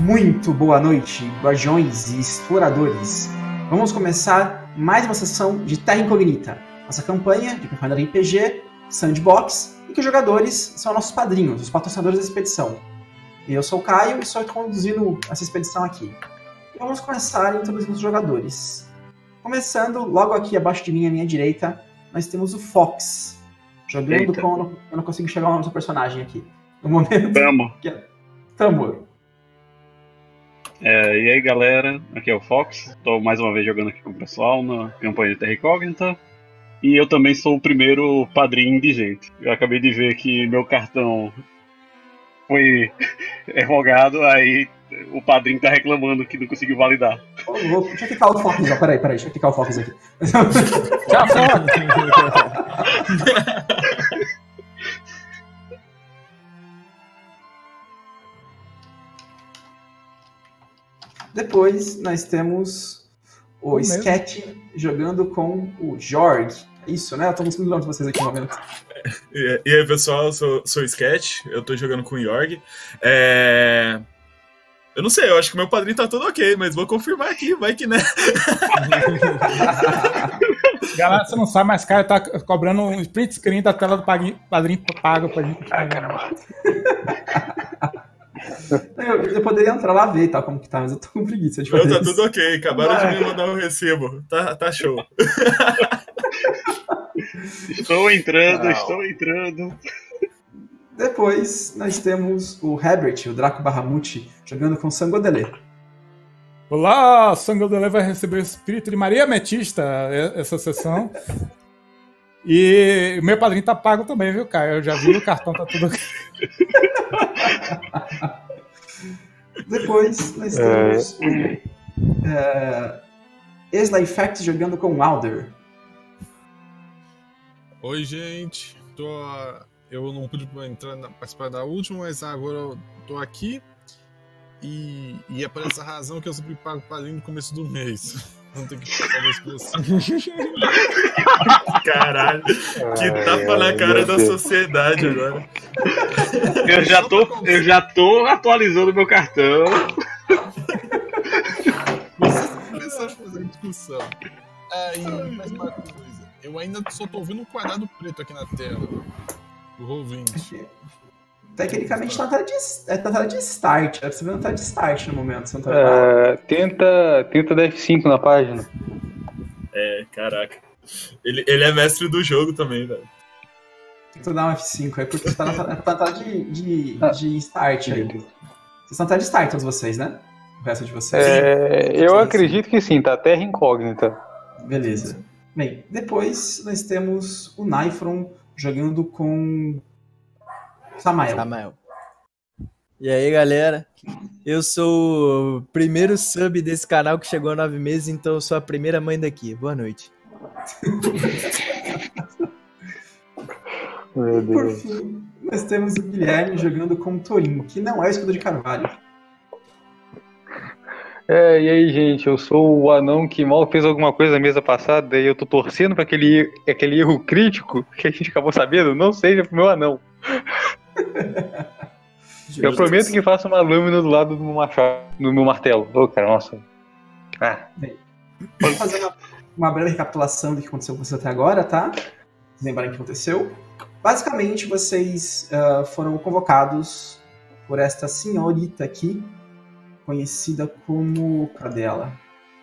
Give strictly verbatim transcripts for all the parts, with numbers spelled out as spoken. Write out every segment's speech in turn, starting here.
Muito boa noite, guardiões e exploradores. Vamos começar mais uma sessão de Terra Incognita, nossa campanha de campanha R P G, Sandbox, e que os jogadores são nossos padrinhos, os patrocinadores da expedição. Eu sou o Caio e estou conduzindo essa expedição aqui. E vamos começar introduzindo os jogadores. Começando, logo aqui abaixo de mim, à minha direita, nós temos o Fox. Jogando Eita. com... Eu não consigo chegar ao nosso personagem aqui. No momento... Tamo. Que é... Tamo. É, e aí, galera, aqui é o Fox. Estou mais uma vez jogando aqui com o pessoal na campanha de Terra Incognita. E eu também sou o primeiro padrinho indigente. Eu acabei de ver que meu cartão foi revogado, aí o padrinho tá reclamando que não conseguiu validar. Ô, louco, deixa eu clicar o Fox, ó. Peraí, peraí, deixa eu clicar o Fox aqui. Tchau, Fox! Depois nós temos o O Sketch jogando com o Jorg. Isso, né? Eu tô conseguindo o nome de vocês aqui no momento. E, e aí, pessoal, eu sou, sou o Sketch, eu tô jogando com o Jorg. É... Eu não sei, eu acho que meu padrinho tá tudo ok, mas vou confirmar aqui, vai que né. Galera, você não sabe, mas o cara tá cobrando um print screen da tela do padrinho, padrinho pago pra gente. Ai, caramba. Eu, eu poderia entrar lá ver e tal, como que tá, mas eu tô com preguiça de fazer Não, tá isso. tudo ok, acabaram Vai. de me mandar um recibo, tá, tá show. Estou entrando, Não. estou entrando. Depois nós temos o Herbert, o Draco Bahamut, jogando com o Sangodele. Olá, Sangodele vai receber o espírito de Maria Ametista essa sessão. E o meu padrinho tá pago também, viu, Caio? Eu já vi, o cartão tá tudo ok. Depois nós temos o é, Esla-Effect jogando com o Alder. Oi, gente. Tô, eu não pude entrar na, participar da última, mas agora eu tô aqui. E, e é por essa razão que eu sempre pago o padrinho no começo do mês. Não tem que fazer isso pra você. Caralho, que tapa na cara da sociedade agora. Eu já tô, eu já tô atualizando meu cartão. Vocês começaram a fazer discussão. Ah, e mais uma coisa. Eu ainda só tô vendo um quadrado preto aqui na tela. Do roll vinte. Tecnicamente tá na tela de, é, tá na tela de start. É pra você ver na tela de start no momento. Você não tá vendo? É, tenta, tenta dar F cinco na página. É, caraca. Ele, ele é mestre do jogo também, velho. Tem que dar um F cinco aí, porque tá na, tá na tela de, de, Ah. de start aí. Vocês estão na tela de start, todos vocês, né? O resto de vocês. É, eu Sim, sim. acredito que sim, tá terra incógnita. Beleza. Bem, depois nós temos o Nifron jogando com Samael. Samael. E aí, galera? Eu sou o primeiro sub desse canal que chegou a nove meses, então eu sou a primeira mãe daqui. Boa noite. Meu Por Deus. fim, nós temos o Guilherme jogando com o Torinho, que não é o escudo de Carvalho. É, e aí, gente, eu sou o anão que mal fez alguma coisa na mesa passada e eu tô torcendo pra aquele, aquele erro crítico que a gente acabou sabendo não seja pro meu anão. Eu prometo que faço uma lâmina do lado do meu machado, do meu martelo. Ô, cara, nossa. Ah, Vamos fazer uma, uma breve recapitulação do que aconteceu com vocês até agora, tá? Lembrarem o que aconteceu. Basicamente, vocês ah, foram convocados por esta senhorita aqui, conhecida como... Cadê ela?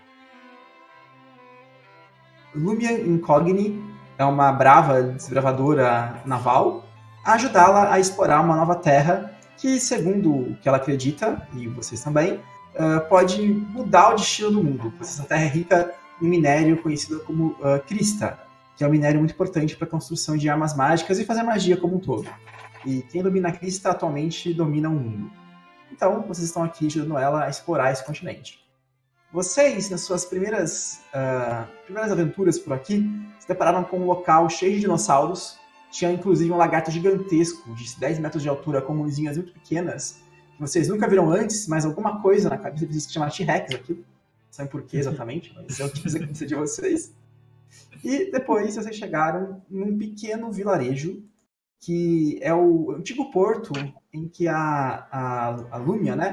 Lumia Incogni é uma brava desbravadora naval, a ajudá-la a explorar uma nova terra que, segundo o que ela acredita, e vocês também, uh, pode mudar o destino do mundo. Essa terra é rica em minério conhecido como uh, Crista, que é um minério muito importante para a construção de armas mágicas e fazer magia como um todo. E quem domina a Crista atualmente domina o mundo. Então, vocês estão aqui ajudando ela a explorar esse continente. Vocês, nas suas primeiras, uh, primeiras aventuras por aqui, se depararam com um local cheio de dinossauros. Tinha inclusive um lagarto gigantesco, de dez metros de altura, com mãozinhas muito pequenas, que vocês nunca viram antes, mas alguma coisa na cabeça de vocês que chama T-Rex aqui. Não sabem por que exatamente, mas é o que fiz acontecer de vocês. E depois vocês chegaram num pequeno vilarejo, que é o antigo porto em que a, a, a Lumia, né,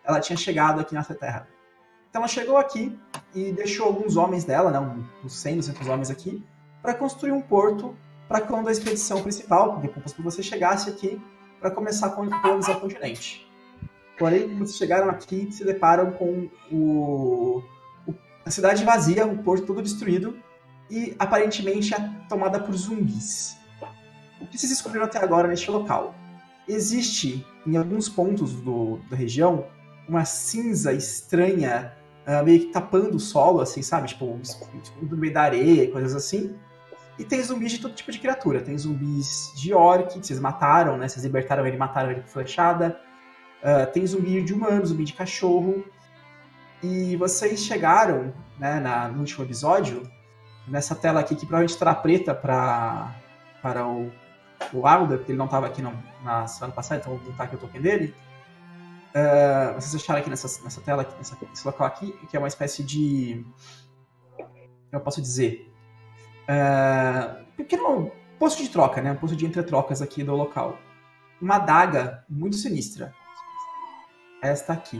ela tinha chegado aqui nessa terra. Então ela chegou aqui e deixou alguns homens dela, né, uns cem, duzentos homens aqui, para construir um porto para quando a expedição principal, depois que você chegasse aqui, para começar a colonizar o continente. Porém, quando vocês chegaram aqui, se deparam com o, o, a cidade vazia, o porto todo destruído e aparentemente tomada por zumbis. O que vocês descobriram até agora neste local? Existe, em alguns pontos do, da região, uma cinza estranha, uh, meio que tapando o solo, assim, sabe? Tipo, no meio da areia, coisas assim. E tem zumbis de todo tipo de criatura. Tem zumbis de orc, que vocês mataram, né? Vocês libertaram ele, mataram ele com flechada. Uh, tem zumbi de humano, zumbi de cachorro. E vocês chegaram, né, na, no último episódio, nessa tela aqui, que provavelmente estará preta pra, para o, o Alder, porque ele não estava aqui no, na semana passada, então vou botar aqui o token dele. Uh, vocês acharam aqui nessa, nessa tela, aqui, nessa, nesse local aqui, que é uma espécie de... eu posso dizer... Uh, pequeno posto de troca, né? Um posto de entretrocas aqui do local. Uma adaga muito sinistra. Esta aqui.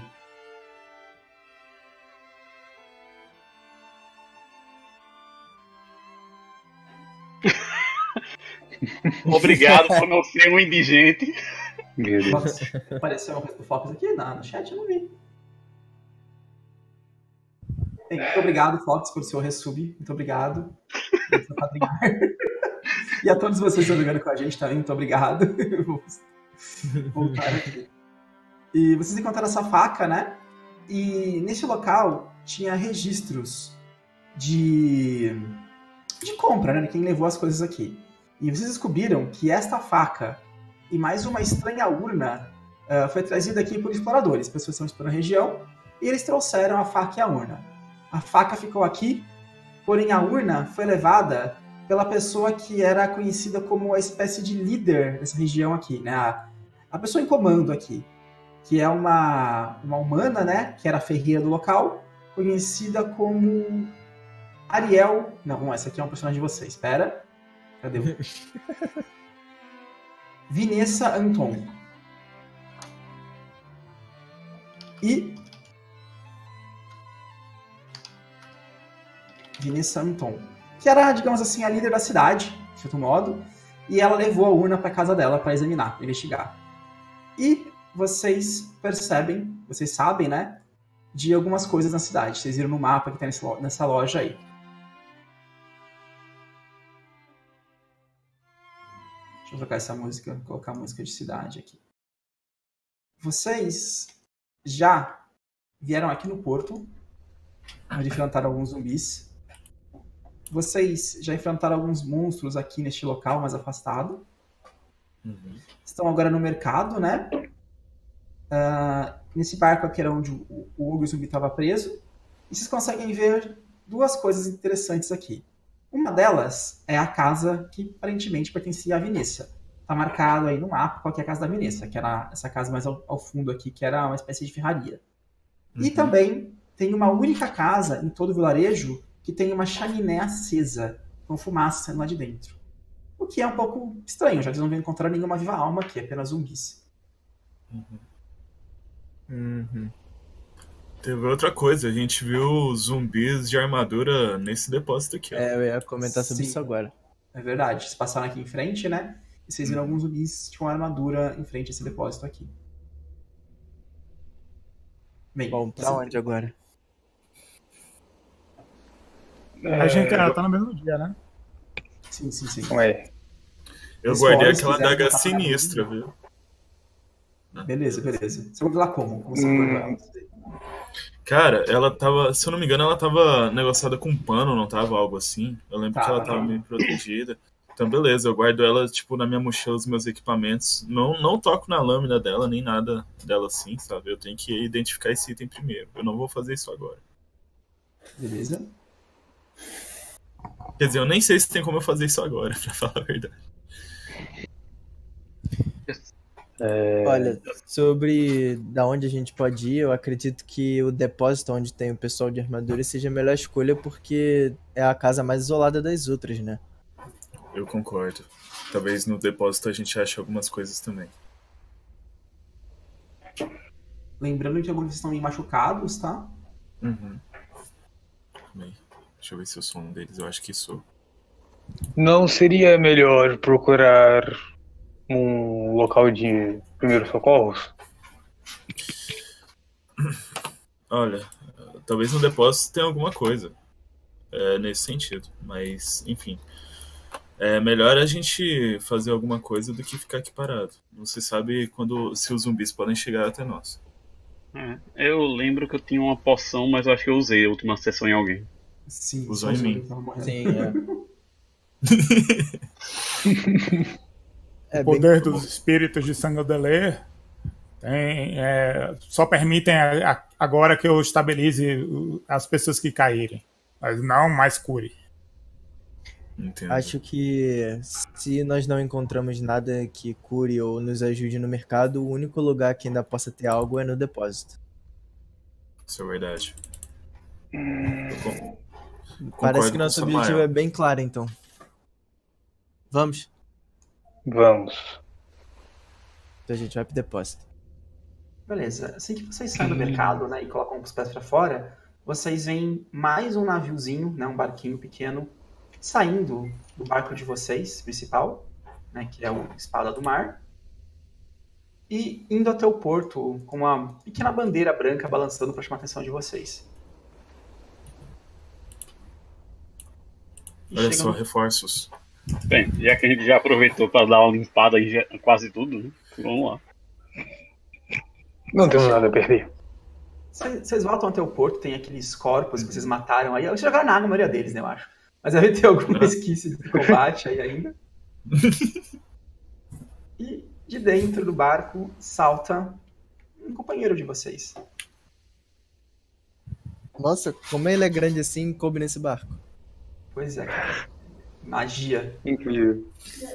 Obrigado por não ser um indigente. Meu Deus. Nossa, apareceu uma coisa do Fox aqui na, no chat? Eu não vi. Bem, muito obrigado, Fox, por seu resub. Muito obrigado. E a todos vocês que estão jogando com a gente também, muito obrigado. Vou voltar aqui. E vocês encontraram essa faca, né? E nesse local tinha registros de, de compra, né? De quem levou as coisas aqui. E vocês descobriram que esta faca e mais uma estranha urna uh, foi trazida aqui por exploradores. Pessoas que estão explorando a região e eles trouxeram a faca e a urna. A faca ficou aqui, porém a urna foi levada pela pessoa que era conhecida como a espécie de líder dessa região aqui, né? A, a pessoa em comando aqui, que é uma, uma humana, né? Que era a ferreira do local, conhecida como Ariel... Não, essa aqui é um personagem de vocês, espera. Cadê o... Vinessa Anton. E... Vinessa Anton, que era, digamos assim, a líder da cidade, de certo modo, e ela levou a urna para casa dela para examinar, pra investigar. E vocês percebem, vocês sabem, né, de algumas coisas na cidade. Vocês viram no mapa que tem nessa loja aí. Deixa eu trocar essa música, colocar a música de cidade aqui. Vocês já vieram aqui no porto, onde enfrentaram alguns zumbis. Vocês já enfrentaram alguns monstros aqui neste local mais afastado. Uhum. Estão agora no mercado, né? Uh, nesse barco aqui era onde o, o ogro zumbi estava preso. E vocês conseguem ver duas coisas interessantes aqui. Uma delas é a casa que aparentemente pertencia à Vinessa. Está marcado aí no mapa qual que é a casa da Vinessa, que era essa casa mais ao, ao fundo aqui, que era uma espécie de ferraria. Uhum. E também tem uma única casa em todo o vilarejo que tem uma chaminé acesa, com fumaça saindo lá de dentro. O que é um pouco estranho, já que eles não vão encontrar nenhuma viva alma aqui, apenas zumbis. Uhum. Uhum. Teve outra coisa, a gente viu zumbis de armadura nesse depósito aqui. Ó. É, eu ia comentar sobre Sim. isso agora. É verdade, vocês passaram aqui em frente, né? E vocês viram alguns zumbis com armadura em frente a esse depósito aqui. Bem, Bom, pra onde agora? A gente ela tá no mesmo dia, né? Sim, sim, sim. Ué. Eu Eles guardei podem, se aquela quiserem, adaga botar pra sinistra, mim. viu? Beleza, beleza. Você guardou lá como? Como você Hum. guardou ela? Cara, ela tava, se eu não me engano, ela tava negociada com pano, não tava? Algo assim. Eu lembro Tava, que ela tava tava. meio protegida. Então, beleza, eu guardo ela, tipo, na minha mochila, os meus equipamentos. Não, não toco na lâmina dela, nem nada dela assim, sabe? Eu tenho que identificar esse item primeiro. Eu não vou fazer isso agora. Beleza. Quer dizer, eu nem sei se tem como eu fazer isso agora, pra falar a verdade. É... Olha, sobre da onde a gente pode ir, eu acredito que o depósito onde tem o pessoal de armadura seja a melhor escolha porque é a casa mais isolada das outras, né? Eu concordo. Talvez no depósito a gente ache algumas coisas também. Lembrando que alguns estão meio machucados, tá? Uhum. Bem, deixa eu ver se eu sou um deles. Eu acho que sou. Não seria melhor procurar um local de primeiros socorros? Olha, talvez no depósito tenha alguma coisa é, nesse sentido. Mas, enfim. É melhor a gente fazer alguma coisa do que ficar aqui parado. Não se sabe quando, se os zumbis podem chegar até nós. É, eu lembro que eu tinha uma poção, mas eu acho que eu usei a última sessão em alguém. Sim, Usou só em os mim. zumbis estavam morrendo. Sim, é. É O bem poder dos espíritos de Sangodeler tem, é, só permitem a- a- agora que eu estabilize o- as pessoas que caírem, mas não mais cure. Entendo. Acho que se nós não encontramos nada que cure ou nos ajude no mercado, o único lugar que ainda possa ter algo é no depósito. Isso é verdade. Eu con- Parece concordo que com nosso o objetivo Samael. é bem claro, então. Vamos. Vamos. Então a gente vai pro depósito. Beleza. Assim que vocês saem do mercado, né, e colocam os pés pra fora, vocês veem mais um naviozinho, né, um barquinho pequeno, saindo do barco de vocês, principal, né, que é o Espada do Mar, e indo até o porto com uma pequena bandeira branca balançando para chamar a atenção de vocês. E Olha chegam só, no- reforços. Bem, já que a gente já aproveitou para dar uma limpada em ge- quase tudo, né? Vamos lá. Não temos nada a perder. Vocês vocês voltam até o porto, tem aqueles corpos que vocês mataram aí. Vocês jogaram na água a maioria deles, né, eu acho. Mas deve ter algum resquício de combate aí ainda. E de dentro do barco salta um companheiro de vocês. Nossa, como ele é grande assim, coube nesse barco. Pois é, cara. Magia. Incrível.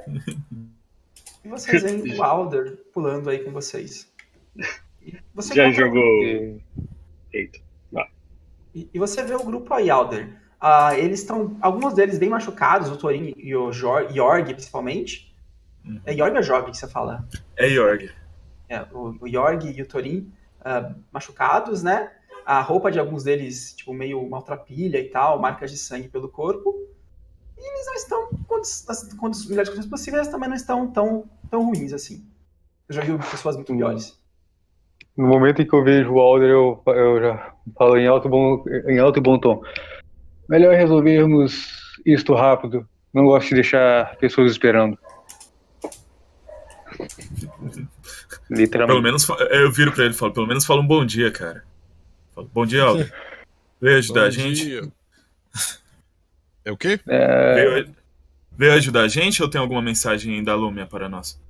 E vocês veem o Alder pulando aí com vocês. E você Já encontra- jogou. E- Eita. E, e você vê o grupo aí, Alder. Ah, eles estão, alguns deles bem machucados, o Thorin e o Jor- Jorg, principalmente. Uhum. É Jorg ou Jorg que você fala? É Jorg. É, o, o Jorg e o Thorin ah, machucados, né? A roupa de alguns deles, tipo, meio maltrapilha e tal, marcas de sangue pelo corpo. E eles não estão, quando, nas quando as melhores condições possíveis, eles também não estão tão, tão ruins assim. Eu já vi pessoas muito piores. No momento em que eu vejo o Alder, eu, eu já falo em alto, bom, em alto e bom tom. Melhor resolvermos isto rápido. Não gosto de deixar pessoas esperando. Pelo Literalmente. menos, fa- eu viro pra ele e falo, pelo menos fala um bom dia, cara. Falo, bom dia, Alder. Veio ajudar Bom a gente? dia. É o quê? É, Veio, veio ajudar a gente ou tem alguma mensagem da Lumia para nós?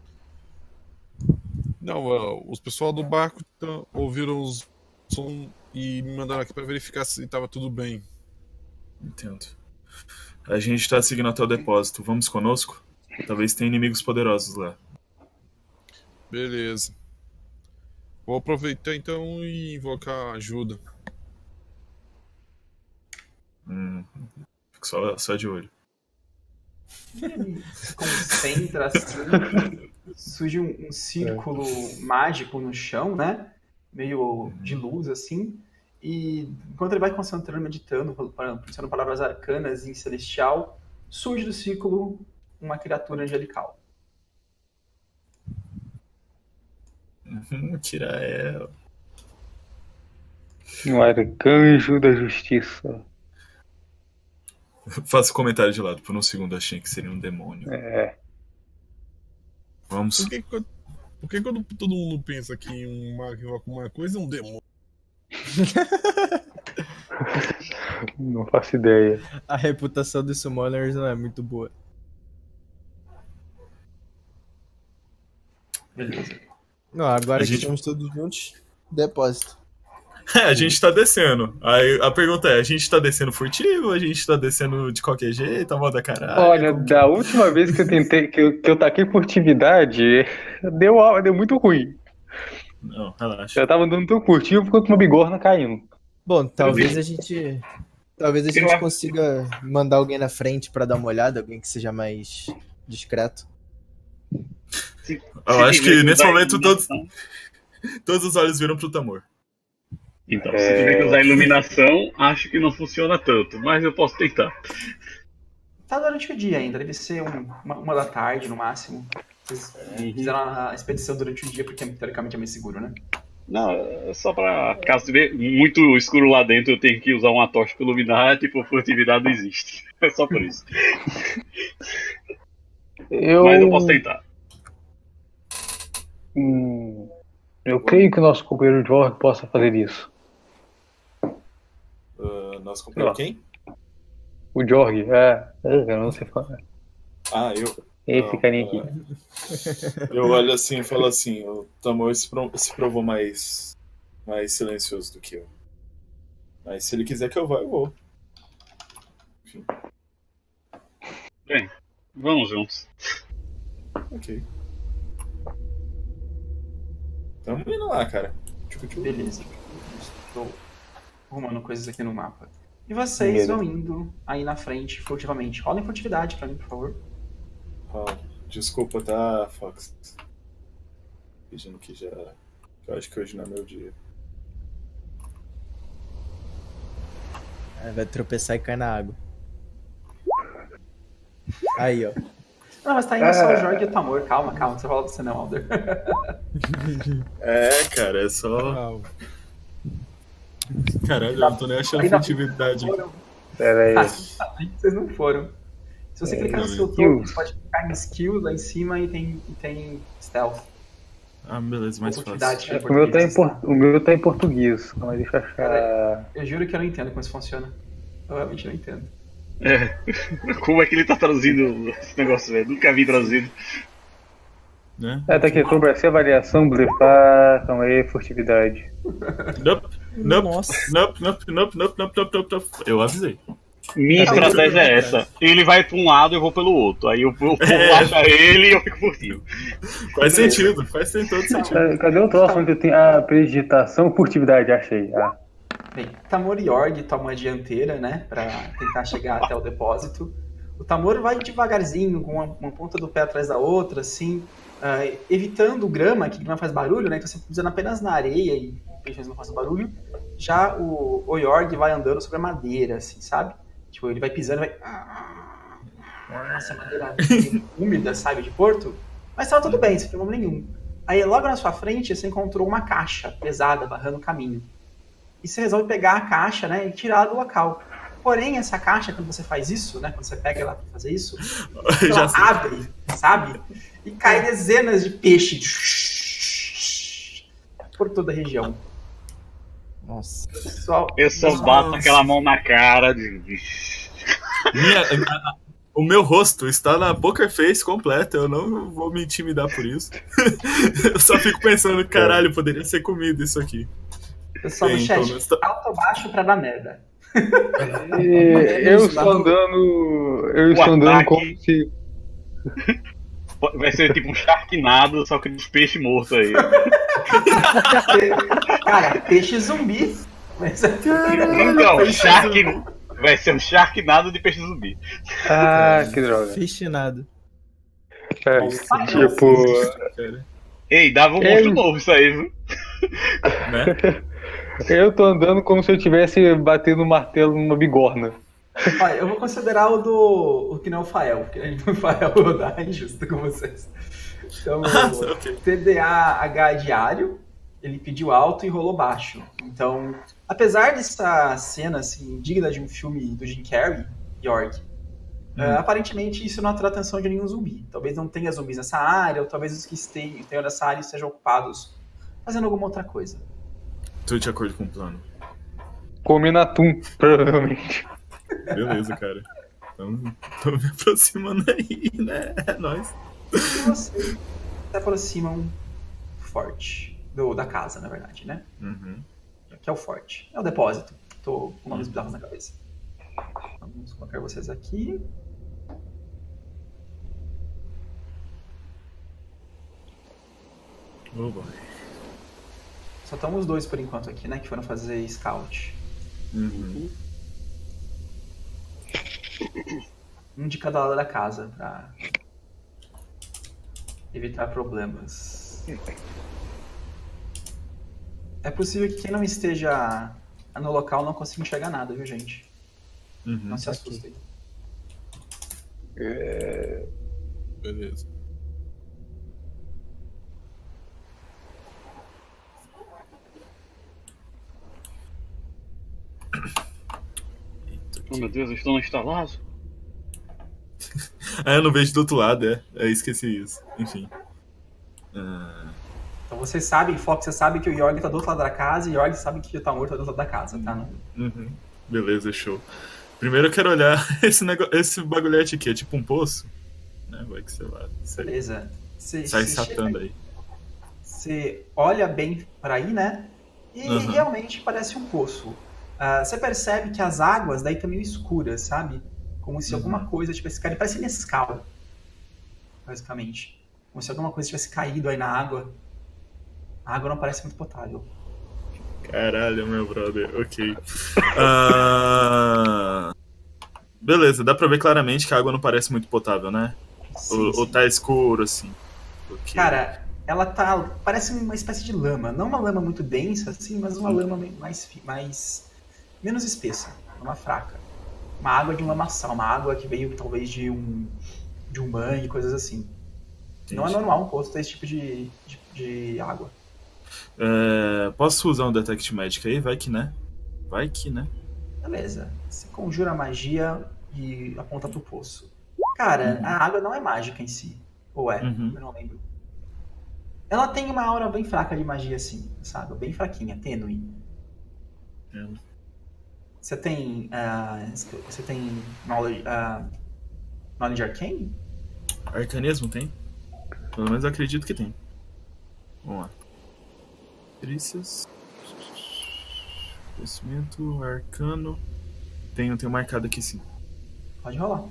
Não, uh, os pessoal do barco tão- ouviram os som e me mandaram aqui pra verificar se tava tudo bem. Entendo. A gente tá seguindo até o depósito. Vamos conosco? Talvez tenha inimigos poderosos lá. Beleza. Vou aproveitar então e invocar ajuda. Hum, fico só, só de olho. Ele se concentra assim, surge um, um círculo mágico no chão, né? Meio de luz assim. E enquanto ele vai concentrando, meditando, pronunciando palavras arcanas em celestial, surge do círculo uma criatura angelical. Uhum, tira ela. um arcanjo da justiça. Faço comentário de lado. Por um segundo achei que seria um demônio. É. Por Vamos. que, quando- por que quando todo mundo pensa que um mago invoca uma coisa é um demônio? Não faço ideia. A reputação dos summoners não é muito boa. Beleza. Não, agora A que gente- estamos todos juntos, depósito. É, a gente tá descendo. Aí a pergunta é, a gente tá descendo furtivo? A gente tá descendo de qualquer jeito? A moda caralho? Olha, da última vez que eu tentei, que eu, que eu taquei furtividade, deu, al- deu muito ruim. Não, relaxa. Eu tava andando tão furtivo quanto uma bigorna caindo. Bom, talvez a gente. Talvez a Eu gente acho- consiga mandar alguém na frente pra dar uma olhada, alguém que seja mais discreto. Se- Eu se acho que tiver nesse usar momento todos- iluminação- Todos os olhos viram pro Tamor. Então, se tiver que usar iluminação, acho que não funciona tanto, mas eu posso tentar. Tá durante o dia ainda, deve ser um, uma, uma da tarde no máximo. Vocês fizeram a expedição durante o dia porque teoricamente é mais seguro, né? Não, é só pra caso tiver muito escuro lá dentro, eu tenho que usar uma tocha pra iluminar, tipo, furtividade não existe. É só por isso. Eu... Mas eu posso tentar. Hum, eu creio que o nosso companheiro Jorge possa fazer isso. Uh, nosso companheiro quem? O Jorge, é. Eu não sei falar. Ah, eu. Esse não, carinha aqui. Uh, eu olho assim e falo assim: o Tamor se, pro, se provou mais, mais silencioso do que eu. Mas se ele quiser que eu vá, eu vou. Enfim. Bem, vamos juntos. Ok. Tamo indo lá, cara. Tchucu, tchucu. Beleza. Estou arrumando coisas aqui no mapa. E vocês Beleza. vão indo aí na frente, furtivamente. Rolem furtividade pra mim, por favor. Ah, desculpa, tá, Fox? Pedindo que já. Eu acho que hoje não é meu dia. Aí vai tropeçar e cair na água. Aí, ó. Não, mas tá indo só o Jorge e o Tamor. Calma, calma. Não você fala pra você não, Alder. É, cara, é só. Uau. Caralho, eu não tô nem achando furtividade. Pera aí. Ah, vocês não foram. Se você É, clicar no seu skills. token, você pode clicar em skills lá em cima e tem, e tem stealth. Ah, beleza, mais Oportunidade. fácil. É, o, meu tá em por... o meu tá em português. Mas deixa eu achar. Eu juro que eu não entendo como isso funciona. Eu realmente não entendo. É. Como é que ele tá traduzindo esse negócio, velho? Nunca vi traduzido. Né? É, tá aqui, sobre avaliação, blefar, calma aí, furtividade. Nope, nope, Nossa. nope, nope, nope, nope, nope, nope, nope, nope. Eu avisei. Minha Tá, estratégia mas- é essa. Ele vai pra um lado e eu vou pelo outro. Aí o povo É. acha ele e eu fico furtivo. Faz sentido, faz todo sentido. Ah, cadê o troço onde eu tenho a prestidigitação, furtividade? Achei. Ah. Bem, Tamor e Org tomam a dianteira, né? Pra tentar chegar até o depósito. O Tamor vai devagarzinho, com uma, uma ponta do pé atrás da outra, assim, ah, evitando grama, que não faz barulho, né? Então você pisando apenas na areia e o peixe não faz barulho. Já o, o Yorg vai andando sobre a madeira, assim, sabe? Tipo, ele vai pisando e vai. Nossa, madeira úmida, sabe, de porto. Mas tava tudo bem, sem problema nenhum. Aí logo na sua frente você encontrou uma caixa pesada barrando o caminho. E você resolve pegar a caixa, né, e tirar ela do local. Porém, essa caixa, quando você faz isso, né, quando você pega ela pra fazer isso, Já ela sei. abre, sabe? E cai dezenas de peixes por toda a região. Nossa. Pessoal, Eu só pessoal- bato aquela mão na cara de. Minha- a- a- o meu rosto está na poker face completa, eu não vou me intimidar por isso. Eu só fico pensando, caralho, poderia ser comida isso aqui. Pessoal do Bem, chat, pelo menos tá- alto ou baixo pra dar merda. E eu estou andando. Eu estou andando ataque. como se. Vai ser tipo um Sharknado, só que dos peixes mortos aí. Cara, peixe zumbi. Mas- Então, Shark. Vai ser um Sharknado de peixe zumbi. Ah, que droga. Fistinado. É, tipo. Cara, Ei, dava um Ei. monstro novo isso aí, viu? né? Eu tô andando como se eu tivesse batendo um martelo numa bigorna. Olha, eu vou considerar o do. O que não é o Fael, porque o Fael dá é injusto com vocês. Então, Ah, ok. T D A H diário, ele pediu alto e rolou baixo. Então, apesar dessa cena assim, digna de um filme do Jim Carrey, York, eh, aparentemente isso não atrai a atenção de nenhum zumbi. Talvez não tenha zumbis nessa área, ou talvez os que estejam nessa área estejam ocupados fazendo alguma outra coisa. Tô de acordo com o plano. Comendo atum, provavelmente. Beleza, cara. Então, tô me aproximando aí, né? É nóis. E vocês se aproximam forte do, da casa, na verdade, né? Uhum. Que é o forte. É o depósito. Tô com nomes bizarros na cabeça. Vamos colocar vocês aqui. Oh, boy. Só estão os dois por enquanto aqui, né? Que foram fazer scout. Uhum. Um de cada lado da casa, pra evitar problemas. É possível que quem não esteja no local não consiga enxergar nada, viu, gente? Uhum. Não se assustem. É... Beleza. Oh meu Deus, eu estou no instalado. Ah, eu não vejo do outro lado, é. Eu esqueci isso. Enfim. Ah, Então vocês sabem, Fox, você sabe que o Yorg tá do outro lado da casa e o Yorg sabe que o Tamor tá do outro lado da casa, tá? Não- uhum. Beleza, show. Primeiro eu quero olhar esse, nego... esse bagulhete aqui. É tipo um poço? Né? Vai que sei lá. Sai, Beleza. Você, sai você satando chega- aí. Você olha bem para aí, né? E Uhum. realmente parece um poço. Ah, você percebe que as águas daí estão meio escuras, sabe? Como se Uhum. alguma coisa tivesse caído. Parece Nescau, basicamente. Como se alguma coisa tivesse caído aí na água. A água não parece muito potável. Caralho, meu brother. Ok. Ah, beleza, dá pra ver claramente que a água não parece muito potável, né? Sim, Ou, ou sim. tá escuro, assim. Ok. Cara, ela tá. Parece uma espécie de lama. Não uma lama muito densa, assim, mas uma lama meio mais. fi- mais menos espessa. Uma fraca. Uma água de um lamaçal. Uma água que veio talvez de um. de um banho e coisas assim. Não é Entendi. normal um poço ter esse tipo de, de, de água. É, posso usar um Detect Magic aí? Vai que né? Vai que né? Beleza. Você conjura magia e aponta pro poço. Cara, Uhum. a água não é mágica em si. Ou é? Uhum. Eu não lembro. Ela tem uma aura bem fraca de magia, assim, sabe? Bem fraquinha, tênue. É. Você tem. ah, você tem. Knowledge, ah, knowledge Arcane? Arcanismo tem? Pelo menos eu acredito que tem. Vamos lá. Perícias. Conhecimento, arcano. Tenho, tenho marcado aqui sim. Pode rolar.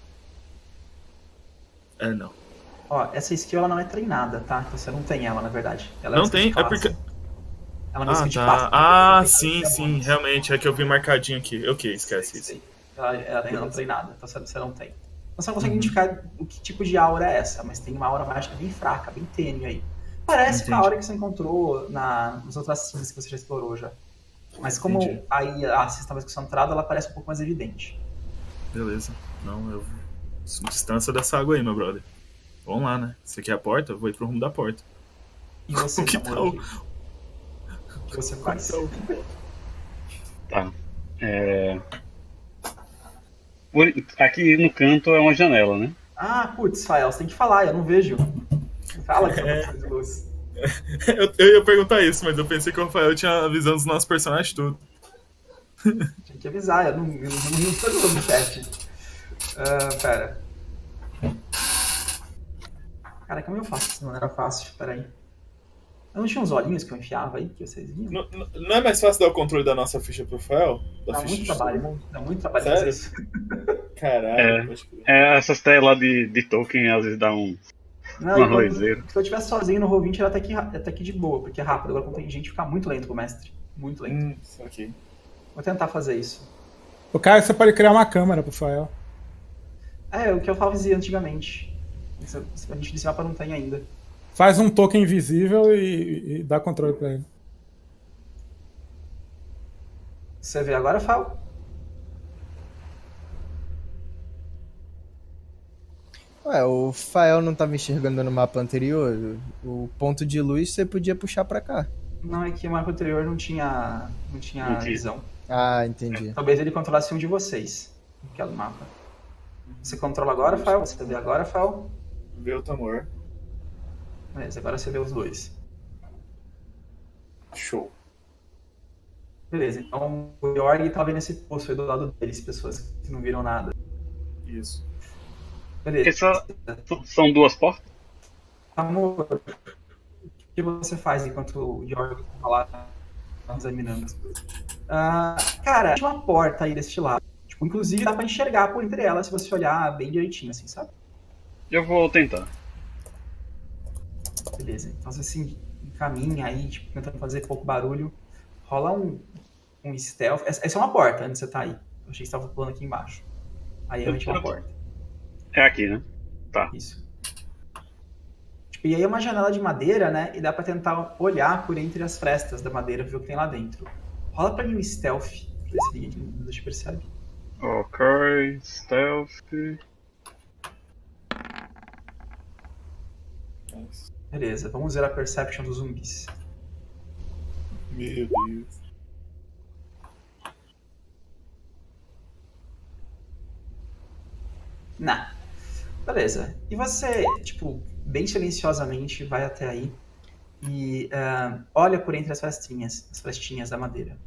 É, não. Ó, essa skill ela não é treinada, tá? Então você não tem ela, na verdade. Ela é uma Não skill tem? de É classe. porque. Ela é uma Ah, skill de classe. tá. Ah, Você tem sim, que ter sim, bônus. realmente. É que eu vi marcadinho aqui. Ok, esquece Sei, isso. sei. Ela, ela ainda não é Beleza. treinada, então você, você não tem. Então você não consegue Uhum. identificar o que tipo de aura é essa, mas tem uma aura mágica bem fraca, bem tênue aí. Parece com a Entendi. aura que você encontrou na, nas outras cinzas que você já explorou já. Mas como Entendi. aí a cinza estava concentrada, ela parece um pouco mais evidente. Beleza. Não, eu. Distância dessa água aí, meu brother. Vamos lá, né? Você quer a porta? Eu vou ir pro rumo da porta. E você, O que Tamor, tal? o que você faz? Tá. É... Por- Aqui no canto é uma janela, né? Ah, putz, Fael, você tem que falar, eu não vejo. Fala que É. você tá de luz. Eu, eu ia perguntar isso, mas eu pensei que o Rafael tinha a visão dos nossos personagens tudo. Tinha que avisar, eu não, eu não, não tô no chat. Ah, pera. Cara, como eu faço? Isso não era fácil, peraí. Eu não tinha uns olhinhos que eu enfiava aí, que vocês viam? Não, não é mais fácil dar o controle da nossa ficha pro Rafael? Da Dá ficha muito de todo trabalho, mundo? dá muito trabalho Sério? fazer isso. Caralho, É. pode crer. É, essas telas de, de token às vezes dá um. Não, Uma e quando, roizeira. se eu estiver sozinho no roll vinte, era até que, ra- até que de boa, porque é rápido. Agora quando tem gente, fica muito lento com o mestre. Muito lento. Hum, ok. Vou tentar fazer isso. O cara, você pode criar uma câmera pro Fael. É, o que eu fazia antigamente. Isso, a gente desse mapa não tem ainda. Faz um token invisível e, e dá controle pra ele. Você vê agora, Fal? Ué, o Fael não tava enxergando no mapa anterior? O ponto de luz você podia puxar pra cá. Não, é que o mapa anterior não tinha, não tinha Não tinha. visão. Ah, entendi. Talvez ele controlasse um de vocês. Aquele mapa. Você controla agora, Fal? Você vê agora, Fal? Vê o Tamor. Beleza, agora você vê os dois. Show. Beleza, então o Yorg tá vendo esse poço aí do lado deles, pessoas que não viram nada. Isso. Beleza. Essa- São duas portas? Amor, o que você faz enquanto o Yorg tá lá examinando as coisas? Ah, cara, tem uma porta aí deste lado. Tipo, inclusive dá pra enxergar por entre elas se você olhar bem direitinho, assim, sabe? Eu vou tentar. Beleza, então você se encaminha aí, tipo, tentando fazer pouco barulho. Rola um, um stealth. Essa essa é uma porta, onde você tá aí. Eu achei que você tava pulando aqui embaixo. Aí realmente é uma porta. É aqui, né? Tá. Isso. Tipo, e aí é uma janela de madeira, né? E dá pra tentar olhar por entre as frestas da madeira, ver o que tem lá dentro. Rola pra mim um stealth, pra ver se ninguém nos percebe. Ok, stealth. Beleza, vamos ver a perception dos zumbis. Meu Deus. Não. Beleza. E você, tipo, bem silenciosamente vai até aí e uh, olha por entre as frestinhas, as frestinhas da madeira.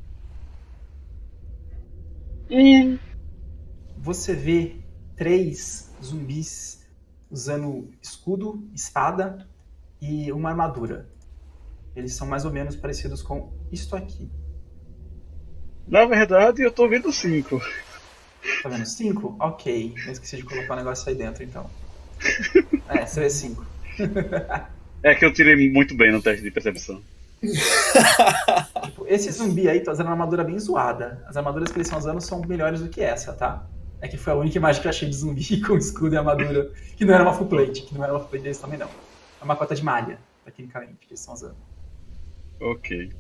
Hum. Você vê três zumbis usando escudo, espada e uma armadura. Eles são mais ou menos parecidos com isto aqui. Na verdade, eu tô vendo cinco. Tá vendo? Cinco? Ok. Eu esqueci de colocar o negócio aí dentro, então. É, você vê cinco. É que eu tirei muito bem no teste de percepção. Tipo, esse zumbi aí tá usando uma armadura bem zoada. As armaduras que eles estão usando são melhores do que essa, tá? É que foi a única imagem que eu achei de zumbi com escudo e armadura que não era uma full plate, que não era uma full plate deles também não. É uma cota de malha, tecnicamente, que eles estão usando. Ok.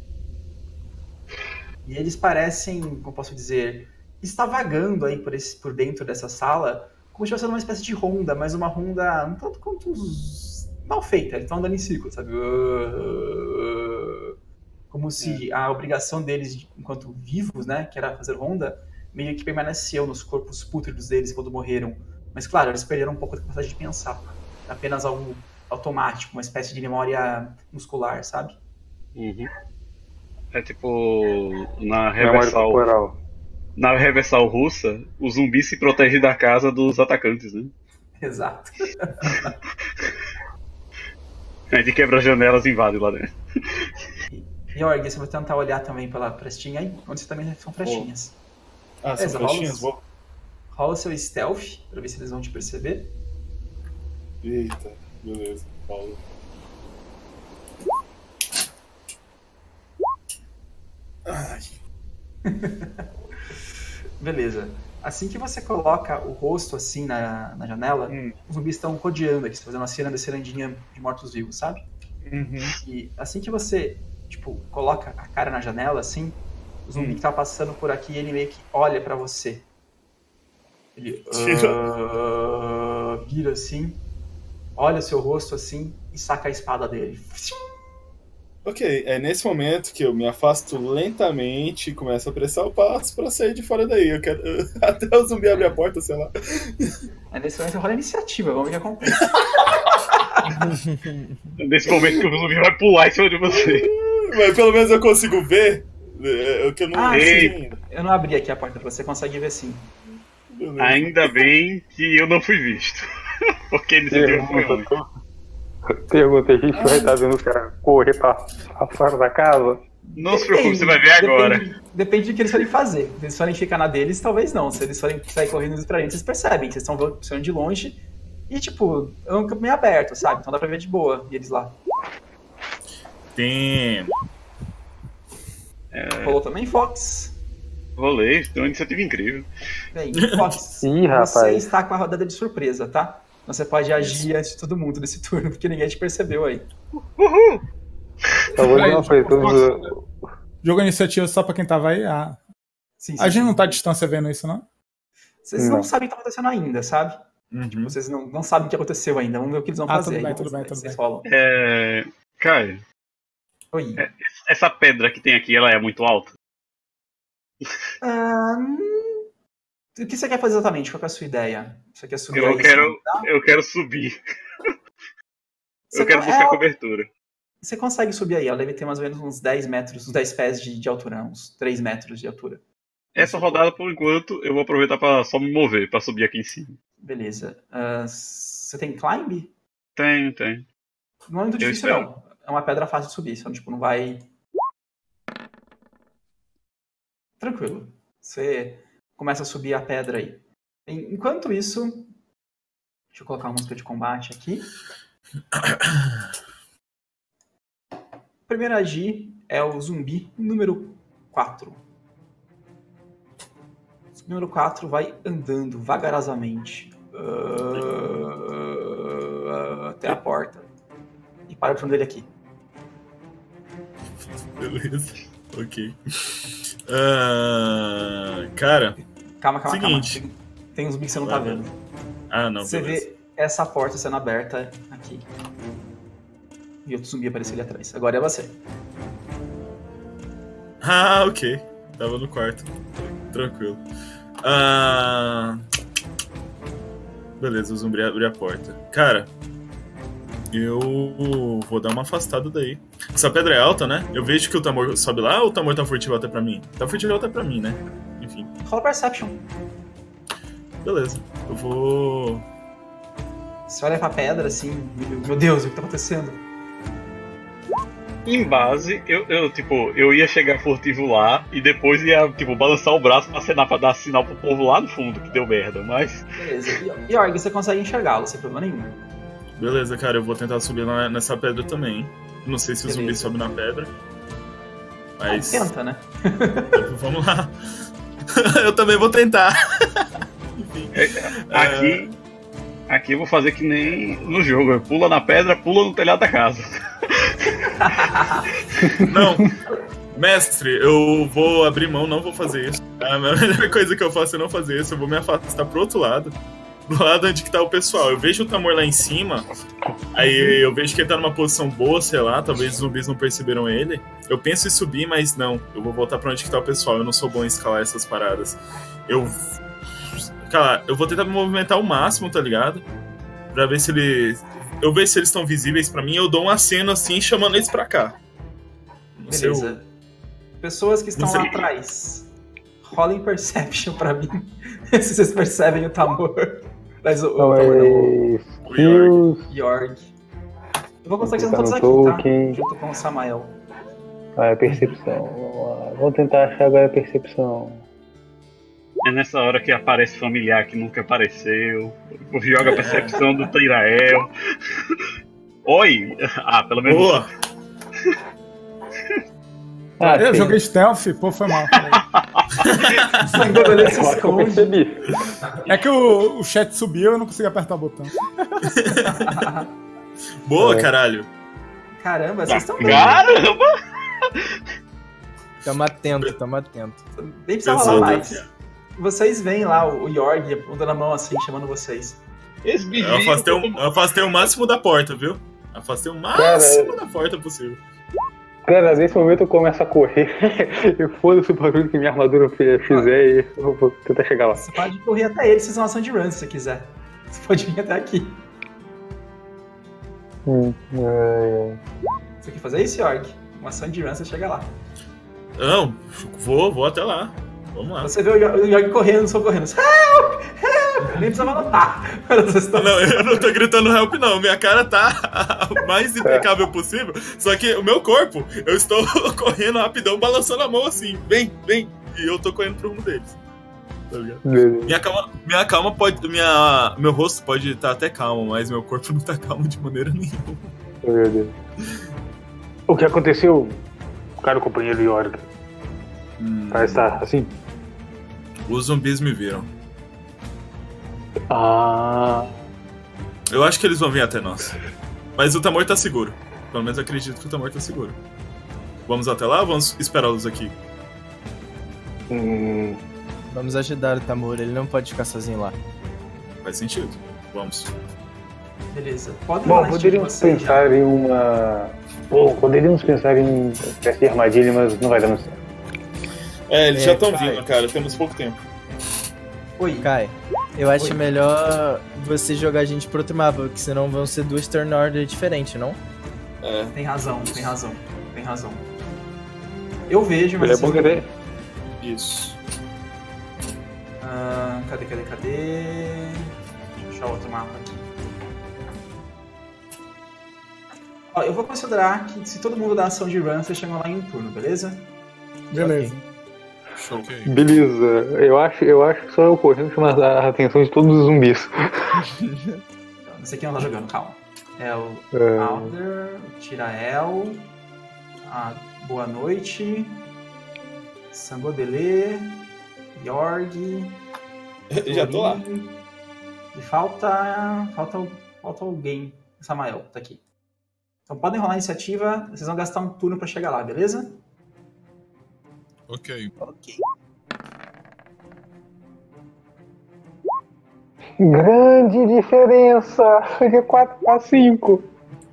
E eles parecem, como posso dizer, estar vagando aí por, esse, por dentro dessa sala, como se fosse uma espécie de ronda, mas uma ronda um tanto quanto mal feita. Eles estão andando em círculo, sabe? Como se a obrigação deles, enquanto vivos, né, que era fazer ronda, meio que permaneceu nos corpos pútridos deles quando morreram. Mas claro, eles perderam um pouco da capacidade de pensar. Apenas algo automático, uma espécie de memória muscular, sabe? Uhum. É tipo na reversal, na reversal russa, o zumbi se protege da casa dos atacantes, né? Exato. A gente quebra as janelas e invade lá dentro. E, Jorg, você vai tentar olhar também pela frestinha aí, onde também são frestinhas. Ah, são Beleza, flechinhas? rola, Vou... rola seu stealth, pra ver se eles vão te perceber. Eita, beleza, Paulo. Ai. Beleza. Assim que você coloca o rosto assim na, na janela, Hum. os zumbis estão rodeando aqui, fazendo uma ciranda, cirandinha de mortos-vivos, sabe? Uhum. E assim que você, tipo, coloca a cara na janela, assim, o zumbi Hum. que tá passando por aqui, ele meio que olha pra você. Ele Tira. uh, vira assim, olha o seu rosto assim e saca a espada dele. Ok, é nesse momento que eu me afasto lentamente e começo a apressar o passo pra sair de fora daí. Eu quero... Até o zumbi abrir a porta, sei lá. É nesse momento rola a iniciativa, vamos ver o que acontece. Nesse momento que o zumbi vai pular em cima de você. Mas pelo menos eu consigo ver. É, o que eu não Ah, vi sim. ainda. Eu não abri aqui a porta, você consegue ver sim. Beleza. Ainda bem que eu não fui visto. Porque ele se deu foi ruim. Pergunta, a gente vai estar vendo os caras correr pra, pra fora da casa? Não se preocupe, você vai ver agora. Depende, depende do que eles forem fazer. Se eles forem ficar na deles, talvez não. Se eles forem sair correndo pra gente, vocês percebem. Vocês estão vendo de longe e, tipo, é um campo meio aberto, sabe? Então dá pra ver de boa. E eles lá. Tem. É, Rolou também, Fox? rolei, tem uma iniciativa incrível. Bem, Fox, Ih, rapaz. você está com a rodada de surpresa, tá? Então você pode agir antes de todo mundo nesse turno, porque ninguém te percebeu aí. Uhul! Só vou dizer uma coisa. todos- Jogo iniciativa só pra quem tava aí. Ah, Sim, sim, a gente sim. não tá à distância vendo isso, não? Vocês não Não. sabem o que tá acontecendo ainda, sabe? Uhum. Vocês não, não sabem o que aconteceu ainda. Vamos ver o que eles vão Ah, fazer. tudo bem, aí, tudo bem, vocês- tudo vocês bem. rolam. É, Caio, Oi. essa pedra que tem aqui, ela é muito alta? Ah, hum, o que você quer fazer exatamente? Qual que é a sua ideia? Você quer subir Eu aí em quero, cima, tá? eu quero subir. Você Eu quero con- buscar é, cobertura. Você consegue subir aí. Ela deve ter mais ou menos uns dez metros, uns dez pés de, de altura, uns três metros de altura. Essa rodada, por enquanto, eu vou aproveitar pra só me mover, pra subir aqui em cima. Beleza. Ah, você tem climb? Tem, tem. Não é muito Eu difícil, espero. não. É uma pedra fácil de subir. Só, tipo, não vai... Tranquilo. Você começa a subir a pedra aí. En- Enquanto isso... Deixa eu colocar uma música de combate aqui. O primeiro a agir é o zumbi número quatro. O zumbi número quatro vai andando vagarosamente ah, até a porta. para o turno dele aqui. Beleza. Ok. Uh, cara. Calma, calma, seguinte. calma. Tem, tem uns bichos que você não tá vendo. Ah, não. Você beleza. vê essa porta sendo aberta aqui. E outro zumbi apareceu ali atrás. Agora é você. Ah, ok. Tava no quarto. Tranquilo. Ah... Beleza, o zumbi abriu a porta. Cara, eu vou dar uma afastada daí. Essa pedra é alta, né? Eu vejo que o Tamor sobe lá ou o Tamor tá furtivo até pra mim? Tá furtivo até pra mim, né? Enfim. Rola Perception. Beleza. Eu vou... Você olha pra pedra assim, meu Deus, o que tá acontecendo? Em base, eu, eu, tipo, eu ia chegar furtivo lá e depois ia, tipo, balançar o braço pra acenar, pra dar sinal pro povo lá no fundo, que deu merda, mas... Beleza. E Org, você consegue enxergá-lo, sem problema nenhum. Beleza, cara, eu vou tentar subir lá nessa pedra também. Não sei se Beleza. o zumbi sobe na pedra. Mas... Ah, tenta, né? Vamos lá. Eu também vou tentar. Enfim. Aqui... É... Aqui eu vou fazer que nem no jogo. Pula na pedra, pula no telhado da casa. Não, mestre, eu vou abrir mão, não vou fazer isso. A melhor coisa que eu faço é não fazer isso. Eu vou me afastar pro outro lado, do lado onde que tá o pessoal. Eu vejo o Tamor lá em cima, aí eu vejo que ele tá numa posição boa, sei lá, talvez os zumbis não perceberam ele. Eu penso em subir, mas não, eu vou voltar pra onde que tá o pessoal. Eu não sou bom em escalar essas paradas. Eu... Cara, eu vou tentar me movimentar ao máximo, tá ligado? Pra ver se eles... Eu vejo se eles estão visíveis pra mim, eu dou um aceno assim, chamando eles pra cá. Não sei Beleza. o... Pessoas que estão lá atrás, rolem Perception pra mim. Se vocês percebem o Tamor. Mas o, o Tamor não. O Yorg. Yorg. Eu vou conseguir que Vou vocês ficar estão no todos aqui, tá? token. Junto com o Samael. Ah, é percepção. Vamos lá. Vamos tentar achar agora a percepção. É nessa hora que aparece familiar que nunca apareceu. Joga a percepção do Teirael. Oi! Ah, pelo menos. Boa! Ah, eu sim. joguei stealth, pô, foi mal. Sangue se Eu acho que eu esconde. percebi. É que o, o chat subiu e eu não consegui apertar o botão. Boa, É. caralho! Caramba, vocês estão bem. Caramba! Tamo atento, tamo atento. Nem precisava Pesado. falar mais. Vocês veem lá o Yorg apontando a mão assim, chamando vocês. Esse bicho. Eu afastei, o, eu afastei o máximo da porta, viu? Afastei o máximo da porta possível. Cara, nesse momento eu começo a correr. E foda-se o barulho que minha armadura fi- fizer e eu vou tentar chegar lá. Você pode correr até ele, vocês vão ação de run se você quiser. Você pode vir até aqui. Hum, é... Você quer fazer isso, Yorg? Uma ação de run, você chega lá. Não, vou, vou até lá. Vamos lá. Você vê o Yorg, o Yorg correndo, só correndo. Help! Help! Nem precisava notar. Vocês estão... Não, eu não tô gritando help, não. Minha cara tá o mais impecável possível. Só que o meu corpo, eu estou correndo rapidão, balançando a mão assim. Vem, vem. E eu tô correndo pro rumo deles. Tá ligado? Beleza. Minha calma, minha calma pode. Minha, meu rosto pode estar até calmo, mas meu corpo não tá calmo de maneira nenhuma. Meu Deus. O que aconteceu, caro companheiro Yorg? Hum, Para estar assim? os zumbis me viram. Ah. Eu acho que eles vão vir até nós. Mas o Tamor tá seguro. Pelo menos eu acredito que o Tamor tá seguro. Vamos até lá ou vamos esperá-los aqui? Hum, Vamos ajudar o Tamor, ele não pode ficar sozinho lá. Faz sentido. Vamos. Beleza. Podem bom, rolar esse tipo de poderíamos vocês, pensar em uma. Bom, poderíamos pensar em espécie de armadilha, mas não vai dar muito certo. É, eles É, já estão cara. vindo, cara. Temos pouco tempo. Oi. Kai, eu acho Oi. melhor você jogar a gente pro outro mapa, porque senão vão ser duas turn order diferentes, não? É. Tem razão, tem razão, tem razão. Eu vejo, mas... Ele é bom que assim, tem. Isso. ah, cadê, cadê, cadê? Deixa eu achar outro mapa aqui. Ó, eu vou considerar que se todo mundo dá ação de run, vocês chegam lá em um turno, beleza? Beleza. Show. Ok. Beleza, eu acho, eu acho que só eu correndo chama a atenção de todos os zumbis. Então, não sei quem não tá jogando, calma. É o É, Alder, o Tirael, a Boa Noite, Sangodele, Yorg, Já tô lá. Thorin, e falta. Falta, falta alguém. Samael, tá aqui. Então podem rolar a iniciativa, vocês vão gastar um turno pra chegar lá, beleza? Ok. Ok. Grande diferença de quatro para cinco.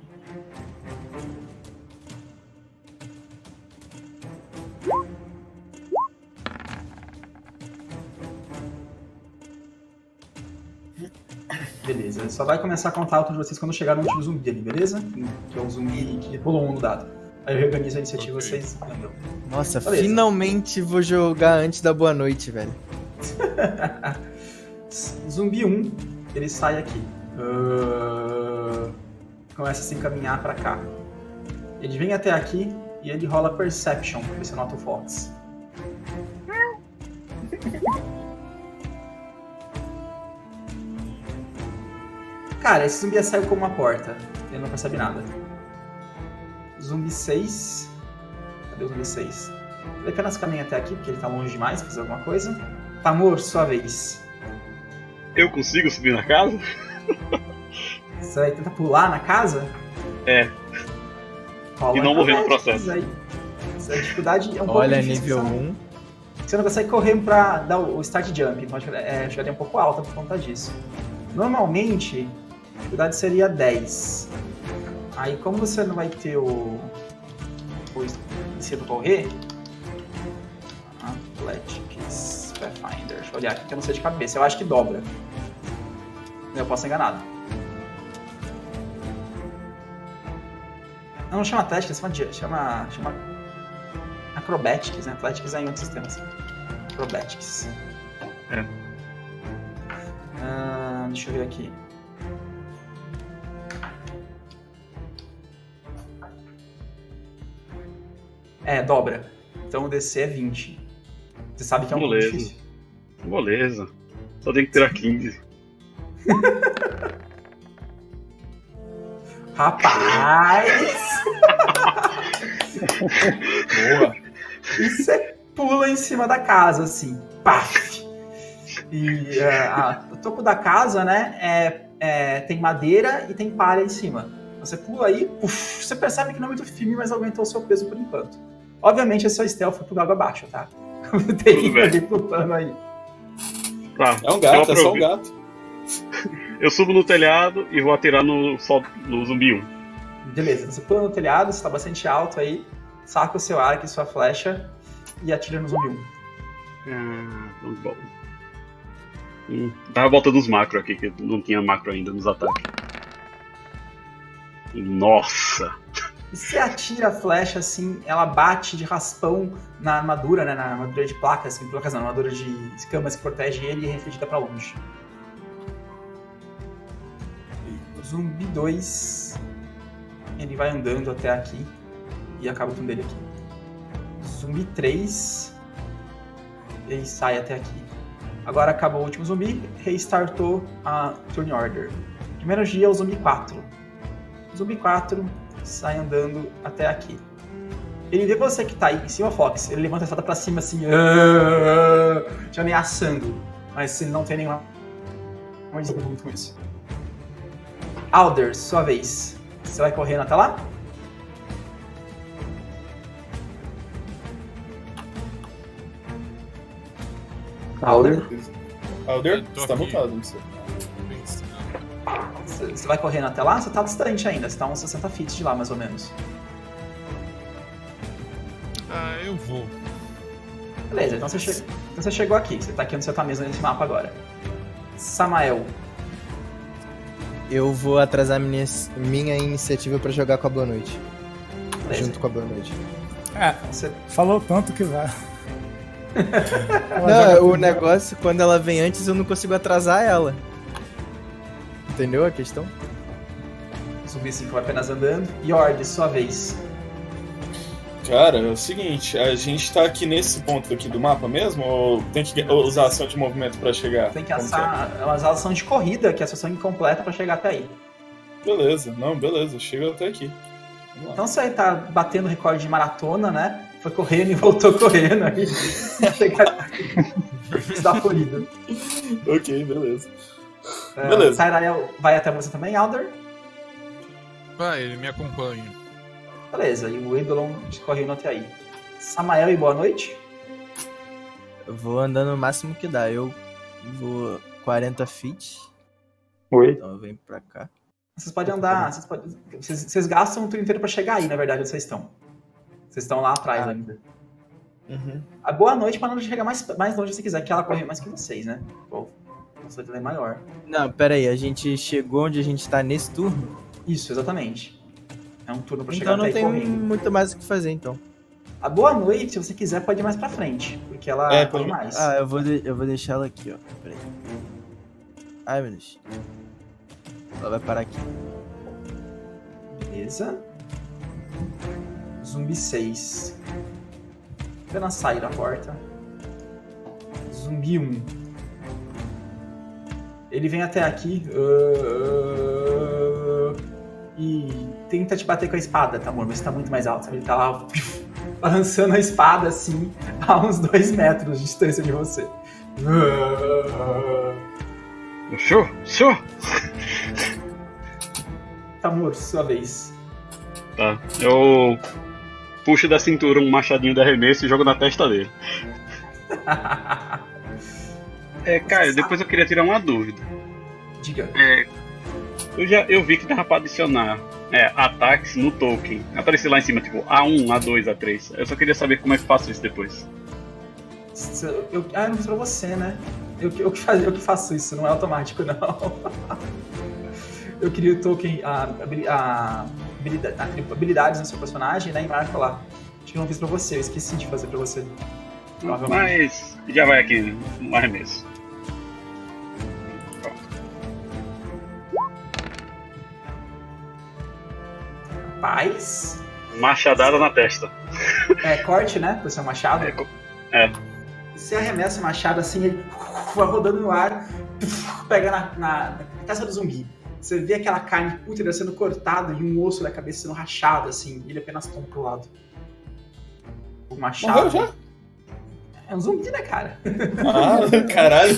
Beleza, só vai começar a contar o turno de vocês quando chegar no último zumbi ali, beleza? Que é o zumbi que pulou um no dado. Aí eu reorganizo a iniciativa, Ok. vocês lembram. Nossa, Beleza. finalmente vou jogar antes da boa noite, velho. Zumbi um, ele sai aqui. Uh, começa a se encaminhar pra cá. Ele vem até aqui e ele rola Perception, pra ver se nota o Fox. Cara, esse zumbi saiu como uma porta. Ele não percebe nada. Zumbi seis. Cadê o zumbi seis? Ele apenas caminha até aqui, porque ele tá longe demais pra fazer alguma coisa. Tamor, sua vez. Eu consigo subir na casa? Você vai tentar pular na casa? É. Rola E não morrer no acrobatics processo. aí. Essa dificuldade é um pouco Olha, difícil, nível sabe? um. Você não consegue correr pra dar o start jump. Então é, jogaria um pouco alta por conta disso. Normalmente, a dificuldade seria dez. Aí, como você não vai ter o... o ensino correr... Athletics, Pathfinder... Deixa eu olhar aqui que eu não sei de cabeça. Eu acho que dobra. Eu posso ser enganado. Não, não chama Athletics, chama, chama, chama Acrobatics, né? Athletics é em outros sistemas. Acrobatics. É. Ah, deixa eu ver aqui. É, dobra. Então o D C é vinte. Você sabe que é um pouco Beleza. difícil. Beleza. Só tem que tirar quinze. Rapaz! Boa. E você pula em cima da casa, assim. Paf! E é, a- o topo da casa, né, é, é- tem madeira e tem palha em cima. Você pula aí, puf, você percebe que não é muito firme, mas aguentou o seu peso por enquanto. Obviamente, a sua stealth foi pro água abaixo, tá? Tem que Tudo bem. perder pro plano aí. Tá. É um eu gato, é só um aproveito- gato. Eu subo no telhado e vou atirar no, sol- no zumbi um. Beleza, você pula no telhado, você tá bastante alto aí, saca o seu arco e sua flecha e atira no zumbi um. Ah, muito bom. Hum, tava botando os macro aqui, que não tinha macro ainda nos ataques. Nossa! E você atira a flecha assim, ela bate de raspão na armadura, né? Na armadura de placas, assim, placas não, na armadura de escamas que protege ele e é refletida pra longe. E o zumbi dois, ele vai andando até aqui e acaba o turno dele aqui. Zumbi três, ele sai até aqui. Agora acabou o último zumbi, restartou a turn order. Primeiro dia é o zumbi quatro. O zumbi quatro sai andando até aqui. Ele vê você que tá aí em cima, Fox. Ele levanta a espada pra cima assim, "Ah", te ameaçando. Mas ele não tem nenhuma uma desenvolvimento com isso. Alder, sua vez. Você vai correndo até lá? Alder, Alder, Tô você tá aqui. mutado, não sei. você você vai correndo até lá? Você tá distante ainda, você tá uns sessenta feet de lá, mais ou menos. Ah, eu vou. Beleza, então você, che... então você chegou aqui. Você tá aqui onde você tá mesmo nesse mapa agora. Samael. Eu vou atrasar minha, minha iniciativa pra jogar com a Boa Noite. Beleza. Junto com a Boa Noite. É, Você... falou tanto que vai. Ela Não, joga o tudo. negócio, quando ela vem antes, eu não consigo atrasar ela. Entendeu a questão? O zumbi cinco vai apenas andando. Yord, sua vez. Cara, é o seguinte, a gente tá aqui nesse ponto aqui do mapa mesmo? Ou tem que usar ação de movimento pra chegar? Tem que Como assar umas ação de corrida, que é a sua ação incompleta pra chegar até aí. é? Beleza, não, beleza, chega até aqui. Vamos lá. Então você tá batendo recorde de maratona, né? Foi correndo e voltou correndo aí. Chegar da corrida. Ok, beleza. Uh, Beleza. Tyrael vai até você também, Alder? Vai, ele me acompanha. Beleza, e o Eidolon correndo até aí. Samael, e boa noite. Eu vou andando o máximo que dá. Eu vou quarenta feet. Oi. Então eu venho pra cá. Vocês podem andar, vocês, podem, vocês, vocês gastam o turno inteiro pra chegar aí, na verdade, onde vocês estão. Vocês estão lá atrás Ah. ainda. Uhum. A boa noite para não chegar mais, mais longe se quiser, que ela corre mais que vocês, né? Bom, nossa delay é maior. Não, pera aí. A gente chegou onde a gente tá nesse turno? Isso, exatamente. É um turno pra chegar Então até não aí tem correndo. muito mais o que fazer, então. A boa noite, se você quiser, pode ir mais pra frente, porque ela É, corre pode- mais. Ah, eu vou, de- eu vou deixar ela aqui, ó. Pera aí. Ai, meu Deus. Ela vai parar aqui. Beleza. Zumbi seis. Apenas sair da porta. Zumbi um. Ele vem até aqui. uh, e tenta te bater com a espada, tá, amor? Mas você tá muito mais alto. Sabe? Ele tá lá balançando a espada assim, a uns dois metros de distância de você. Uh, Show, show! Tamur, sua vez. Tá, eu puxo da cintura um machadinho de arremesso e jogo na testa dele. É, cara, depois eu queria tirar uma dúvida. Diga. É, eu já eu vi que dava pra adicionar é, ataques no token. Apareceu lá em cima, tipo A um, A dois, A três. Eu só queria saber como é que faço isso depois. Eu, ah, eu não fiz pra você, né? Eu, eu, que faz, eu que faço isso, não é automático, não. Eu queria o token, a, a, habilidade, a habilidades no seu personagem, né? E marca lá. Acho que eu não fiz pra você, eu esqueci de fazer pra você. Mas já vai aqui no arremesso. Paz. Machadada na testa. É corte, né? Por ser um machado. É, é. Você arremessa o machado assim, ele vai rodando no ar, pega na, na, na testa do zumbi. Você vê aquela carne pútrida sendo cortada e um osso da cabeça sendo rachado, assim, e ele apenas toma pro lado. O machado. Morreu já? É um zumbi, né, cara? Ah, caralho.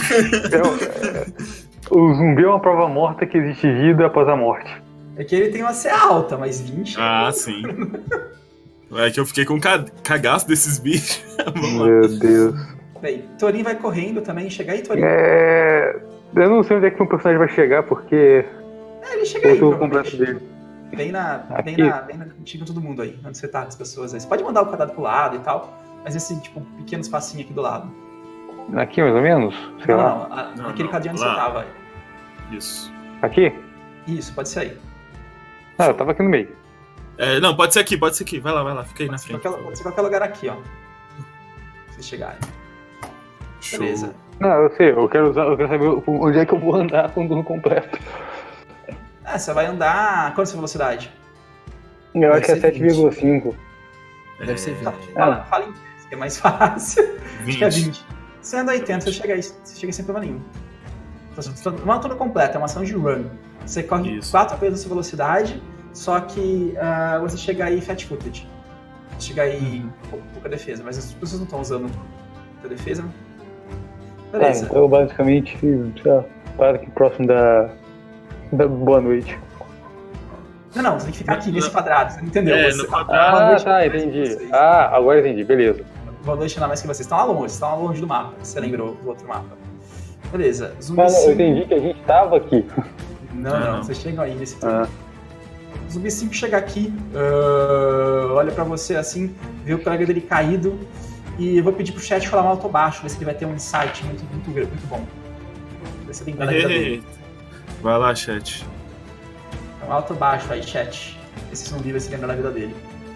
É, o zumbi é uma prova morta que existe vida após a morte. É que ele tem uma C alta, mas vinte. Ah, sim. É que eu fiquei com ca- cagaço desses bichos. Vamos lá. Meu Deus. Bem, Torin vai correndo também. Chega aí, Torin. É... Eu não sei onde é que o personagem vai chegar, porque É, ele chega aí. eu tô provavelmente. completo dele. Bem na. Bem Aqui? na. Bem na. Chega todo mundo aí, onde você tá, as pessoas aí. Você pode mandar o quadrado pro lado e tal, mas esse, tipo, pequeno espacinho aqui do lado. Aqui, mais ou menos? Sei não, lá. não, a- Não, naquele não, cadinho onde lá. você tava. Isso. Aqui? Isso, pode ser aí. Ah, eu tava aqui no meio. É, não, pode ser aqui, pode ser aqui. Vai lá, vai lá, fica aí na Pode ser, frente. qualquer, pode ser qualquer lugar aqui, ó. Se vocês chegarem. Show. Beleza. Não, eu sei, eu quero usar, eu quero saber onde é que eu vou andar com o turno completo. É, você vai andar. Qual é a sua velocidade? Eu acho que é ser sete vírgula cinco. Deve ser Tá, vinte. fala, fala em inglês, que é mais fácil. Acho que é vinte. vinte. Você anda oitenta, você chega aí, você chega sem problema nenhum. Então, não é uma turno completa, é uma ação de run. Você corre Isso. quatro vezes a sua velocidade, só que ah, você chega aí fat-footed. Você chega aí com pouca defesa, mas as pessoas não estão usando muita defesa, né? Tá, Beleza. então eu basicamente já paro aqui próximo da, da boa noite. Não, não, você tem que ficar aqui nesse quadrado, você não entendeu? É, você, no quadrado. Boa Ah, noite tá, é mais que entendi. vocês. Ah, agora entendi, beleza. Boa noite não é mais que vocês. Vocês estão lá longe, vocês estão lá longe do mapa. Você lembrou do outro mapa. Beleza. Zumbi Ah, não, eu cinco. entendi que a gente tava aqui. Não, Ah, não, não. vocês chegam aí nesse turno. Ah, Zumbi cinco chega aqui, ah, olha pra você assim, vê o colega dele caído. E eu vou pedir pro chat falar um alto baixo, ver se ele vai ter um insight muito, muito, muito bom. Ver se ele lembra da vida dele. Eita. Vai lá, chat. Então, alto baixo aí, chat. Esse zumbi vai se lembrar da vida dele.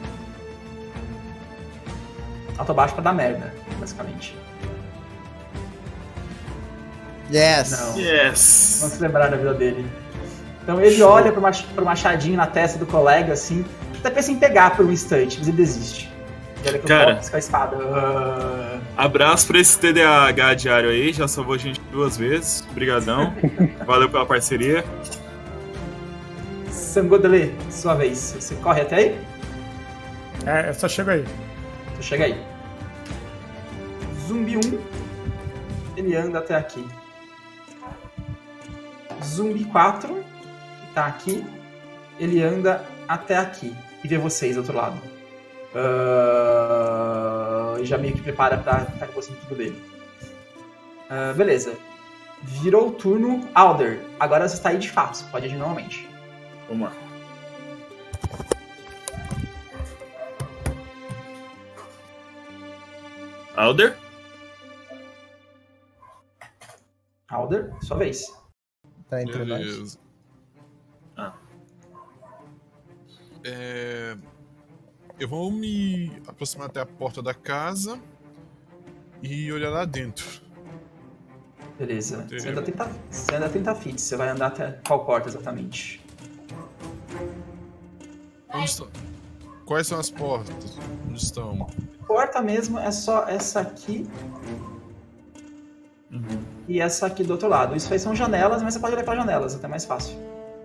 Alto baixo pra dar merda, basicamente. Yes! Não. Não Yes. se lembrar da vida dele. Então ele olha pro, mach pro machadinho na testa do colega, assim, até pensa em pegar por um instante, mas ele desiste. E olha que Cara. eu com a espada. Ah, Abraço pra esse T D A H diário aí, já salvou a gente duas vezes. Obrigadão. Valeu pela parceria. Sangodele, sua vez. Você corre até aí? É, eu só chego aí. Então chega aí. Zumbi um, ele anda até aqui. Zumbi quatro, que tá aqui. ele anda até aqui e vê vocês do outro lado. Uh, e já meio que prepara pra ficar com você no tubo dele. Uh, beleza. Virou o turno. Alder, agora você está aí de fato, você pode agir normalmente. Vamos lá. Alder? Alder, sua vez. Tá entre nós. Beleza. Ah. É, eu vou me aproximar até a porta da casa e olhar lá dentro. Beleza. Entendeu? Você anda trinta, você anda trinta feet, você vai andar até qual porta exatamente? Onde estão? Quais são as portas? Onde estão? Porta mesmo é só essa aqui Uhum. e essa aqui do outro lado. Isso aí são janelas, mas você pode olhar para janelas, até mais fácil.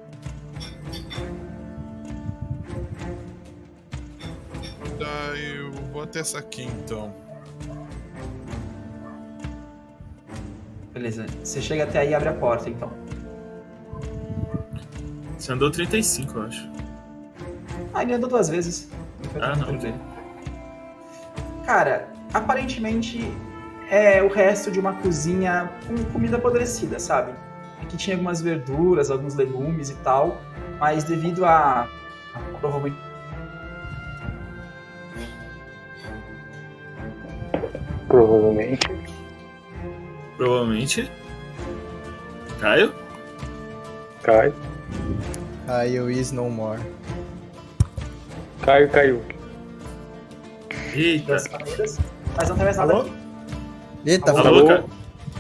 Tá, eu vou até essa aqui então. Beleza. Você chega até aí e abre a porta, então. Você andou trinta e cinco, eu acho. Ah, ele andou duas vezes. foi Ah, não, tudo ok. bem. Cara, aparentemente é o resto de uma cozinha com comida apodrecida, sabe? Aqui tinha algumas verduras, alguns legumes e tal, mas devido a, a provavelmente Provavelmente. Provavelmente. Caio? Cai. Caio is no more. Caio, caiu. Eita. das maneiras, mas não tem mais nada Alô? aqui. Eita, Alô? falou. Alô, Caio?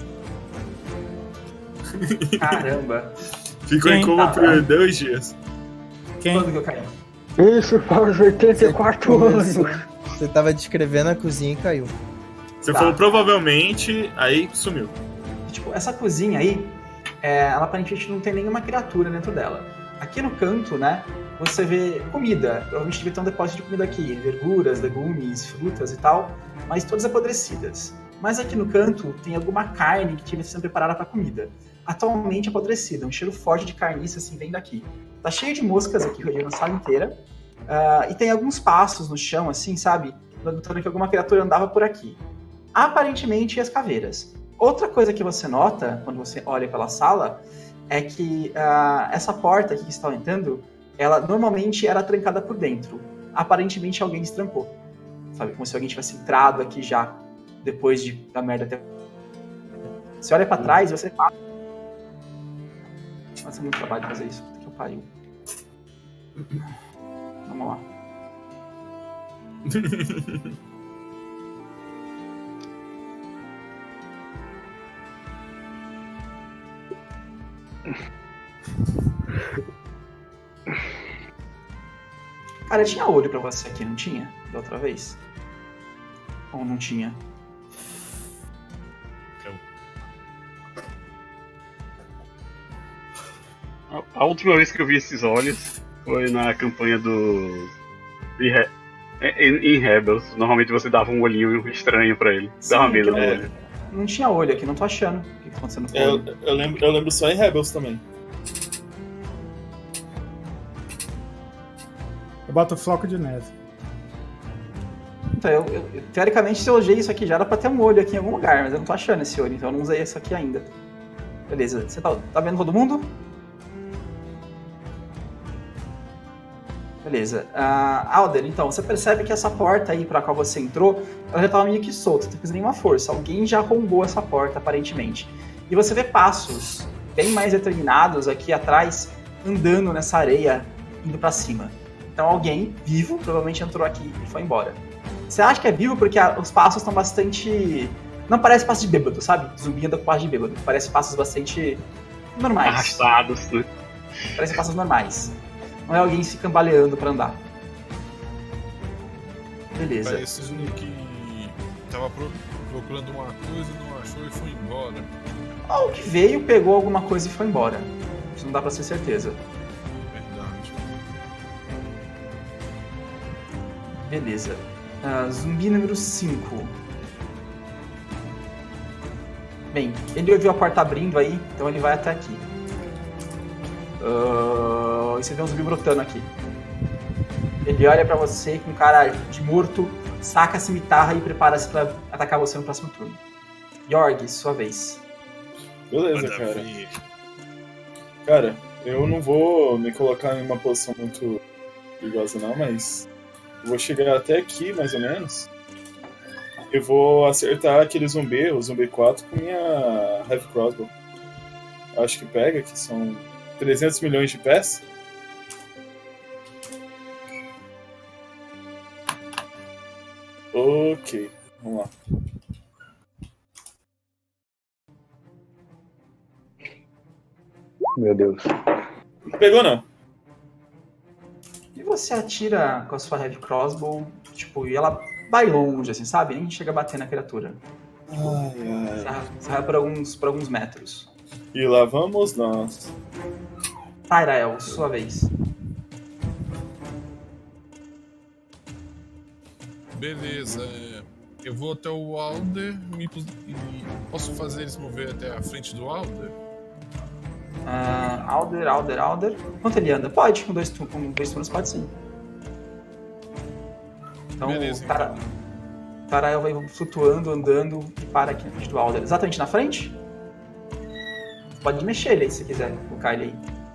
Caramba. Ficou em Quem? coma Tá, por tá. dois dias. Quem? Quando que eu caí? Isso faz oitenta e quatro anos. Você tava descrevendo a cozinha e caiu. Você Tá. falou provavelmente, aí sumiu. Tipo, essa cozinha aí, é, ela aparentemente não tem nenhuma criatura dentro dela. Aqui no canto, né, você vê comida. Provavelmente devia ter um depósito de comida aqui. Verduras, legumes, frutas e tal, mas todas apodrecidas. Mas aqui no canto tem alguma carne que tinha sido preparada para comida. Atualmente apodrecida, um cheiro forte de carniça assim vem daqui. Tá cheio de moscas aqui rodeando a sala inteira. Uh, e tem alguns passos no chão, assim, sabe? Notando que alguma criatura andava por aqui. Aparentemente as caveiras. Outra coisa que você nota quando você olha pela sala é que uh, essa porta aqui que está entrando, ela normalmente era trancada por dentro. Aparentemente alguém destrancou. Sabe? Como se alguém tivesse entrado aqui já depois de da merda ter. Você olha pra trás e você fala. Nossa, é muito trabalho fazer isso. Puta que eu pariu. Vamos lá. Cara, tinha olho pra você aqui, não tinha? Da outra vez? Ou não tinha? A- A última vez que eu vi esses olhos foi na campanha do. Em, Re- em- em Rebels. Normalmente você dava um olhinho estranho pra ele. Dava Sim, medo que no eu- olho. Não tinha olho aqui, não tô achando. O que tá acontecendo com o Eu, olho? eu, lembro, eu lembro só em Rebels também. Eu boto floco de neve. Então, eu, eu- teoricamente, se eu usei isso aqui já era pra ter um olho aqui em algum lugar, mas eu não tô achando esse olho, então eu não usei isso aqui ainda. Beleza, você tá, tá vendo todo mundo? Beleza. Uh, Alder, então, você percebe que essa porta aí pra qual você entrou, ela já tava meio que solta, não fez nenhuma força. Alguém já arrombou essa porta, aparentemente. E você vê passos bem mais determinados aqui atrás, andando nessa areia, indo pra cima. Então alguém vivo provavelmente entrou aqui e foi embora. Você acha que é vivo porque a- os passos estão bastante... Não parece passos de bêbado, sabe? Zumbi anda com passos de bêbado. Parece passos bastante normais. Arrastados, né? Parece passos normais. Não é alguém se cambaleando pra andar. Beleza. Parece um que tava pro- procurando uma coisa, não achou e foi embora. Ou que veio, pegou alguma coisa e foi embora. Isso não dá pra ter certeza. Verdade. Beleza. Ah, zumbi número cinco. Bem, ele ouviu a porta abrindo aí, então ele vai até aqui. Uh, e você vê um zumbi brotando aqui. Ele olha pra você com cara de morto, saca a cimitarra e prepara-se pra atacar você no próximo turno. Yorg, sua vez. Beleza, Manda cara. ver. Cara, eu não vou me colocar em uma posição muito perigosa não, mas eu vou chegar até aqui, mais ou menos. Eu vou acertar aquele zumbi, o zumbi quatro, com minha Heavy Crossbow. Acho que pega, que são trezentos milhões de pés. Ok, vamos lá. Meu Deus. Pegou não. E você atira com a sua Heavy Crossbow, tipo, e ela vai longe, assim, sabe? Nem chega a bater na criatura. Ai, Você ai. vai- Você vai por alguns, por alguns metros. E lá vamos nós. Tyrael, sua vez. Beleza. é, Eu vou até o Alder me pos- e posso fazer eles mover até a frente do Alder? Uh, Alder, Alder, Alder. Quanto ele anda? Pode, com dois, tu- com dois turnos pode sim. Então, Beleza, o Tara... Tarael vai flutuando, andando e para aqui na frente do Alder. Exatamente na frente? Você pode mexer ele aí se quiser, colocar ele aí.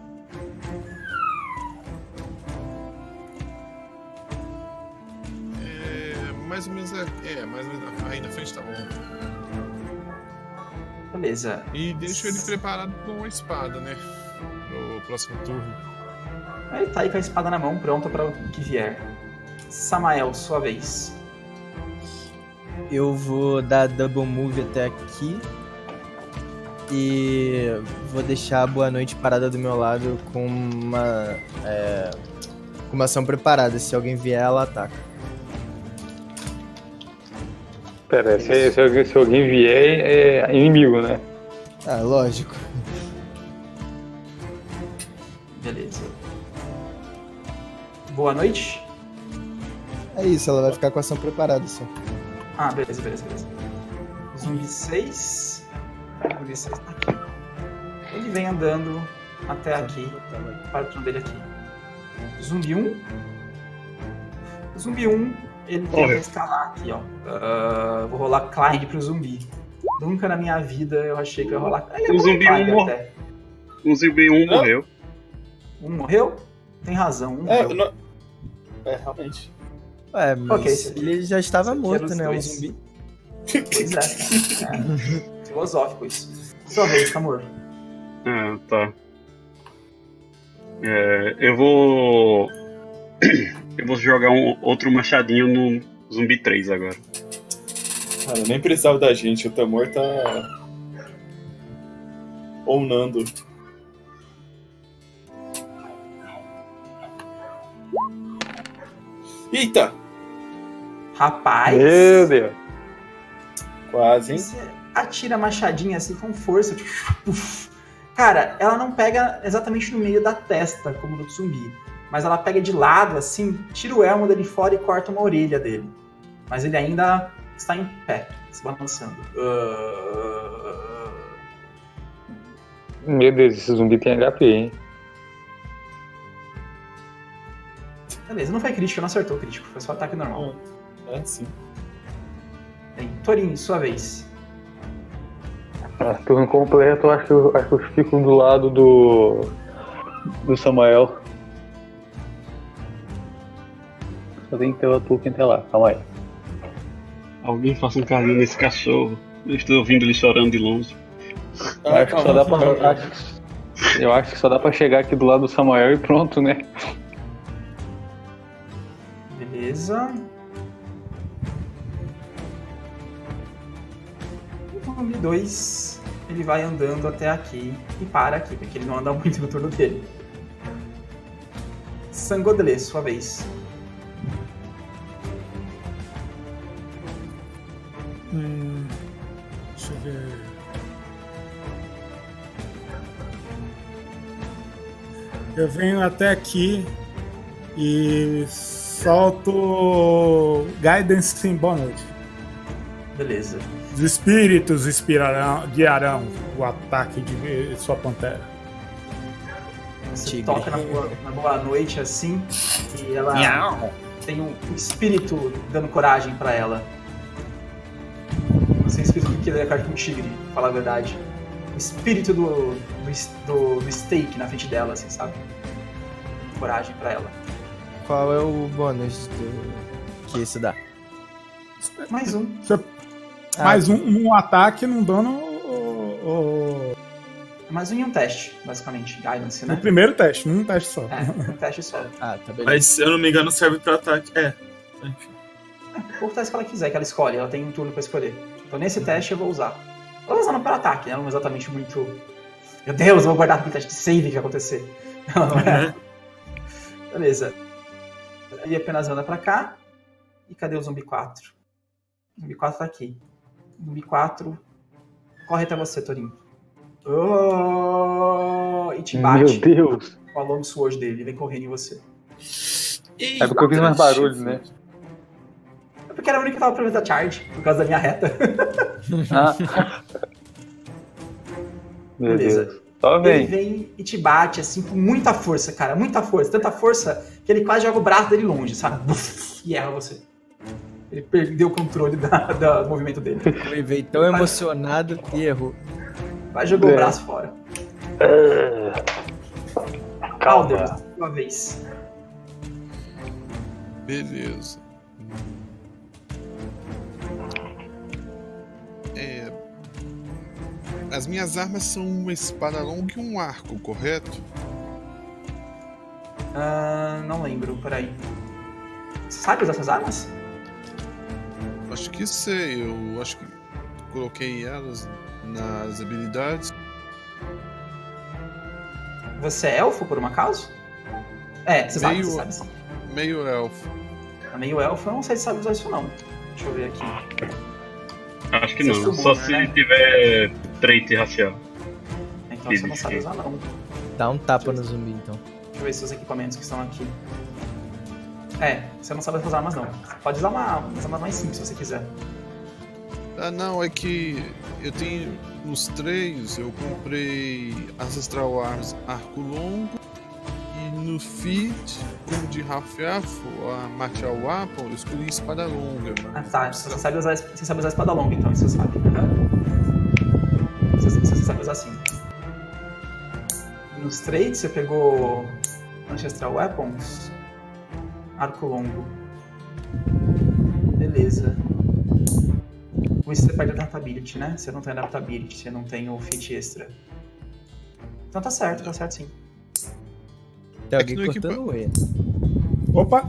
É, mais ou menos é, é, mais ou menos aí na frente tá bom. Beleza. E deixo ele preparado com a espada, né? No próximo turno. Ele tá aí com a espada na mão, pronto para o que vier. Samael, sua vez. Eu vou dar double move até aqui. E vou deixar a boa noite parada do meu lado com uma. É, com uma ação preparada. Se alguém vier, ela ataca. Pera, se, se, alguém- se alguém vier, é inimigo, né? Ah, lógico. Beleza. Boa noite. É isso, ela vai ficar com a ação preparada só. Ah, beleza, beleza, beleza. Zumbi seis. Zumbi seis tá aqui. Ele vem andando até aqui. Para o turno dele aqui. Zumbi um. Zumbi um, ele tenta Morreu. escalar aqui, ó. Ah, vou rolar Climb pro zumbi. Nunca na minha vida eu achei que eu ia rolar. Ele é O bom zumbi Climb um mor- até. O zumbi um Não. morreu. Um morreu? Tem razão, um É, morreu. não... é realmente. Ué, mas Ok, esse aqui- ele já estava esse aqui morto, era os né? O dois. zumbi. Pois é. é. Filosófico isso. Sua vez, amor. Ah, tá. É, eu vou. Eu vou jogar um outro machadinho no zumbi três agora. Cara, nem precisava da gente, o Tamor tá. Onando. Eita! Rapaz. Meu Deus. Quase, hein? Você atira a machadinha assim com força. Uf. Cara, ela não pega exatamente no meio da testa, como do zumbi. Mas ela pega de lado, assim, tira o elmo dele fora e corta uma orelha dele. Mas ele ainda está em pé, se balançando. Uh... Meu Deus, esse zumbi tem H P, hein? Beleza, não foi crítico, não acertou o crítico. Foi só ataque normal. É, sim. Bem, Torinho, sua vez. Ah, turno completo, acho que, eu, acho que eu fico do lado do. do Samuel. Só tem que ter o Tolkien até lá, calma aí. Alguém faça um carinho nesse cachorro. Eu estou ouvindo ele chorando de longe. Ah, acho que só dá pra, acho que- eu acho que só dá pra chegar aqui do lado do Samuel e pronto, né? Beleza. O zumbi dois, ele vai andando até aqui e para aqui, porque ele não anda muito no turno dele. Sangodelê, sua vez. Hum, deixa eu ver. Eu venho até aqui e solto Guidance Symbolic. Beleza. Os espíritos inspirarão, guiarão o ataque de sua pantera. Um Você tigre. toca na boa, na boa noite assim e ela tem um espírito dando coragem pra ela. Não sei o espírito que queria ficar com um tigre, pra falar a verdade. O espírito do, do, do, do steak na frente dela, assim, sabe? Coragem pra ela. Qual é o bônus do... que isso dá? Mais um. Você- Ah, Mais um, um ataque num dano o- o- Mais um e um teste, basicamente. Guidance, no né? primeiro teste, num teste só. É, um teste só. Ah, tá beleza. Mas, se eu não me engano, serve pra ataque. É. Enfim. Ou o teste que ela quiser, que ela escolhe. Ela tem um turno pra escolher. Então nesse teste eu vou usar. Eu vou usar no para ataque, né? Não exatamente muito... Meu Deus, eu vou guardar aquele teste de save que vai acontecer. Não, não é. Beleza. Ele apenas anda pra cá. E cadê o zumbi quatro? O zumbi quatro tá aqui. O zumbi quatro corre até você, Torinho. Oh, e te bate Meu Deus. com a long sword dele. Ele vem correndo em você. É porque eu fiz mais barulho, né? É porque era o único que tava pra da charge, por causa da minha reta. Ah. Meu Beleza. Deus. Só Ele vem. vem e te bate, assim, com muita força, cara. Muita força. Tanta força que ele quase joga o braço dele longe, sabe? Buf, e erra você. Ele perdeu o controle da, da- do movimento dele. Ele veio tão emocionado e errou. Vai jogar o É. braço fora. Calma. Calder, uma vez. Beleza. É, as minhas armas são uma espada longa e um arco, correto? Ah, não lembro, peraí. Você sabe usar essas armas? Acho que sei, eu acho que coloquei elas nas habilidades. Você é elfo, por um acaso? É, você sabe, Meio- você sabe sim. Meio elfo. É meio elfo, eu não sei se sabe usar isso não. Deixa eu ver aqui. Acho que Você não, sumou, só né? se tiver trait racial. Então você não sabe usar não. Dá um tapa no zumbi, então. Deixa eu ver se os equipamentos que estão aqui. É, você não sabe usar armas não. Pode usar uma, umas armas mais simples se você quiser. Ah, não, é que eu tenho nos três, eu comprei Ancestral Arms Arco Longo e no Feed, como de Rafiafo, a Martial Weapon, eu escolhi Espada Longa. Ah tá, você sabe usar, você sabe usar espada longa então, isso você sabe. Uhum. Você, você sabe usar sim. Nos trades você pegou Ancestral Weapons, arco longo. Beleza. Com isso você perde adaptability, né? Você não tem adaptability, você não tem o feat extra. Então tá certo, tá certo sim. Tem É que alguém no cortando o E. Opa!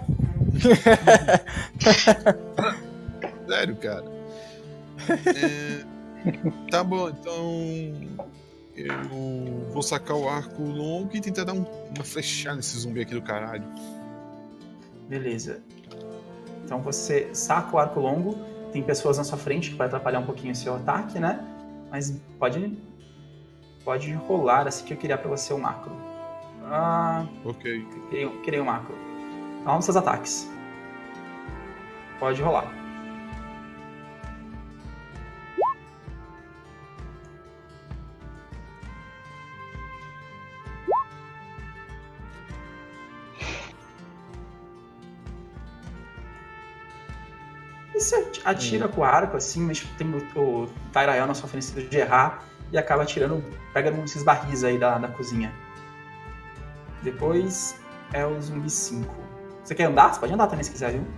Sério, cara. É, tá bom, então eu vou sacar o arco longo e tentar dar um- uma flechada nesse zumbi aqui do caralho. Beleza. Então você saca o arco longo, tem pessoas na sua frente que vai atrapalhar um pouquinho o seu ataque, né? Mas pode pode rolar assim que eu queria pra você um macro. Ah, Ok. queria, queria um macro. Então vamos seus ataques. Pode rolar. E você atira com o arco, assim, mas tem o, o Tyrael na sua frente de errar e acaba atirando, pega nesses barris aí da, da cozinha. Depois é o zumbi cinco. Você quer andar? Você pode andar também se quiser, viu?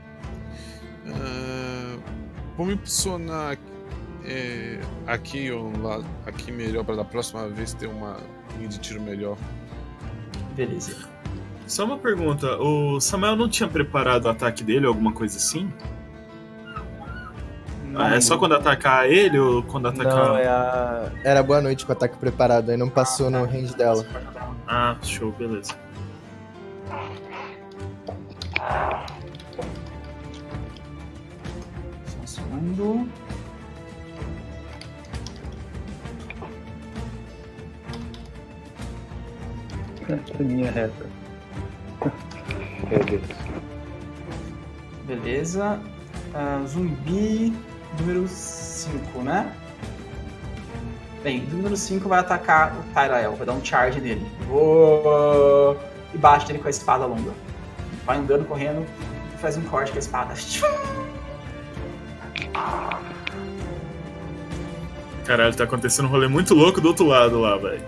Ah, vou me posicionar é, aqui ou lá, aqui melhor para da próxima vez ter uma linha de tiro melhor. Beleza. Só uma pergunta, o Samuel não tinha preparado o ataque dele ou alguma coisa assim? Ah, é só quando atacar ele ou quando atacar... Não, é a... Era boa noite com o ataque preparado, aí não passou no range dela. Ah, show, beleza. Só um segundo. Essa linha reta. Meu Deus. Beleza. Ah, zumbi número cinco, né? Bem, do número cinco vai atacar o Tyrael, vai dar um charge nele. Oh! E bate ele com a espada longa. Vai andando, correndo, e faz um corte com a espada. Caralho, tá acontecendo um rolê muito louco do outro lado lá, velho.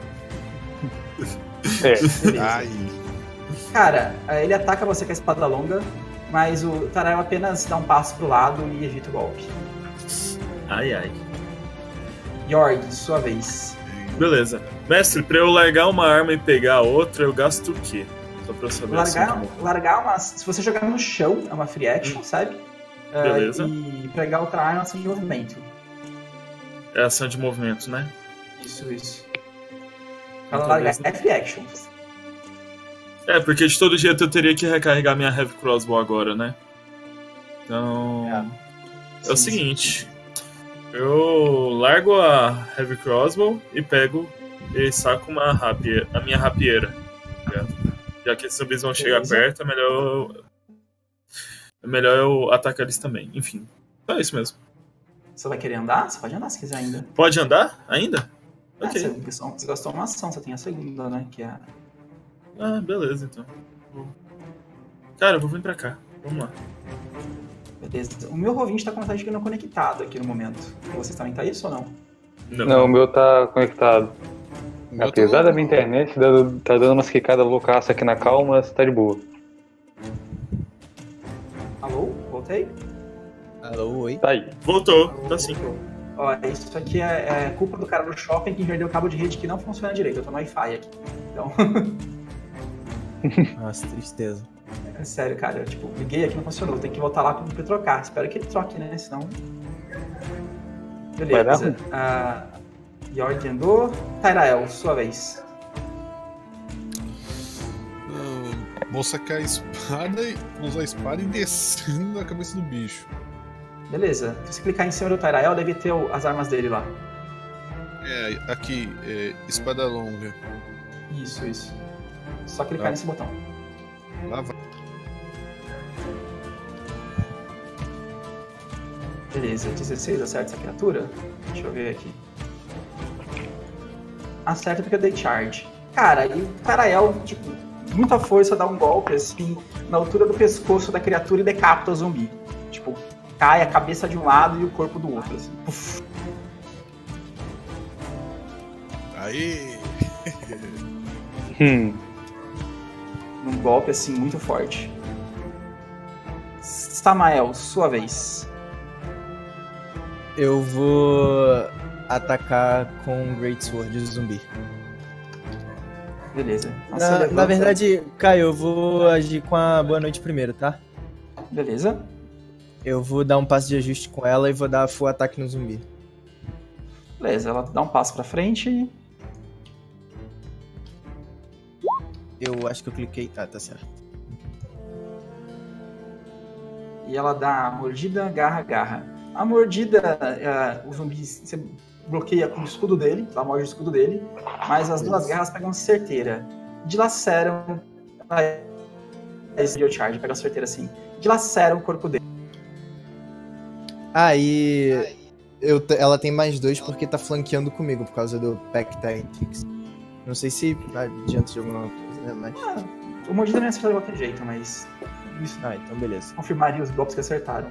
É. Ai. Cara, ele ataca você com a espada longa, mas o Tyrael apenas dá um passo pro lado e evita o golpe. Ai, ai. Yorg, sua vez. Beleza. Mestre, pra eu largar uma arma e pegar a outra, eu gasto o quê? Só pra eu saber. Largar, assim, largar uma. Se você jogar no chão, é uma free action, sabe? Beleza. Uh, e pegar outra arma assim de movimento. É ação de movimento, né? Isso, isso. Então, Pra largar beleza. é free action. É, porque de todo jeito eu teria que recarregar minha Heavy Crossbow agora, né? Então. É, é o Sim, seguinte. Eu largo a Heavy Crossbow e pego e saco uma rapier, a minha rapieira. Tá ligado? Já que esses zumbis vão chegar Beleza. perto, é melhor eu, é melhor eu atacar eles também. Enfim, só isso mesmo. Você vai querer andar? Você pode andar se quiser ainda. Pode andar ainda? Ah, Ok. você, gastou, você gastou uma ação, você tem a segunda, né? Que é. Ah, beleza, então. Cara, eu vou vir pra cá. Vamos lá. Beleza. O meu Rovinte tá com a mensagem não conectado aqui no momento. Vocês também tá isso ou não? Não. Não, o meu tá conectado. O meu Apesar tá- da minha internet, dando- tá dando umas quicadas loucaças aqui na calma, mas tá de boa. Alô? Voltei? Alô, oi. Tá aí. Voltou, tá sim. Ó, isso aqui é, é culpa do cara do shopping que perdeu o cabo de rede que não funciona direito. Eu tô no Wi-Fi aqui. Então, Nossa, tristeza. é sério, cara. Eu, tipo, liguei aqui, não funcionou. Tem que voltar lá pra pra trocar. Espero que ele troque, né? Senão. Vai dar Beleza. Ah, York andou. Tyrael, sua vez. Ah, vou sacar a espada e usar a espada e descendo na cabeça do bicho. Beleza. Se você clicar em cima do Tyrael, deve ter o- as armas dele lá. É, aqui, é, espada longa. Isso, isso. Só clicar Ah. nesse botão. Lá vai. Beleza, dezesseis acerta essa criatura? Deixa eu ver aqui. Acerta porque eu dei charge. Cara, e o Tyrael, tipo, muita força dá um golpe assim, na altura do pescoço da criatura e decapita o zumbi. Tipo, cai a cabeça de um lado e o corpo do outro, assim. Puf. Aí. Hum. Num golpe assim muito forte. Samael, sua vez. Eu vou atacar com o Great Sword o zumbi. Beleza. Então você Na, levanta- na verdade, Caio, eu vou agir com a boa noite primeiro, tá? Beleza. Eu vou dar um passo de ajuste com ela e vou dar full ataque no zumbi. Beleza, ela dá um passo pra frente. Eu acho que eu cliquei. Ah, tá certo. E ela dá mordida, garra, garra. A mordida, é, o zumbi, você bloqueia com o escudo dele, ela morde o escudo dele, mas as duas garras pegam certeira. Dilaceram. Esse é o charge, pega a certeira assim. Dilaceram o corpo dele. Aí. Eu, te- ela tem mais dois porque tá flanqueando comigo por causa do Pact Tactics. Não sei se adianta de alguma coisa, né? Mas. Ah, o mordida não acertou de qualquer jeito, mas isso Ah, então beleza. confirmaria os golpes que acertaram.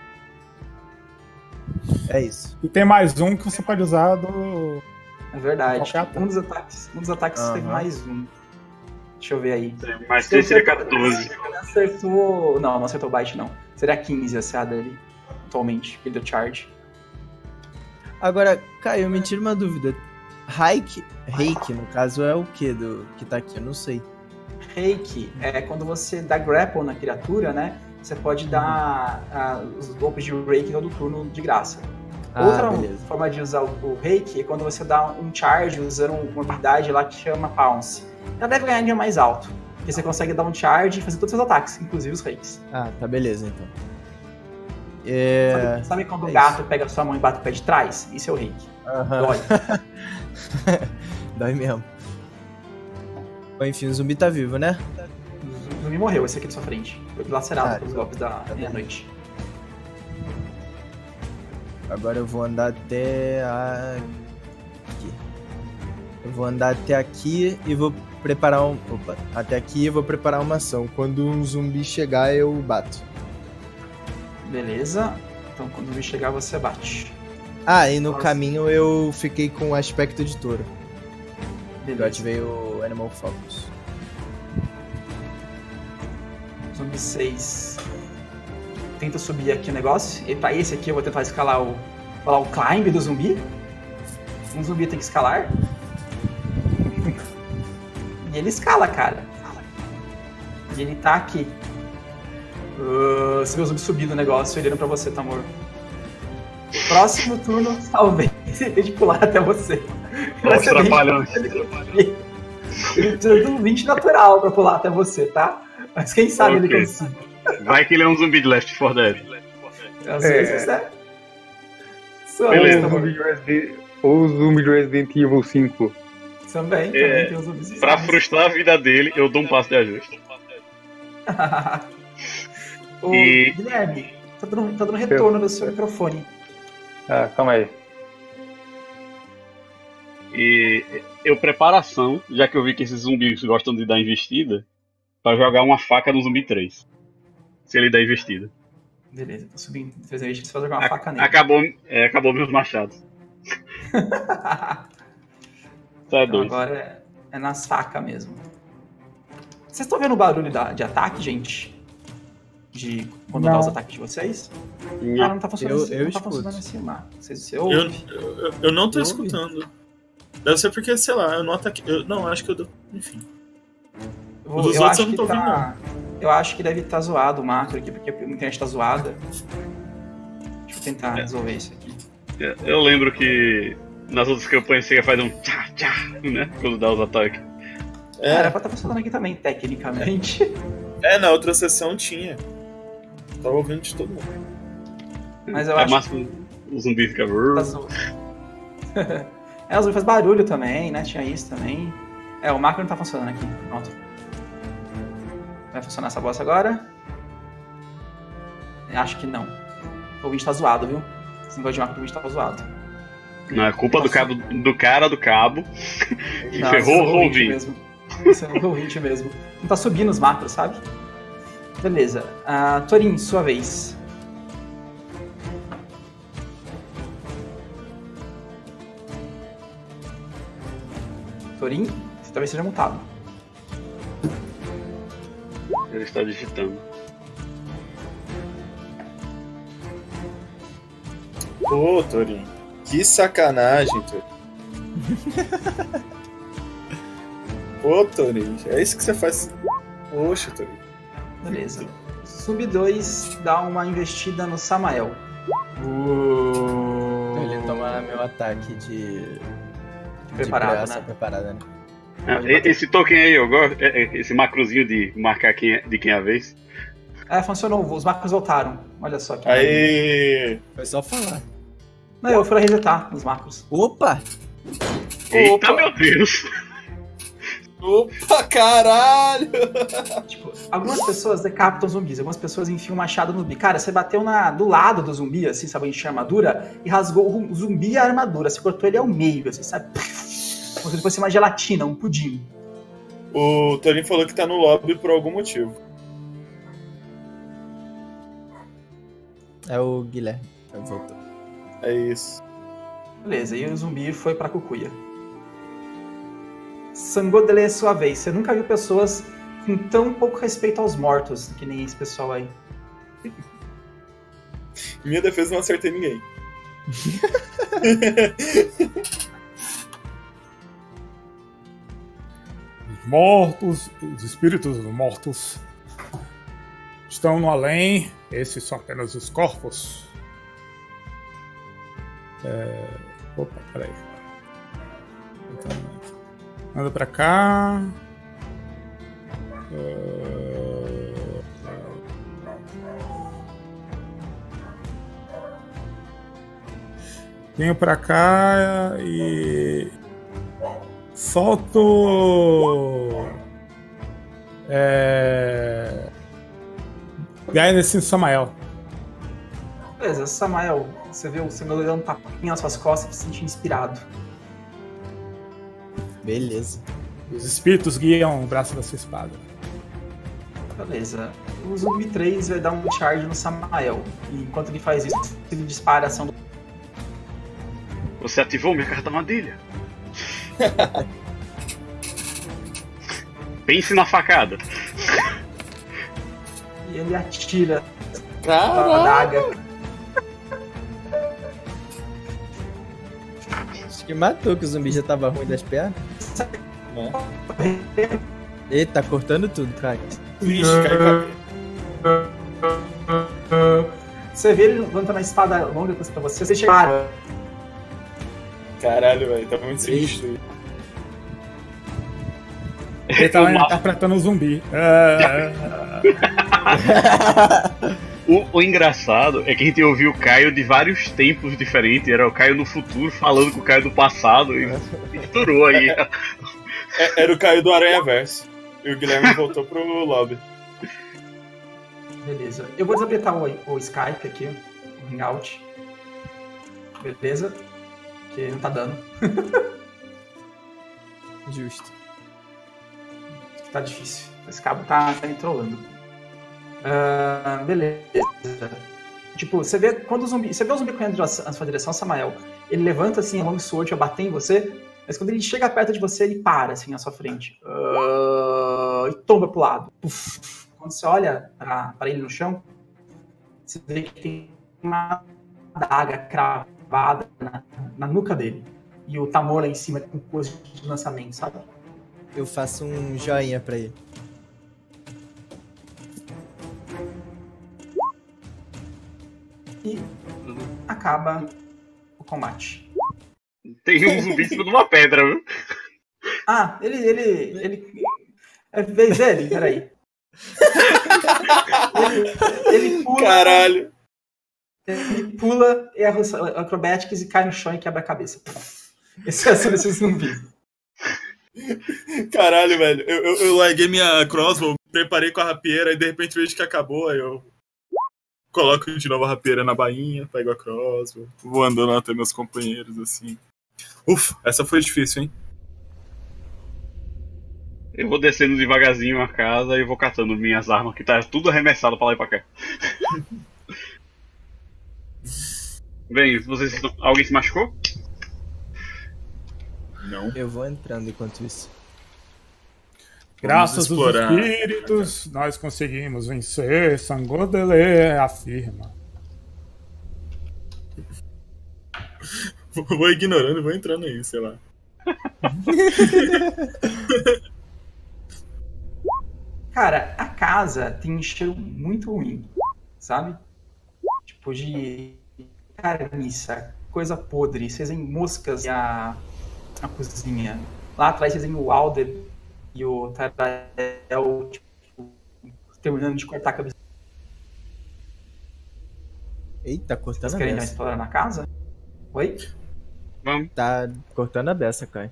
É isso. E tem mais um que você pode usar do. É verdade. Qualquer ataque. Um dos ataques, um dos ataques teve Aham. mais um. Deixa eu ver aí. Mais três seria quatorze. Acertou. Não, não acertou o bite, não. Seria quinze a C A dele, atualmente. Ele deu charge. Agora, Caio, me tira uma dúvida. Reiki, Reiki, no caso, é o que do que tá aqui? Eu não sei. Reiki é quando você dá grapple na criatura, né? Você pode dar ah, os golpes de Reiki todo turno de graça. Ah, Outra beleza. forma de usar o, o Reiki é quando você dá um charge usando uma habilidade lá que chama Pounce. Ela deve ganhar nível mais alto, porque você consegue dar um charge e fazer todos os seus ataques, inclusive os reikis. Ah, tá beleza então. É. Sabe, sabe quando é o gato pega a sua mão e bate o pé de trás? Isso é o reiki. Aham. Dói. Dói mesmo. Bom, enfim, o zumbi tá vivo, né? O zumbi morreu, esse aqui na sua frente. Foi lacerado Ah, pelos tá. golpes da meia-noite. Agora eu vou andar até a... aqui. Eu vou andar até aqui e vou preparar um... Opa, até aqui eu vou preparar uma ação. Quando um zumbi chegar, eu bato. Beleza. Então quando o zumbi chegar, você bate. Ah, e no Nossa. caminho eu fiquei com o aspecto de touro. Eu Beleza. ativei o Animal Focus. Zumbi seis. Tenta subir aqui o negócio. E pra esse aqui eu vou tentar escalar o... Falar o climb do zumbi. Um zumbi tem que escalar. E ele escala, cara. E ele tá aqui. Uh, você vê o zumbi subir do negócio olhando pra você, Tamor. Próximo turno, talvez ele tente pular até você. Os trapalhões. Ele precisa de um vinte natural pra pular até você, tá? Mas quem sabe Ok. ele consiga. Vai que ele é um zumbi de Left four Dead. Às vezes é. Sua Beleza. vez, Ou o Tamor. zumbi de Resident- Ou o zumbi de Resident Evil cinco. Também, também É, tem os zumbis. Pra frustrar a vida dele, eu dou um passo de ajuste. Ô, E- Guilherme, tá dando, tá dando retorno do seu microfone. Ah, calma aí. E eu preparo ação, já que eu vi que esses zumbis gostam de dar investida, pra jogar uma faca no zumbi três. Se ele der investida. Beleza, tô subindo. Fez a vez que você vai jogar uma A- faca nele. acabou, é, acabou meus machados. Tá Então dois. agora é, é nas facas mesmo. Vocês estão vendo o barulho da, de ataque, gente? De quando dá Não. os ataques de vocês? Ah, Não. não tá funcionando Eu- assim, eu não tá escuto. funcionando assim, Marco. Você, você Eu, ouve? eu, eu não tô Eu ouvi. escutando. Deve ser porque, sei lá, eu não ataquei. Eu, não, acho que eu. dou- Enfim. Eu, vou- os dos eu outros acho eu não que tô tá, eu acho que deve estar zoado o macro aqui, porque a internet tá zoada. Deixa eu tentar É. resolver isso aqui. Eu lembro que nas outras campanhas você ia fazer um tchá tchá, né? Quando dá os ataques. Ah, era É, pra estar funcionando aqui também, tecnicamente. é, na outra sessão tinha. Tava ouvindo de todo mundo. Mas eu é acho massa que o zumbi fica. Tá zoado. É, o zumbi faz barulho também, né? Tinha isso também. É, o macro não tá funcionando aqui. Pronto. Vai funcionar essa bosta agora? Eu acho que não. O vídeo tá zoado, viu? Esse negócio de macro do vídeo tá zoado. Não, é culpa do, cabo, do cara do cabo que Não, ferrou esse é o ouvinte ouvinte. mesmo. Esse é o ouvinte mesmo. Não tá subindo os macros, sabe? Beleza. Uh, Torin, sua vez. Torin, você talvez seja mutado. Ele está digitando. Pô, Torinho. Que sacanagem, Torinho. Pô, Torinho. É isso que você faz. Poxa, Torinho. Beleza. Sub dois dá uma investida no Samael. Uh... Ele toma meu ataque de. Preparado, de preaça né? preparada, né? Ah, e- esse token aí, eu gosto. é- é- Esse macrozinho de marcar quem é, de quem é a vez. É, funcionou. Os macros voltaram. Olha só que. Aí. Foi só falar. Não, eu fui lá resetar os macros. Opa! Eita, Opa. meu Deus! Opa, caralho! Tipo, algumas pessoas decapitam zumbis, algumas pessoas enfiam um machado no zumbi. Cara, você bateu na, do lado do zumbi, assim, sabe, encher a armadura, e rasgou o zumbi e a armadura. Você cortou ele ao meio, assim, sabe? Como se fosse uma gelatina, um pudim. O Torinho falou que tá no lobby por algum motivo. É o Guilherme. Ele voltou. É isso. Beleza, e o zumbi foi pra cucuia. Sangodele é sua vez. Você nunca viu pessoas com tão pouco respeito aos mortos, que nem esse pessoal aí. Minha defesa não acertei ninguém. Os mortos, os espíritos dos mortos estão no além. Esses são apenas os corpos. É... Opa, peraí. Então, anda pra cá. É... Venho pra cá e solto. É... Guidance em Samael. Beleza, Samael, você vê o Sangodele dando um tapinha nas suas costas e se sentir inspirado. Beleza. Os espíritos guiam o braço da sua espada. Beleza. O zumbi três vai dar um charge no Samael. E enquanto ele faz isso, ele dispara a ação do... Você ativou minha carta armadilha. Pense na facada. E ele atira a Caralho! adaga. Acho que matou, que o zumbi já tava ruim das pernas. Né? Eita, tá cortando tudo, cara. Vixe, cai Você vê ele levantando a espada longa pra você, você chega. Caralho, velho, tá muito sinistro. Ele tava interpretando o zumbi. É... O, o engraçado é que a gente ouviu o Caio de vários tempos diferentes. Era o Caio no futuro falando com o Caio do passado e misturou aí. É, era o Caio do Aranha Verso. E o Guilherme voltou pro lobby. Beleza. Eu vou desabilitar o, o Skype aqui, o Hangout. Beleza? Porque não tá dando. Justo. Tá difícil. Esse cabo tá, tá entrolando. Uh, beleza. Tipo, você vê quando o zumbi. Você vê o zumbi correndo na sua direção, Samael. Ele levanta assim a long sword a bater em você, mas quando ele chega perto de você, ele para assim na sua frente. Uh, e tomba pro lado. Puf. Quando você olha pra, pra ele no chão, você vê que tem uma adaga cravada na, na nuca dele. E o Tamor lá em cima com coisa de lançamento, sabe? Eu faço um joinha pra ele. E acaba o combate. Tem um zumbi em cima de uma pedra, viu? Ah, ele. ele. ele. É vez dele? Peraí. ele, ele pula. Caralho! Ele pula, erra os acrobatics e cai no chão e quebra a cabeça. Esse é sobre esse zumbi. Caralho, velho. Eu, eu, eu larguei minha crossbow, preparei com a rapieira e de repente vejo que acabou, aí eu coloco de novo a rapieira na bainha, pego a crossbow, vou andando até meus companheiros, assim. Ufa, essa foi difícil, hein? Eu vou descendo devagarzinho a casa e vou catando minhas armas, que tá tudo arremessado pra lá e pra cá. Bem, vocês estão... alguém se machucou? Não. Eu vou entrando enquanto isso. Graças aos explorar. espíritos, nós conseguimos vencer. Sangodele afirma. Vou, vou ignorando e vou entrando aí, sei lá. Cara, a casa tem um cheiro muito ruim, sabe? Tipo de carniça, coisa podre. Vocês veem moscas e a, a cozinha. Lá atrás vocês veem o Alder e o Tarael, tipo, terminando de cortar a cabeça. Eita, cortando Vocês a querem dar uma beça. explorada na casa? Oi? Vamos. Tá cortando a beça, Kai.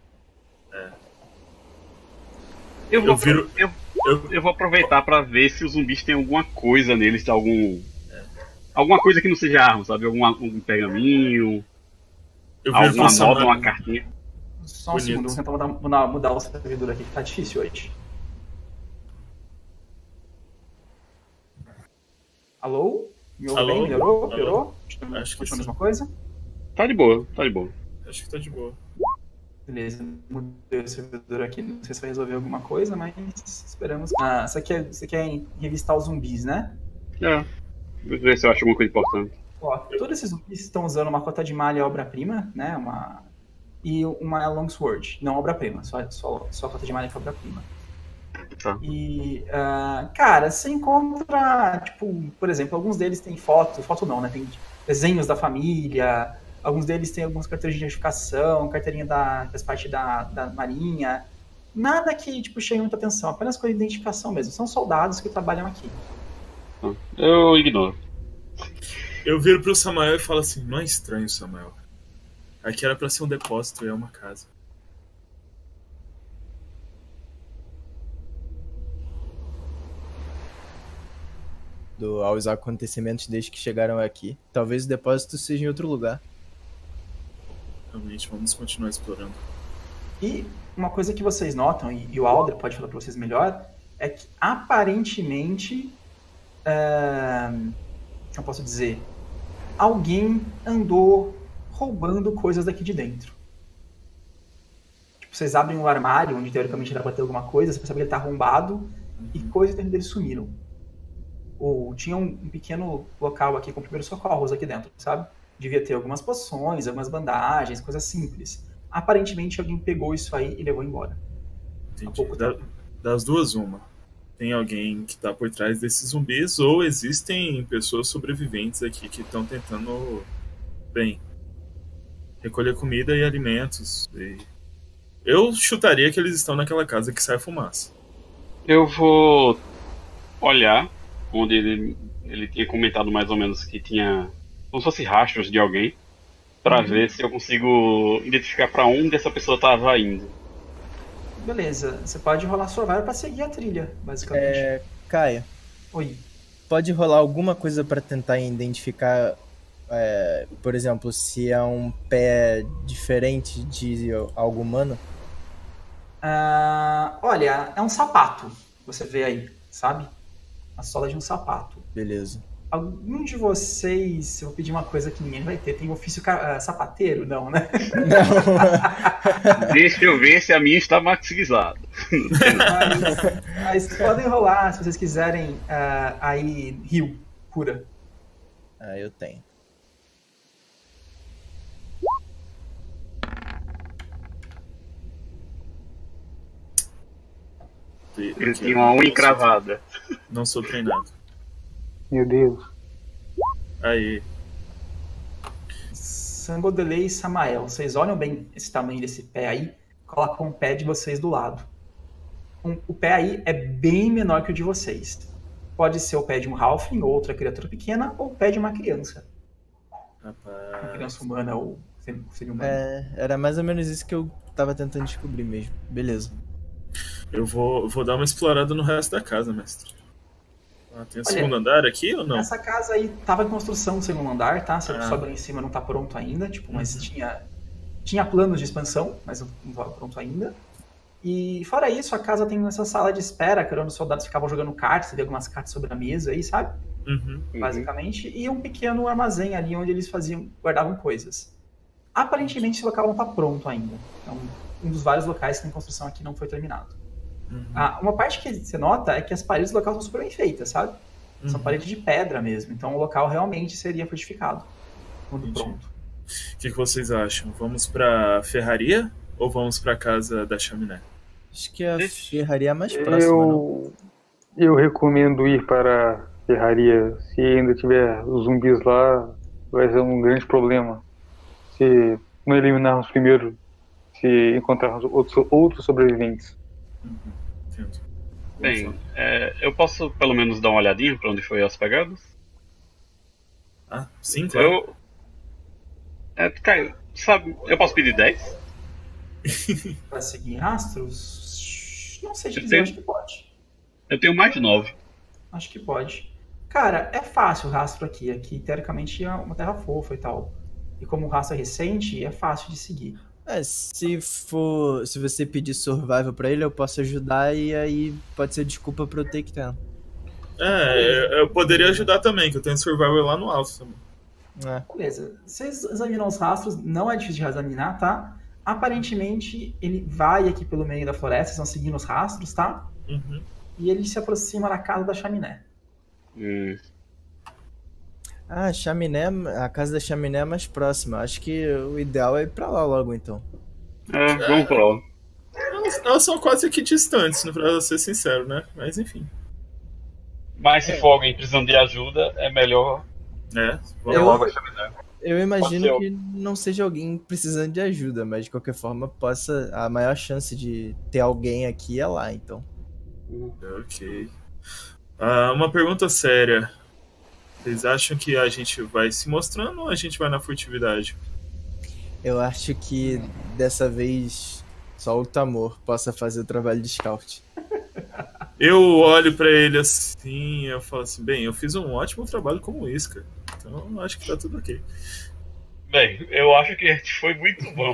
Eu vou, Eu viro- eu, eu, eu vou aproveitar pra ver se os zumbis têm alguma coisa neles, algum... Alguma coisa que não seja arma, sabe? Algum um pergaminho, Eu viro alguma pro nota, Samael. uma cartinha. Só um Bonito. segundo, vou tentar mudar, mudar, mudar o servidor aqui, que tá difícil hoje. Alô? Me ouve Alô? bem? Melhorou? Alô? Piorou? Acho que Continua a sim. mesma coisa? Tá de boa, tá de boa. Acho que tá de boa. Beleza, mudei o servidor aqui, não sei se vai resolver alguma coisa, mas esperamos. Ah, você quer, você quer revistar os zumbis, né? É. Vou ver se eu acho alguma coisa importante. Ó, todos esses zumbis estão usando uma cota de malha obra-prima, né? Uma... E uma longsword, não obra-prima, só, só, só cota de malha que é obra-prima. Tá. E, ah, cara, você encontra, tipo, por exemplo, alguns deles têm foto, foto não, né? Tem desenhos da família, alguns deles têm algumas carteiras de identificação, carteirinha da, das partes da, da marinha. Nada que, tipo, chame muita atenção, apenas com a identificação mesmo. São soldados que trabalham aqui. Eu ignoro. Eu viro pro Samael e falo assim, não é estranho, Samael. Aqui era pra ser um depósito e é uma casa. Do, aos acontecimentos desde que chegaram aqui. Talvez o depósito seja em outro lugar. Realmente, vamos continuar explorando. E uma coisa que vocês notam, e, e o Alder pode falar para vocês melhor, é que aparentemente, é, eu posso dizer, alguém andou roubando coisas daqui de dentro. Tipo, vocês abrem um armário onde teoricamente era para ter alguma coisa, você percebe que ele está arrombado e coisas dentro dele sumiram. Ou tinha um, um pequeno local aqui com primeiros socorros aqui dentro, sabe? Devia ter algumas poções, algumas bandagens, coisas simples. Aparentemente alguém pegou isso aí e levou embora. Entendi. Da, das duas, uma. Tem alguém que está por trás desses zumbis ou existem pessoas sobreviventes aqui que estão tentando, bem, recolher comida e alimentos. E eu chutaria que eles estão naquela casa que sai fumaça. Eu vou olhar onde ele, ele tinha comentado mais ou menos que tinha como se fosse rastros de alguém, para uhum. ver se eu consigo identificar para onde essa pessoa estava indo. Beleza, você pode rolar sua vara para seguir a trilha, basicamente. É, Caio. Oi. Pode rolar alguma coisa para tentar identificar, é, por exemplo, se é um pé diferente de algo humano? Uh, olha, é um sapato, você vê aí, sabe? A sola de um sapato. Beleza. Algum de vocês, eu vou pedir uma coisa que ninguém vai ter, tem ofício uh, sapateiro? Não, né? Não. Deixa eu ver se a minha está maximizada. Mas, mas podem rolar, se vocês quiserem, uh, aí, rio, cura. Ah, eu tenho. Ele tinha uma unha encravada. Não sou treinado. Meu Deus. Aí. Sangodelei e Samael, vocês olham bem esse tamanho desse pé aí, colocam o pé de vocês do lado. Um, o pé aí é bem menor que o de vocês. Pode ser o pé de um halfling, ou outra criatura pequena, ou o pé de uma criança. Rapaz. Uma criança humana ou seria humano. É, era mais ou menos isso que eu tava tentando descobrir mesmo. Beleza. Eu vou, vou dar uma explorada no resto da casa, mestre. Ah, tem o Olha, segundo andar aqui ou não? Essa casa aí tava em construção no segundo andar, tá? Você Ah. sobe lá em cima, não tá pronto ainda, tipo, mas Uhum. tinha, tinha planos de expansão, mas não tava pronto ainda. E fora isso, a casa tem essa sala de espera, que era onde os soldados ficavam jogando cartas, você vê algumas cartas sobre a mesa aí, sabe? Uhum. Basicamente, e um pequeno armazém ali onde eles faziam, guardavam coisas. Aparentemente esse local não tá pronto ainda. Então, um dos vários locais que tem construção aqui não foi terminado. Uhum. Ah, uma parte que você nota é que as paredes do local são super bem feitas, sabe? São Uhum. paredes de pedra mesmo, então o local realmente seria fortificado quando Entendi. pronto. O que, que vocês acham? Vamos pra ferraria ou vamos pra casa da chaminé? Acho que a ferraria é mais próxima, não? Eu, eu recomendo ir para a ferraria. Se ainda tiver os zumbis lá, vai ser um grande problema. Se não eliminarmos primeiro, se encontrarmos outros, outros sobreviventes. Uhum. Entendo. Bem, é, eu posso pelo menos dar uma olhadinha pra onde foi as pegadas? Ah, sim, claro. Eu. É, Caio, sabe, eu posso pedir dez? Pra seguir rastros? Não sei te Eu dizer, tenho- acho que pode. Eu tenho mais de nove. Acho que pode. Cara, é fácil o rastro aqui. Aqui, teoricamente, é uma terra fofa e tal. E como o rastro é recente, é fácil de seguir. É, se for. Se você pedir survival pra ele, eu posso ajudar e aí pode ser desculpa pra eu ter que ter. É, eu poderia ajudar também, que eu tenho survival lá no alto também. É. Beleza. Vocês examinam os rastros, não é difícil de examinar, tá? Aparentemente, ele vai aqui pelo meio da floresta, vocês estão seguindo os rastros, tá? Uhum. E ele se aproxima da casa da chaminé. Hum, Ah, a chaminé, a casa da chaminé é mais próxima. Acho que o ideal é ir pra lá logo então. é, vamos pra lá. Elas, elas são quase aqui distantes, pra ser sincero, né? Mas enfim. Mas se for alguém precisando de ajuda, é melhor É, ir vamos Eu- logo a chaminé. Eu imagino Pode que não seja alguém precisando de ajuda, mas de qualquer forma possa. A maior chance de ter alguém aqui é lá, então. Ok. Ah, uma pergunta séria. Vocês acham que a gente vai se mostrando ou a gente vai na furtividade? Eu acho que dessa vez só o Tamor possa fazer o trabalho de scout. Eu olho pra ele assim, eu falo assim, bem, eu fiz um ótimo trabalho como isca, então eu acho que tá tudo ok. Bem, eu acho que foi muito bom.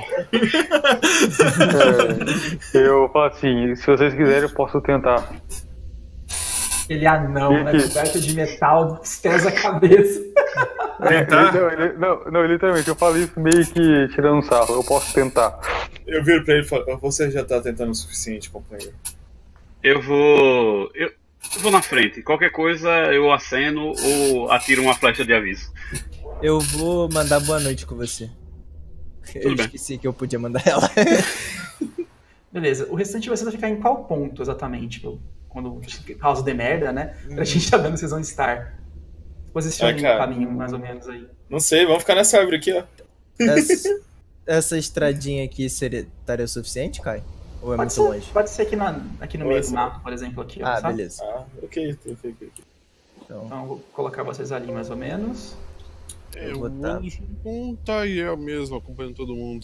É, eu falo assim, se vocês quiserem eu posso tentar. Ele anão, E né? aqui? Coberto de metal, pesa a cabeça. É, Tentar? não, ele- não, não, literalmente, eu falo isso meio que tirando um sarro, eu posso tentar. Eu viro pra ele e falo, você já tá tentando o suficiente, companheiro. Eu vou. Eu, eu vou na frente. Qualquer coisa eu aceno ou atiro uma flecha de aviso. Eu vou mandar boa noite com você. Eu Tudo bem. esqueci que eu podia mandar ela. Beleza, o restante você vai ficar em qual ponto exatamente? Tipo, quando causa de merda, né? Pra gente saber onde vocês vão estar. Posicionem Ah, o cara. caminho, mais ou menos, aí. Não sei, vamos ficar nessa árvore aqui, ó. Essa, essa estradinha aqui seria, estaria o suficiente, Kai? Ou é Pode muito ser, longe? pode ser aqui, na, aqui no Pode meio ser. do mato, por exemplo, aqui, ó, Ah, sabe? beleza. Ah, ok, ok, ok. ok. Então, Então eu vou colocar vocês ali, mais ou menos. É, Eu o vou tá- um tá aí eu mesmo, acompanhando todo mundo.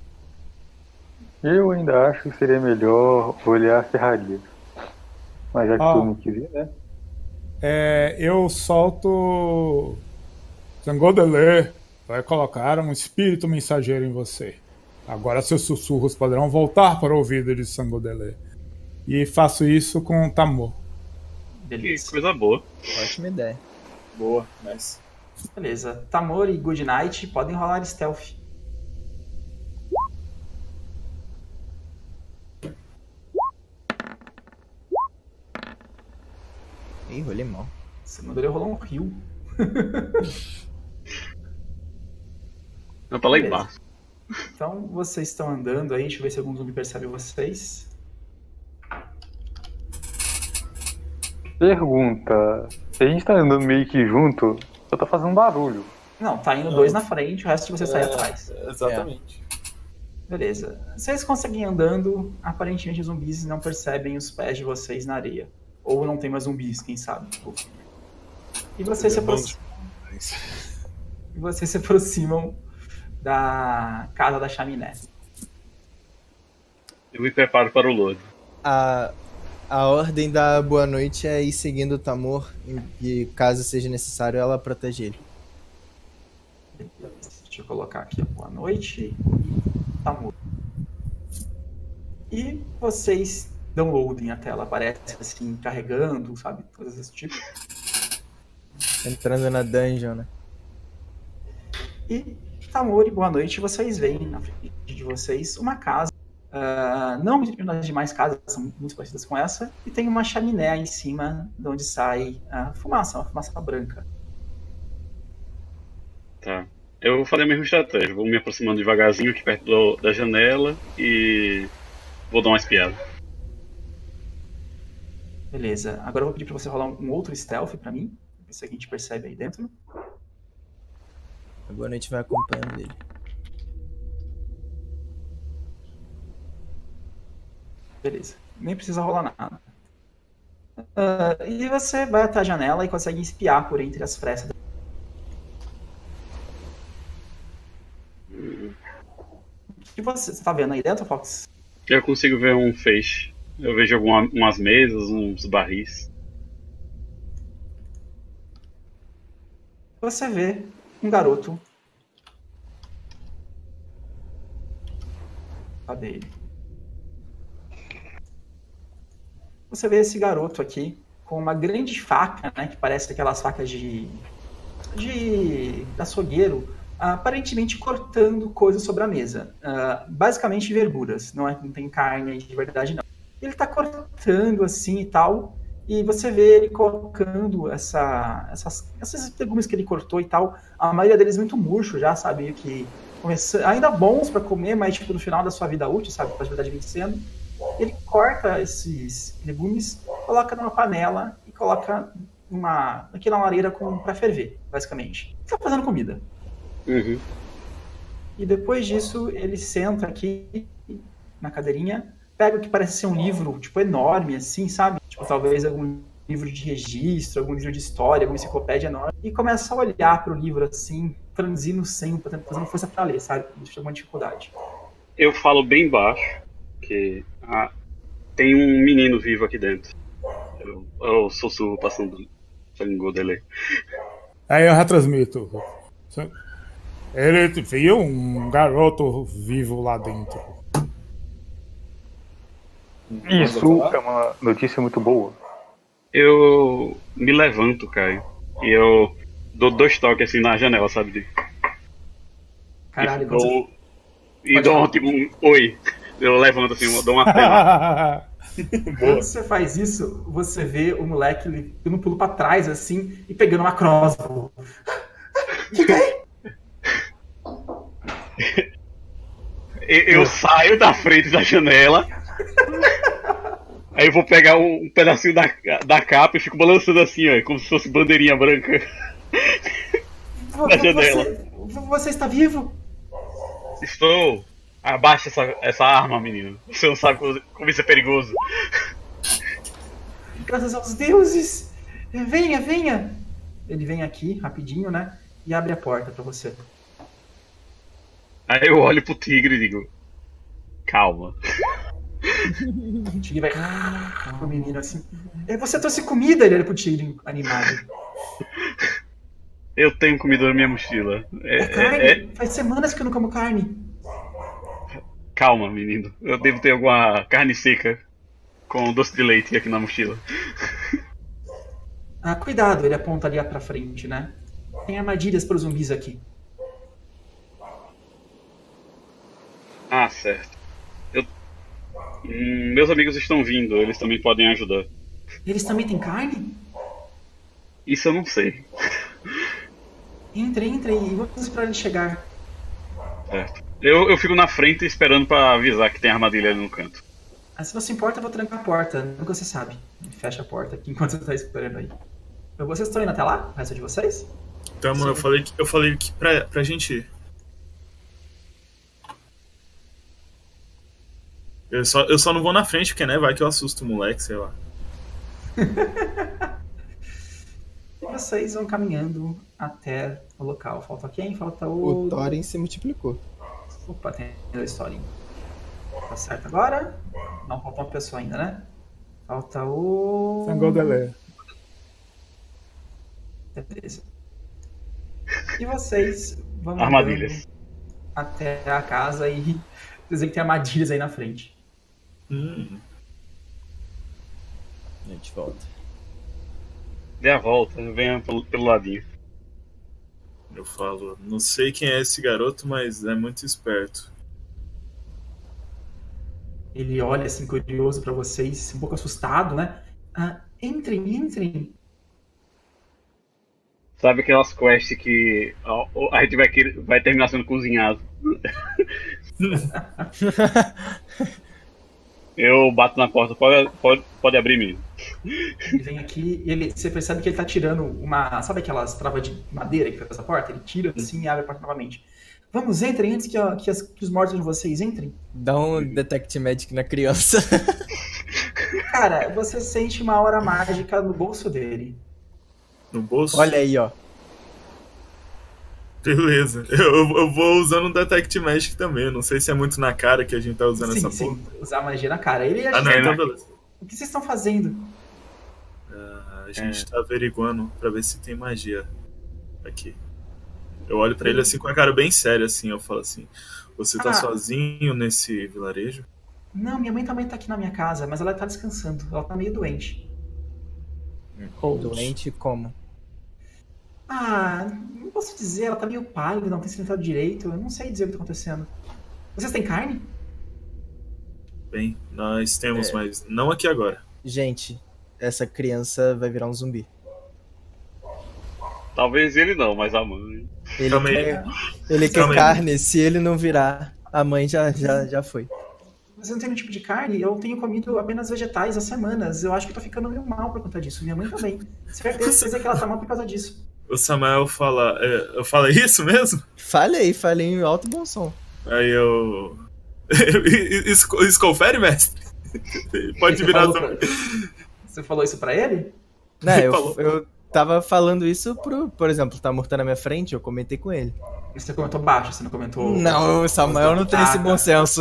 Eu ainda acho que seria melhor olhar a serraria. Mas já que Ah. todo mundo quis ir, né? É, eu solto. Sangodele vai colocar um espírito mensageiro em você. Agora seus sussurros poderão voltar para o ouvido de Sangodele. E faço isso com Tamor. Que Beleza. coisa boa. ótima ideia. Boa, nice. Beleza. Tamor e Goodnight podem rolar stealth. Ih, rolei mal. Você mandaria rolar um rio. Não, tá lá Beleza. embaixo. Então, vocês estão andando aí. Deixa eu ver se algum zumbi percebe vocês. Pergunta: se a gente tá andando meio que junto, só tá fazendo barulho. Não, tá indo dois na frente, o resto de vocês sai É, atrás. Exatamente. Beleza. Vocês conseguem andando, aparentemente os zumbis não percebem os pés de vocês na areia. Ou não tem mais zumbis, quem sabe. E vocês se aproximam. E vocês se aproximam da casa da chaminé. Eu me preparo para o lodo. A, a ordem da boa noite é ir seguindo o Tamor e, caso seja necessário, ela protege ele. Deixa eu colocar aqui boa noite e Tamor. E vocês dão loading, a tela aparece assim, carregando, sabe? Coisas desse tipo. Entrando na dungeon, né? E Tamor e boa noite, vocês veem na frente de vocês uma casa. Uh, não muito das demais casas, são muito parecidas com essa. E tem uma chaminé aí em cima, de onde sai a fumaça, uma fumaça branca. Tá. Eu vou fazer a mesma estratégia. Vou me aproximando devagarzinho aqui perto do- da janela e vou dar uma espiada. Beleza. Agora eu vou pedir pra você rolar um outro stealth pra mim. Ver se a gente percebe aí dentro. A boa noite vai acompanhando ele. Beleza. Nem precisa rolar nada. Uh, e você vai até a janela e consegue espiar por entre as frestas. O que você está vendo aí dentro, Fox? Eu consigo ver um feixe. Eu vejo algumas mesas, uns barris. Você vê um garoto. Cadê ele? Você vê esse garoto aqui com uma grande faca, né, que parece aquelas facas de, de açougueiro, aparentemente cortando coisas sobre a mesa. Uh, basicamente verduras, não, é, não tem carne de verdade não. Ele está cortando assim e tal, e você vê ele colocando essa, essas, esses legumes que ele cortou e tal, a maioria deles muito murcho já, sabe, que começa, ainda bons para comer, mas tipo no final da sua vida útil, sabe, com a atividade vencendo. Ele corta esses legumes, coloca numa panela e coloca uma, aqui na lareira para ferver, basicamente. Está fazendo comida. Uhum. E depois disso, ele senta aqui na cadeirinha, pega o que parece ser um livro, tipo, enorme, assim, sabe? Tipo, talvez algum livro de registro, algum livro de história, alguma enciclopédia enorme, e começa a olhar pro livro, assim, franzindo sempre, fazendo força pra ler, sabe? Isso é uma dificuldade. Eu falo bem baixo que ah, tem um menino vivo aqui dentro. Eu, eu sussurro passando sangue dele. Aí eu retransmito. Ele viu um garoto vivo lá dentro. Isso é uma notícia muito boa. Eu me levanto, Caio. E eu dou dois toques assim na janela, sabe? De... Caralho, e quando dou, e Pode dou falar. um, tipo um oi. Eu levanto assim, eu dou uma pena. Quando você faz isso, você vê o moleque ele dando um pulo pra trás, assim, e pegando uma crossbow. Que que é? Eu, eu saio da frente da janela. Aí eu vou pegar um, um pedacinho da, da capa e fico balançando assim, ó, como se fosse bandeirinha branca. Vo- Na vo- janela. Você, você está vivo? Estou. Abaixa essa, essa arma, menino. Você não sabe como, como isso é perigoso. Graças aos deuses! Venha, venha! Ele vem aqui, rapidinho, né? E abre a porta pra você. Aí eu olho pro tigre e digo: calma. O tigre vai pro menino assim. "É, Você trouxe comida?" Ele olha pro tigre animado. Eu tenho comida na minha mochila. É, É carne? é- é- Faz semanas que eu não como carne. Calma, menino. Eu devo ter alguma carne seca com doce de leite aqui na mochila. Ah, cuidado, ele aponta ali pra frente, né? Tem armadilhas para os zumbis aqui. Ah, certo. Eu... Hum, meus amigos estão vindo, eles também podem ajudar. Eles também têm carne? Isso eu não sei. Entre, entre e vamos esperar ele chegar. Certo. Eu, eu fico na frente esperando pra avisar que tem armadilha ali no canto. Ah, se não se importa, eu vou trancar a porta. Nunca você sabe. Fecha a porta aqui enquanto você tá esperando aí. Vocês estão indo até lá? O resto de vocês? Então, mano, eu falei que, eu falei que pra, pra gente ir. Eu só, eu só não vou na frente, porque, né, vai que eu assusto o moleque, sei lá. E vocês vão caminhando até o local. Falta quem? Falta O o... Thorin se multiplicou. Opa, tem a historinha. Tá certo agora? Não, falta uma pessoa ainda, né? Falta o... Sangodelé. Beleza. E vocês vão andando Armadilhas. até a casa e vocês veem que tem armadilhas aí na frente. Hum. A gente volta. Dê a volta, venha pelo, pelo ladinho. Eu falo, não sei quem é esse garoto, mas é muito esperto. Ele olha assim, curioso pra vocês, um pouco assustado, né? Ah, entrem, entrem. Sabe aquelas quests que a, a gente vai, querer- vai terminar sendo cozinhado? Eu bato na porta, pode, pode, pode abrir, menino. Ele vem aqui e ele, você percebe que ele tá tirando uma... Sabe aquelas travas de madeira que faz essa porta? Ele tira assim e abre a porta novamente. Vamos, entrem antes que, ó, que, as- que os mortos de vocês entrem. Dá um Detect Magic na criança. Cara, você sente uma hora mágica no bolso dele. No bolso? Olha aí, ó. Beleza. Eu, eu vou usando um Detect Magic também. Não sei se é muito na cara que a gente tá usando Sim, essa sim, porra. usar magia na cara. Ele Ah, não, É, então né? beleza. O que vocês estão fazendo? Ah, a gente tá averiguando pra ver se tem magia aqui. Eu olho pra ele assim com a cara bem séria, assim. Eu falo assim: Você tá Ah. sozinho nesse vilarejo? Não, minha mãe também tá aqui na minha casa, mas ela tá descansando. Ela tá meio doente. Doente como? Ah, não posso dizer, ela tá meio pálida, não tem se alimentado direito. Eu não sei dizer o que tá acontecendo. Vocês têm carne? Bem, nós temos, É. mas não aqui agora. Gente, essa criança vai virar um zumbi. Talvez ele não, mas a mãe. Ele Calma aí. quer, ele quer Calma aí. carne, se ele não virar, a mãe já, já, já foi. Vocês não têm nenhum tipo de carne? Eu tenho comido apenas vegetais há semanas. Eu acho que eu tô ficando meio mal por conta disso. Minha mãe também. Certeza que ela tá mal por causa disso. O Samuel fala: é, Eu falo isso mesmo? Falei, falei em alto e bom som. Aí eu. Isso, isso confere, mestre? Pode Você virar. falou pra- Você falou isso pra ele? Não, eu, Falou. eu tava falando isso pro, por exemplo, tá morto na minha frente, eu comentei com ele. Você comentou baixo, você não comentou... Não, o Samuel não tem esse bom senso.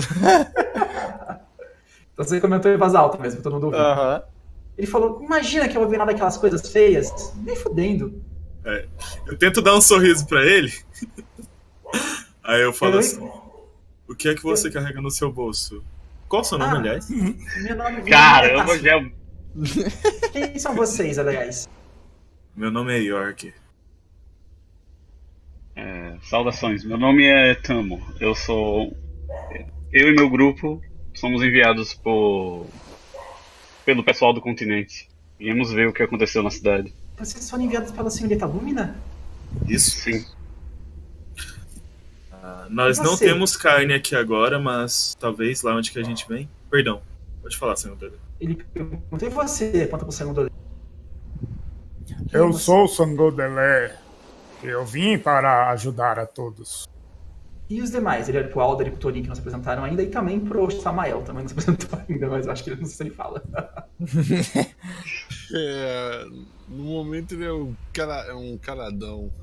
Então você comentou em voz alta mesmo, todo mundo ouviu. Aham. Ele falou, imagina que eu vou ver nada daquelas coisas feias. Nem fudendo. Eu tento dar um sorriso pra ele. Aí eu falo Eu- assim: o que é que você carrega no seu bolso? Qual o seu nome, Ah. aliás? Meu nome é Caramba, Tassilo. já. Quem são vocês, aliás? Meu nome é York. É, saudações, meu nome é Tamo. Eu sou. Eu e meu grupo somos enviados por. Pelo pessoal do continente. Viemos ver o que aconteceu na cidade. Vocês foram enviados pela senhorita Lúmina? Isso. Sim. Ah, nós E não você? temos carne aqui agora, mas talvez lá onde que a gente vem. Perdão, pode falar, senhor Pedro. Ele perguntou, e você? Aponta pro segundo. Eu sou o Sangodelé. Eu vim para ajudar a todos. E os demais? Ele olha pro Alder e pro Torin que não se apresentaram ainda, e também pro Samael, também não se apresentou ainda, mas eu acho que ele não sei se ele fala. É, no momento ele é um, cara, é um caradão.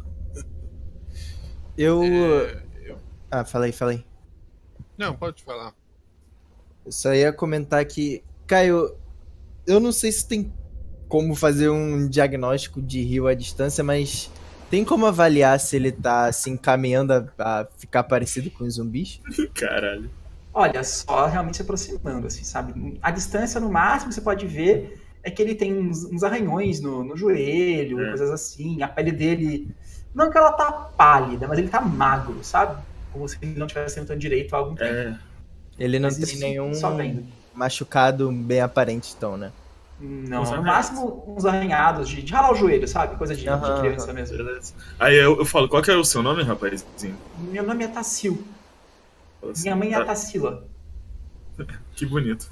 Eu. É, eu- Ah, falei, falei. Não, pode falar. Eu só ia comentar que, Caio, eu não sei se tem como fazer um diagnóstico de rio à distância, mas tem como avaliar se ele tá se encaminhando a, a ficar parecido com os zumbis? Caralho. Olha, só realmente se aproximando, assim, sabe? A distância, no máximo, que você pode ver é que ele tem uns, uns arranhões no, no joelho, É. coisas assim. A pele dele, não que ela tá pálida, mas ele tá magro, sabe? Como se ele não estivesse tentando direito há algum tempo. É, Ele não Mas tem isso nenhum só vendo. machucado bem aparente, então, né? Não, Uns no arranhados. máximo uns arranhados de, de ralar o joelho, sabe? Coisa de, de Aham, criança mesmo. beleza. Aí eu, eu falo, qual que é o seu nome, rapazinho? Meu nome é Tassil. Fala assim, Minha mãe é a "Tá, Tassila. Que bonito.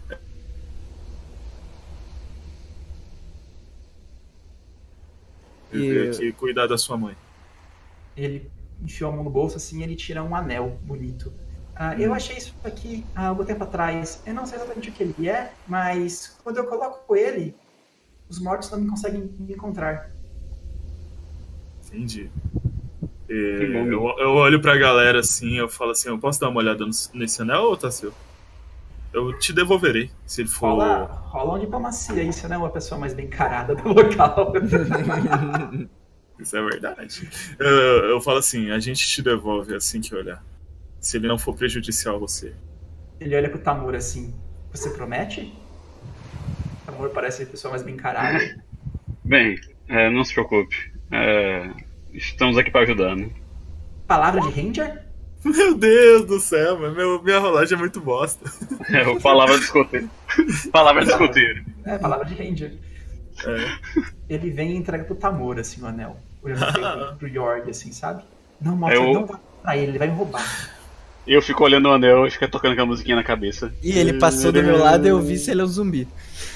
Eu E- vim aqui cuidar da sua mãe. Ele enfiou a mão no bolso assim e ele tira um anel bonito. Ah, eu achei isso aqui há algum tempo atrás. Eu não sei exatamente o que ele é, mas quando eu coloco ele, os mortos não me conseguem me encontrar. Entendi. É, Que bom, eu, eu olho pra galera assim, eu falo assim, eu posso dar uma olhada no- nesse anel, ou tá seu? Eu te devolverei, se ele for... Rola, rola uma diplomacia, isso não é uma pessoa mais bem encarada do local. Isso é verdade. Eu, eu falo assim, a gente te devolve assim que olhar. Se ele não for prejudicial a você. Ele olha pro Tamur assim. Você promete? O Tamur parece a pessoa mais bem encarada. Bem, é, não se preocupe. É, estamos aqui para ajudar, né? Palavra de Ranger? Meu Deus do céu, mas meu, minha rolagem é muito bosta. É, o palavra do escoteiro. Palavra do escoteiro. É, palavra de Ranger. É. Ele vem e entrega pro Tamur, assim, o anel. Olhando pro, pro Yorg, assim, sabe? Não, mostra, Eu- não dá pra ele, ele vai me roubar. E eu fico olhando o anel e fico tocando aquela musiquinha na cabeça. E ele passou do meu lado e eu vi se ele é um zumbi.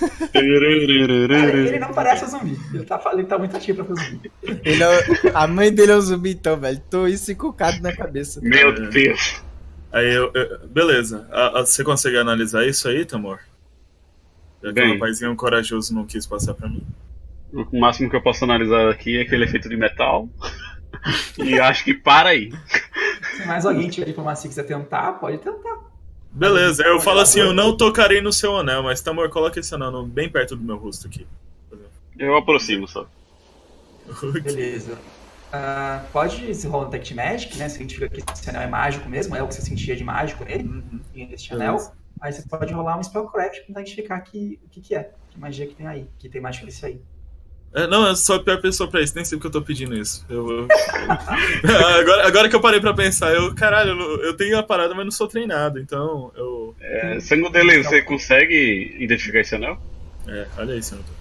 Ele não parece um zumbi. Ele tá, ele tá muito ativo pra ser zumbi. Ele é, a mãe dele é um zumbi, então, velho. Tô isso encucado na cabeça. Meu Deus. Aí eu, eu- beleza. A- a- você consegue analisar isso aí, Tamor? Já que o Bem. rapazinho corajoso não quis passar pra mim. O máximo que eu posso analisar aqui é aquele efeito de metal. E acho que para aí. Se mais alguém tiver diplomacia e quiser tentar, pode tentar. Beleza, eu falo assim, eu não tocarei no seu anel, mas Tamor, coloca esse anel no- bem perto do meu rosto aqui. Eu aproximo só. Beleza. Ah, pode se rolar um Detect Magic, né? Significa que esse anel é mágico mesmo, é o que você sentia de mágico nele, Uhum. este anel. Aí você pode rolar um Spellcraft pra tentar identificar que, o que, que é, que magia que tem aí, que tem mágica desse aí. É, não, eu sou a pior pessoa pra isso, nem sei porque eu tô pedindo isso. Eu, eu- agora, agora que eu parei pra pensar, eu, caralho, eu, não- eu tenho a parada, mas não sou treinado, então eu. É, Sangue dele, você consegue identificar esse anel? É, olha aí, senhor.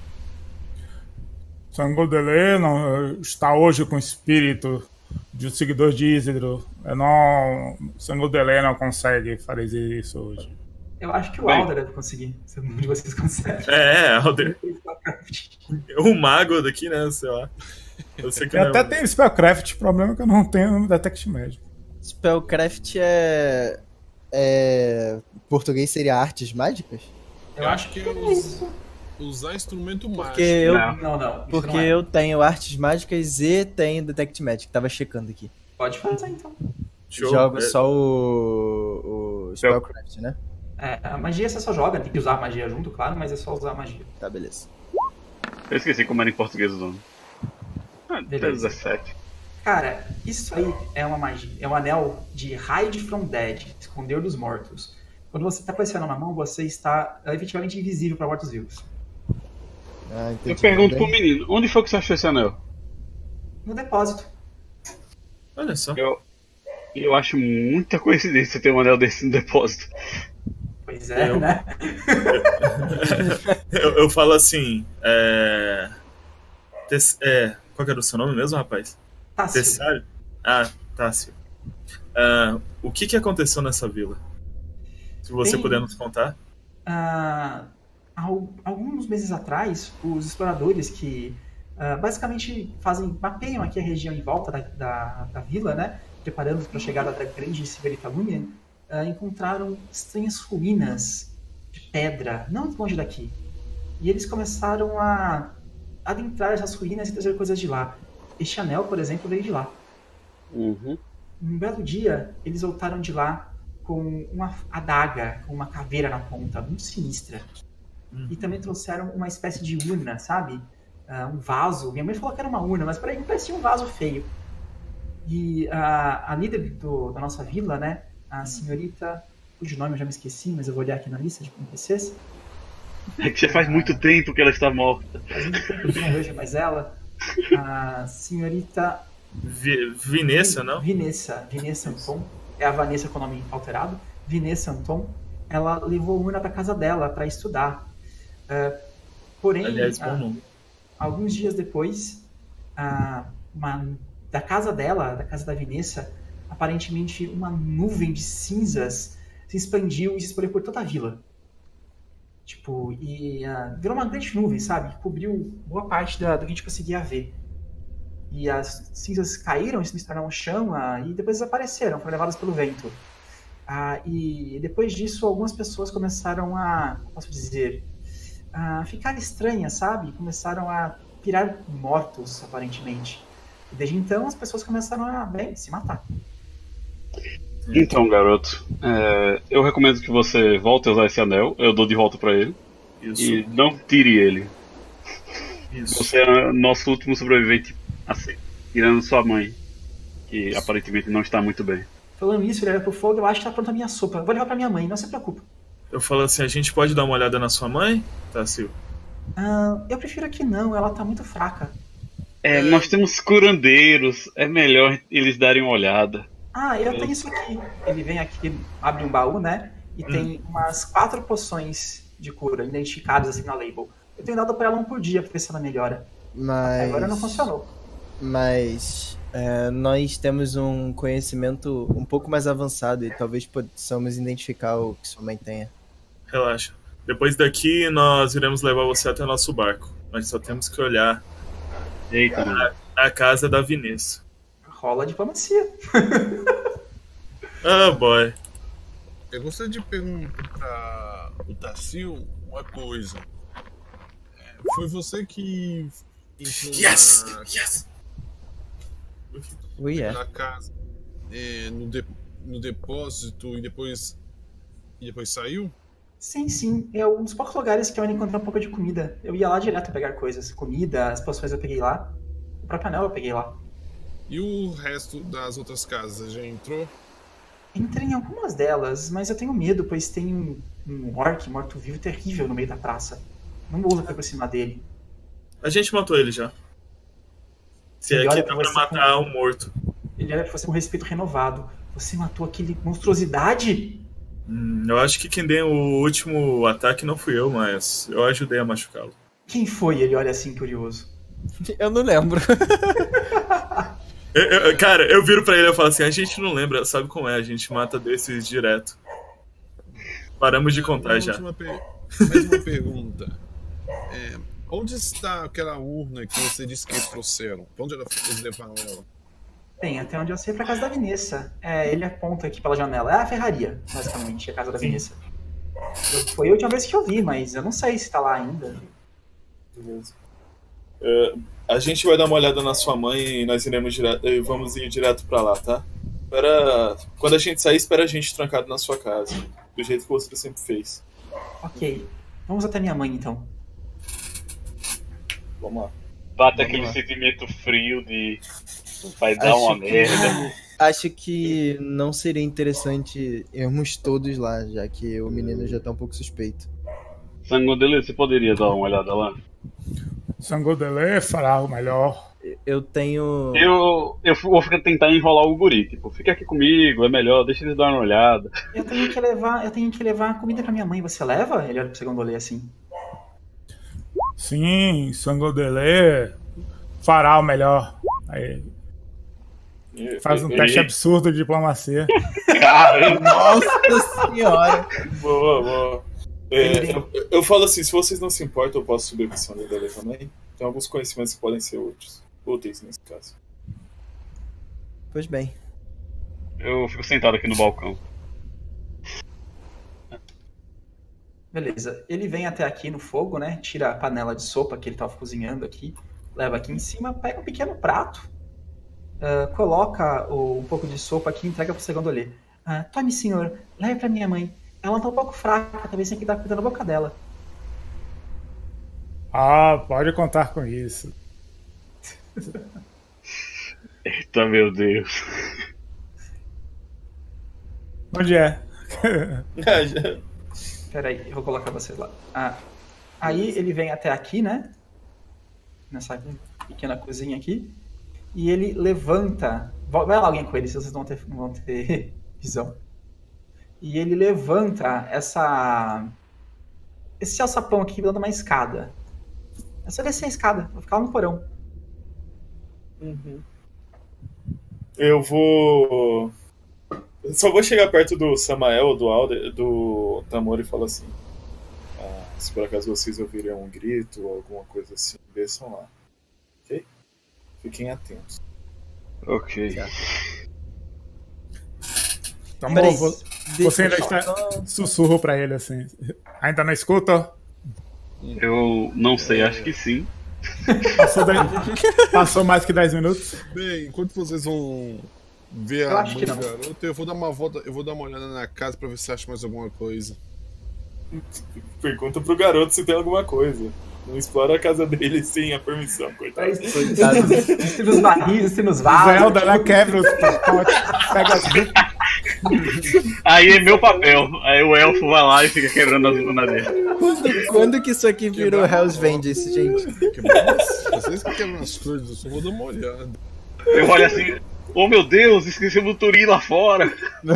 Sangodelé não está hoje com o espírito de um seguidor de Isidro. Eu não, Sangodelé não consegue fazer isso hoje. Eu acho que o Bem. Alder deve conseguir, se algum de vocês consegue. É, Alder. O mago daqui, né? Sei lá. Eu sei que Eu não é- até tenho Spellcraft, o problema é que eu não tenho Detect Magic. Spellcraft é. É. Em português seria artes mágicas? Eu acho que é us- usar instrumento mágico. Porque eu, Não. Não, não. isso porque não é. eu tenho artes mágicas e tenho Detect Magic. Tava checando aqui. Pode fazer então. Show. Jogo É, só o. o Spellcraft, né? É, a magia você só joga, tem que usar a magia junto, claro, mas é só usar a magia. Tá, beleza. Eu esqueci como era em português o nome. Ah, Beleza. dezessete. Cara, isso aí é uma magia. É um anel de Hide from Dead, esconder dos mortos. Quando você está com esse anel na mão, você está efetivamente invisível para mortos-vivos. Ah, entendi. Eu pergunto Bem. pro menino, onde foi que você achou esse anel? No depósito. Olha só. Eu, eu acho muita coincidência ter um anel desse no depósito. Pois é, Eu- né? Eu, eu falo assim. É... Tess- é... Qual que era o seu nome mesmo, rapaz? Tássio. Tessário? Ah, Tássio. Ah, o que, que aconteceu nessa vila? Se você Tem- puder nos contar. Ah, al- alguns meses atrás, os exploradores que ah, basicamente fazem, mapeiam aqui a região em volta da, da, da vila, né, preparando para a chegada da grande Siberita Lumian, ah, encontraram estranhas ruínas de pedra, não muito longe daqui. E eles começaram a adentrar essas ruínas e trazer coisas de lá. Este anel, por exemplo, veio de lá. Uhum. Um belo dia, eles voltaram de lá com uma adaga, com uma caveira na ponta, muito sinistra. E também trouxeram uma espécie de urna, sabe? Ah, um vaso. Minha mãe falou que era uma urna, mas para mim parecia um vaso feio. E a, a líder do, da nossa vila, né? A senhorita, cujo nome eu já me esqueci, mas eu vou olhar aqui na lista de N P Cs. É que já faz muito tempo que ela está morta. Faz muito tempo que eu não vejo mais ela. A senhorita Vi, Vinessa, não? Vinessa, Vinessa Anton, é a Vanessa com o nome alterado. Vinessa Anton, ela levou a urna para casa dela para estudar. Ah, porém, Aliás, bom ah, nome. alguns dias depois, ah, uma- da casa dela, da casa da Vinessa, aparentemente uma nuvem de cinzas se expandiu e se espalhou por toda a vila. Tipo, e ah, virou uma grande nuvem, sabe? Cobriu boa parte da, do que a gente conseguia ver. E as cinzas caíram, se misturaram no chão ah, e depois desapareceram, foram levadas pelo vento. Ah, e depois disso, algumas pessoas começaram a, como posso dizer, a ficar estranhas, sabe? Começaram a virar mortos, aparentemente. E desde então, as pessoas começaram a, bem, se matar. Então, garoto, é, eu recomendo que você volte a usar esse anel. Eu dou de volta pra ele. Isso. E não tire ele. Isso. Você é nosso último sobrevivente, assim, tirando sua mãe, que aparentemente não está muito bem. Falando isso, ele olha pro fogo, eu acho que tá pronta a minha sopa. Vou levar pra minha mãe, não se preocupe. Eu falo assim, a gente pode dar uma olhada na sua mãe, Tássio? Ah, eu prefiro que não, ela tá muito fraca. É, nós temos curandeiros, é melhor eles darem uma olhada. Ah, eu tenho isso aqui. Ele vem aqui, abre um baú, né? E tem umas quatro poções de cura identificadas assim na label. Eu tenho dado pra ela um por dia pra ver se ela melhora. Mas. Agora não funcionou. Mas. é, nós temos um conhecimento um pouco mais avançado e talvez possamos identificar o que sua mãe tenha. Relaxa. Depois daqui, nós iremos levar você até o nosso barco. Nós só temos que olhar Eita, mano. na casa da Vinessa. Rola a diplomacia. Ah, boy. Eu gostaria de perguntar o Tássio uma coisa. É, foi você que entrou Yes! na, Yes! Ui, é. na casa, é, no, de- no depósito e depois, e depois saiu? Sim, sim. É um dos poucos lugares que eu ainda encontrei um pouco de comida. Eu ia lá direto pegar coisas. Comida, as poções eu peguei lá. O próprio anel eu peguei lá. E o resto das outras casas já entrou? Entrei em algumas delas, mas eu tenho medo, pois tem um, um orc morto-vivo terrível no meio da praça. Não vou pra aproximar dele. A gente matou ele já. Se Ele é olha que pra dá pra você matar com- um morto. Ele olha pra você com respeito renovado. Você matou aquele monstruosidade? Hum, eu acho que quem deu o último ataque não fui eu, mas eu ajudei a machucá-lo. Quem foi? Ele olha assim, curioso. Eu não lembro. Eu- eu- cara, eu viro pra ele e falo assim, a gente não lembra, sabe como é, a gente mata desses direto. Paramos de contar Uma já. última per- Mais uma pergunta. É, onde está aquela urna que você disse que eles trouxeram? Pra onde ela- eles levaram ela? Bem, até onde eu sei é pra casa da Vinessa. É, ele aponta aqui pela janela. É a ferraria, basicamente, a casa da Vinessa. Eu- Foi a última vez que eu vi, mas eu não sei se tá lá ainda. Beleza. É, a gente vai dar uma olhada na sua mãe e nós iremos direto, e vamos ir direto pra lá, tá? Espera, quando a gente sair, espera a gente trancado na sua casa, do jeito que você sempre fez. Ok. Vamos até minha mãe, então. Vamos lá. Bate Vamos aquele lá. sentimento frio de Vai dar Acho uma que- merda. Acho que não seria interessante irmos todos lá, já que o menino já tá um pouco suspeito. Sangodele, você poderia dar uma olhada lá? Sangodele fará o melhor. Eu tenho. Eu, eu vou ficar tentar enrolar o guri, tipo, fica aqui comigo, é melhor, deixa eles dar uma olhada. Eu tenho que levar, eu tenho que levar comida pra minha mãe. Você leva? Ele olha pro segundo olho assim. Sim, Sangodele fará o melhor. Aí, faz um E- teste e- absurdo de diplomacia. Caramba! Nossa senhora! Boa, boa. É, Ele- eu, eu falo assim, se vocês não se importam, eu posso subir a missão dele também. Tem alguns conhecimentos que podem ser úteis. Úteis nesse caso. Pois bem. Eu fico sentado aqui no balcão. Beleza. Ele vem até aqui no fogo, né? Tira a panela de sopa que ele tava cozinhando aqui. Leva aqui em cima, pega um pequeno prato. ah, coloca o- um pouco de sopa aqui e entrega pro segundo olho. Ah, tome, senhor. Leve pra minha mãe. Ela tá um pouco fraca, talvez tenha que dar comida na boca dela. Ah, pode contar com isso. Eita, meu Deus. Onde é? Ah, já- Pera aí, eu vou colocar vocês lá. Ah, aí ele vem até aqui, né? Nessa pequena cozinha aqui. E ele levanta. Vai lá alguém com ele, se vocês não vão ter, não vão ter visão. E ele levanta essa. Esse alçapão aqui dando uma escada. É só descer a escada, vou ficar lá no porão. Eu vou. Eu só vou chegar perto do Samael, do Alder, do Tamor e falar assim. Ah, se por acaso vocês ouvirem um grito ou alguma coisa assim, desçam lá. Ok? Fiquem atentos. Ok. Então, Peraí, vo- deixa você ainda eu está. só- Sussurro pra ele assim. Ainda não escuta? Eu não sei, acho que sim. Passou, dez- Passou mais que dez minutos? Bem, enquanto vocês vão ver Eu a acho mãe que do não. garoto, eu vou dar uma volta, eu vou dar uma olhada na casa pra ver se acha mais alguma coisa. Pergunta pro garoto se tem alguma coisa. Não explora a casa dele sem a permissão, coitado. Se nos barris, se nos vasos. Zelda, ela quebra os pacotes, pega as Aí é meu papel. Aí o elfo vai lá e fica quebrando as lunas dele. Quando, quando que isso aqui virou Hell's Vengeance, gente? Vocês que quebram as coisas, eu só vou dar uma olhada. Eu olho assim, oh meu Deus, esquecemos o Turim lá fora.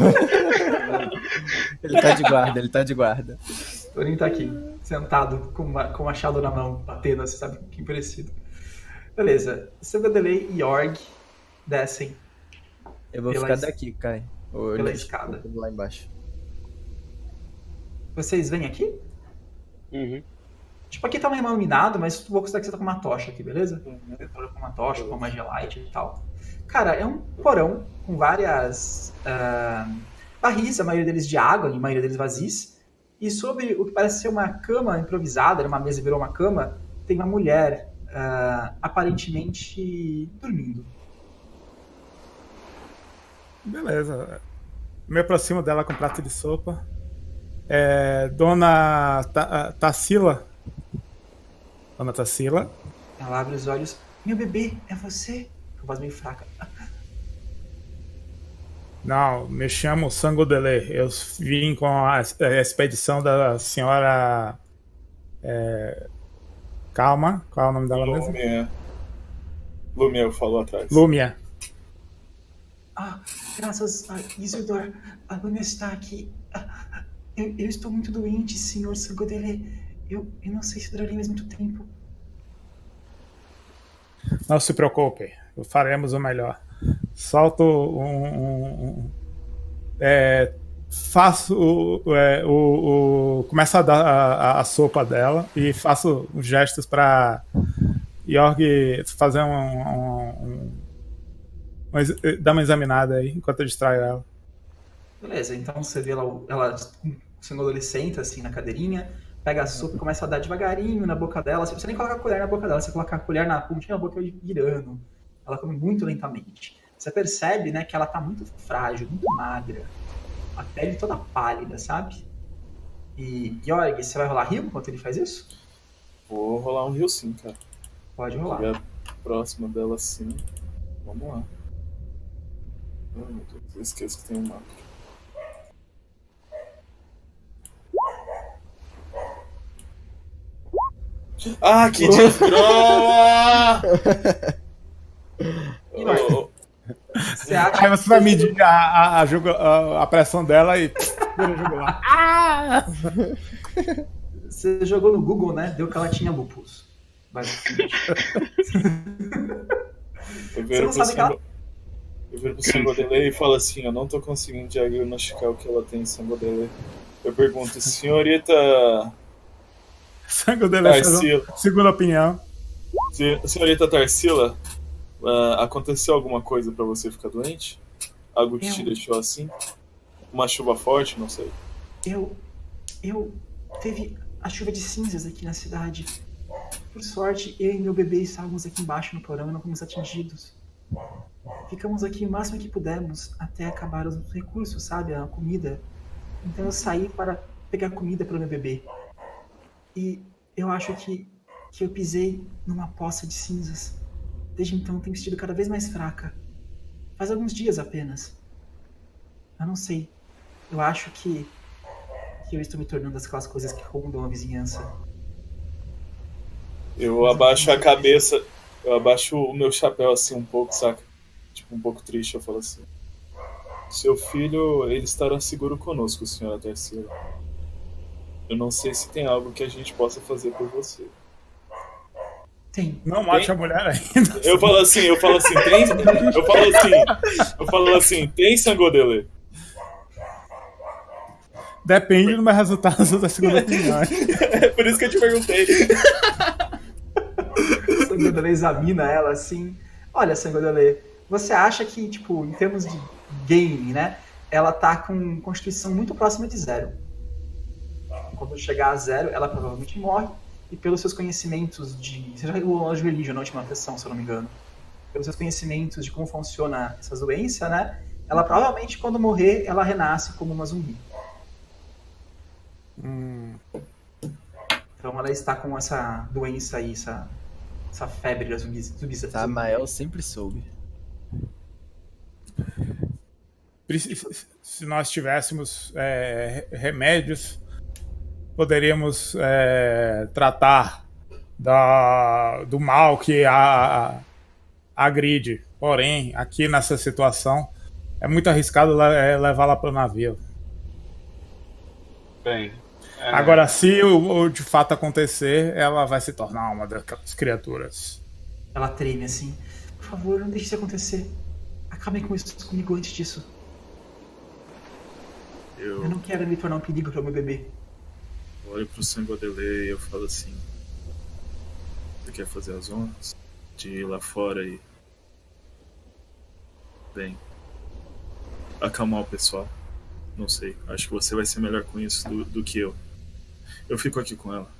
Ele tá de guarda, ele tá de guarda. Torinho tá aqui, sentado, com, uma, com o machado na mão, batendo, você sabe que parecido. Beleza, Sangodelei e Org descem Eu vou Pela ficar es- daqui, Kai. Ou pela ele- escada. Lá embaixo. Vocês vêm aqui? Uhum. Tipo, aqui tá meio iluminado, mas vou considerar que você tá com uma tocha aqui, beleza? Você tá com uma tocha, com uma gelite e tal. Cara, é um porão com várias ah, barris, a maioria deles de água, e a maioria deles vazios. E sobre o que parece ser uma cama improvisada, era uma mesa e virou uma cama, tem uma mulher ah, aparentemente dormindo. Beleza. Me aproximo dela com um prato de sopa. É, Dona Ta- Tassila. Dona Tassila. Ela abre os olhos. Meu bebê, é você? Com a voz meio fraca. Não, me chamo Sangodele. Eu vim com a, a expedição da senhora. É, Calma, qual é o nome dela mesmo? Lumia. Lumia falou atrás. Lúmia. Ah, graças a Isildur, a Lumia está aqui. Ah, eu, eu estou muito doente, senhor Sangodele. Eu, eu não sei se durarei mais muito tempo. Não se preocupe, faremos o melhor. Solto um. um- um- é, faço o, é, o, o- Começo a dar a, a- a sopa dela e faço os gestos para Yorg fazer um, um, um- um ex- dar uma examinada aí enquanto eu distraio ela. Beleza, então você vê ela, ela o Sangodele senta assim na cadeirinha, pega a sopa e começa a dar devagarinho na boca dela. Você não precisa nem colocar a colher na boca dela, você coloca a colher na pontinha da boca e vai virando. Ela come muito lentamente. Você percebe, né, que ela tá muito frágil, muito magra. A pele toda pálida, sabe? E, Yorg, você vai rolar rio enquanto ele faz isso? Vou rolar um rio sim, cara. Pode rolar. Chegar próximo dela assim. Vamos lá. Ai, meu Deus, eu esqueço que tem um mapa. Ah, que desgrama! Oh, Você acha Aí você vai medir a, a, a, jugo- a- a pressão dela e vira jugular. Ah! Você jogou no Google, né? Deu que ela tinha lúpus. Basicamente. eu Você viro não pro sabe que ela... sangue, eu viro pro Sangodelê e falo assim, eu não tô conseguindo diagnosticar o que ela tem em Sangodelê. Eu pergunto, senhorita Sangue dele é Tarsila, segunda opinião. se- senhorita Tarsila, ah, aconteceu alguma coisa pra você ficar doente? Algo que te Eu- deixou assim? Uma chuva forte, não sei. Eu. Eu. Teve a chuva de cinzas aqui na cidade. Por sorte, eu e meu bebê estávamos aqui embaixo no porão e não fomos atingidos. Ficamos aqui o máximo que pudemos até acabar os recursos, sabe? A comida. Então eu saí para pegar comida para o meu bebê. E eu acho que, que eu pisei numa poça de cinzas. Desde então tenho me sentido cada vez mais fraca. Faz alguns dias apenas. Eu não sei. Eu acho que, que eu estou me tornando aquelas coisas que rondam a vizinhança. Eu abaixo a cabeça, eu abaixo o meu chapéu assim um pouco, saca? Tipo, um pouco triste, eu falo assim. Seu filho, ele estará seguro conosco, senhora Tarsila. Eu não sei se tem algo que a gente possa fazer por você. Tem. Não mate Tem? a mulher ainda. Eu falo assim, eu falo assim, tem. Eu falo assim, eu falo assim, tem Sangodelê. Depende do meu resultado da segunda opinião. É por isso que eu te perguntei. Sangodele examina ela assim. Olha, Sangodele, você acha que, tipo, em termos de game, né? Ela tá com constituição muito próxima de zero. Quando chegar a zero, ela provavelmente morre. E pelos seus conhecimentos de... Você já rolou Knowledge Religion na última sessão, se eu não me engano. Pelos seus conhecimentos de como funciona essa doença, né? Ela provavelmente, quando morrer, ela renasce como uma zumbi. Hum, Então ela está com essa doença aí, essa, essa febre da zumbi. zumbi Tá, Mael sempre soube. preci- se nós tivéssemos é, remédios, poderíamos é, tratar da, do mal que a, a agride. Porém, aqui nessa situação, é muito arriscado le- é, levá-la para o navio. Bem, é, Agora, se o, o de fato acontecer, ela vai se tornar uma daquelas criaturas. Ela treme assim. Por favor, não deixe isso acontecer. Acabem com isso comigo antes disso. Eu Eu não quero me tornar um perigo para o meu bebê. olho pro Sangodele e eu falo assim: você quer fazer as honras de ir lá fora e, bem, acalmar o pessoal? Não sei, acho que você vai ser melhor com isso do, do que eu. Eu fico aqui com ela.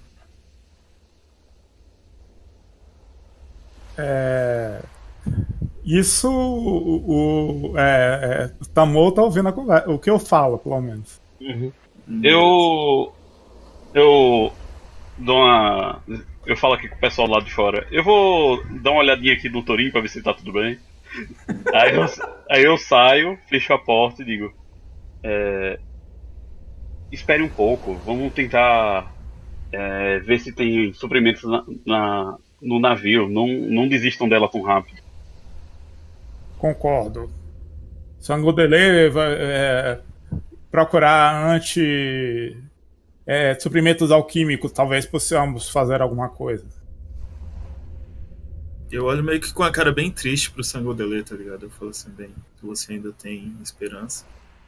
É... Isso o, o é, é, Tamou tá ouvindo a conversa, o que eu falo, pelo menos. Uhum. Eu. Eu. Dou uma. Eu falo aqui com o pessoal lá de fora. Eu vou dar uma olhadinha aqui no Torinho pra ver se tá tudo bem. Aí eu, aí eu saio, fecho a porta e digo: é, espere um pouco, vamos tentar é, ver se tem suprimentos na, na, no navio. Não, não desistam dela tão rápido. Concordo. Sangodele vai é, procurar anti é, suprimentos alquímicos, talvez possamos fazer alguma coisa. Eu olho meio que com a cara bem triste pro Sangodele, tá ligado? Eu falo assim: bem, você ainda tem esperança.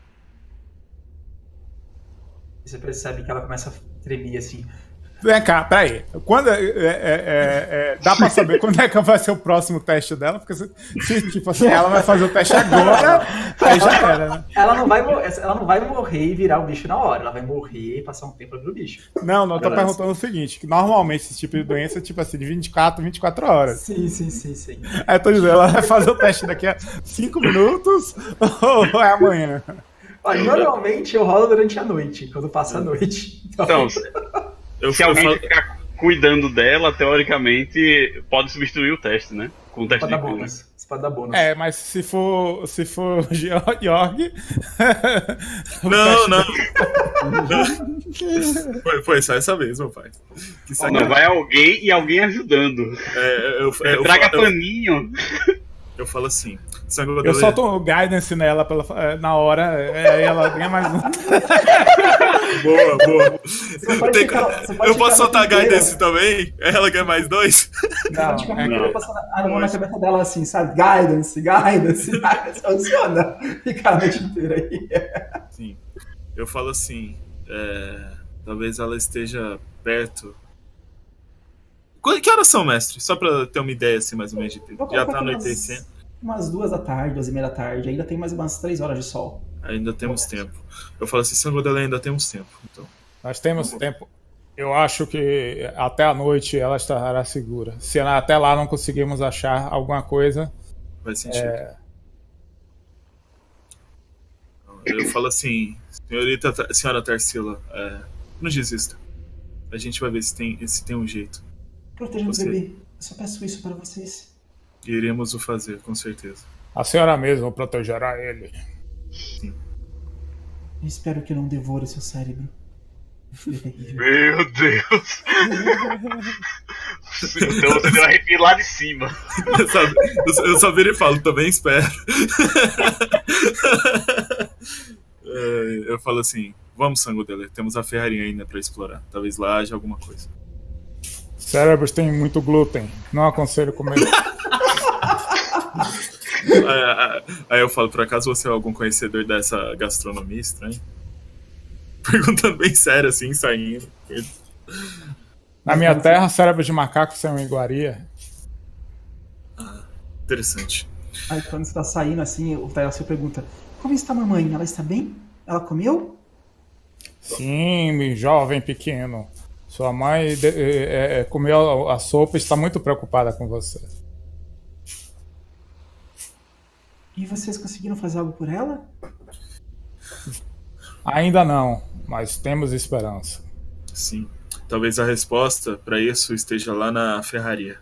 E você percebe que ela começa a tremer assim. Vem cá, peraí. Quando, é, é, é, é, dá pra saber quando é que vai ser o próximo teste dela? Porque se, se tipo assim, ela vai fazer o teste agora, aí já era, né? Ela não vai, mo- ela não vai morrer e virar o bicho na hora. Ela vai morrer e passar um tempo pra virar o bicho. Não, não, eu tô Beleza. perguntando o seguinte, que normalmente esse tipo de doença é tipo assim, de vinte e quatro, vinte e quatro horas. Sim, sim, sim, sim. Aí eu tô dizendo, ela vai fazer o teste daqui a cinco minutos ou é amanhã? Olha, normalmente eu rolo durante a noite, quando passa a noite. Então, Eu se falo, alguém falo- ficar cuidando dela, teoricamente pode substituir o teste, né? Com o teste Pode de dar cura. bônus. Isso pode dar bônus. É, mas se for, se for Yorg... Não, não. foi, foi só essa vez, meu pai. Que não, vai alguém e alguém ajudando. É, eu, eu, Traga eu, paninho. Eu, eu falo assim... Eu solto o guidance nela pra ela, na hora, aí ela ganha mais um. Boa, boa. Tem, ficar, eu posso soltar guidance também? Ela ganha mais dois? Não, tipo, é eu passo a mão na cabeça dela assim, sabe? Guidance, guidance, guidance. Funciona. Fica a noite inteira aí. Sim. Eu falo assim, é, talvez ela esteja perto. Que horas são, mestre? Só pra ter uma ideia, assim, mais ou menos. De... Já tá anoitecendo. Umas duas da tarde, duas e meia da tarde. Ainda tem mais umas três horas de sol. Ainda temos tempo. Eu falo assim, Sangodele, ainda temos tempo. Então. Nós temos tempo. Eu acho que até a noite ela estará segura. Se até lá não conseguirmos achar alguma coisa... Faz sentido. É... Eu falo assim, senhorita, senhora Tarsila, é, não desista. A gente vai ver se tem, se tem um jeito. Proteja o bebê. Eu só peço isso para vocês. Iremos o fazer, com certeza. A senhora mesma protegerá ele. Sim. Eu espero que não devore seu cérebro. Meu Deus! Então você deu arrepio lá de cima. Eu só, eu só viro e falo, também espero. Eu falo assim, vamos, Sangodele, temos a ferraria ainda pra explorar. Talvez lá haja alguma coisa. Cérebros têm muito glúten. Não aconselho comer. Aí eu falo, por acaso você é algum conhecedor dessa gastronomia estranha? Perguntando bem sério, assim, saindo. Na minha terra, cérebros de macaco são iguaria. Ah, interessante. Aí quando você tá saindo assim, o Taylor pergunta, como está a mamãe? Ela está bem? Ela comeu? Sim, jovem pequeno. Sua mãe de, é, é, comeu a, a sopa e está muito preocupada com você. E vocês conseguiram fazer algo por ela? Ainda não, mas temos esperança. Sim. Talvez a resposta para isso esteja lá na ferraria.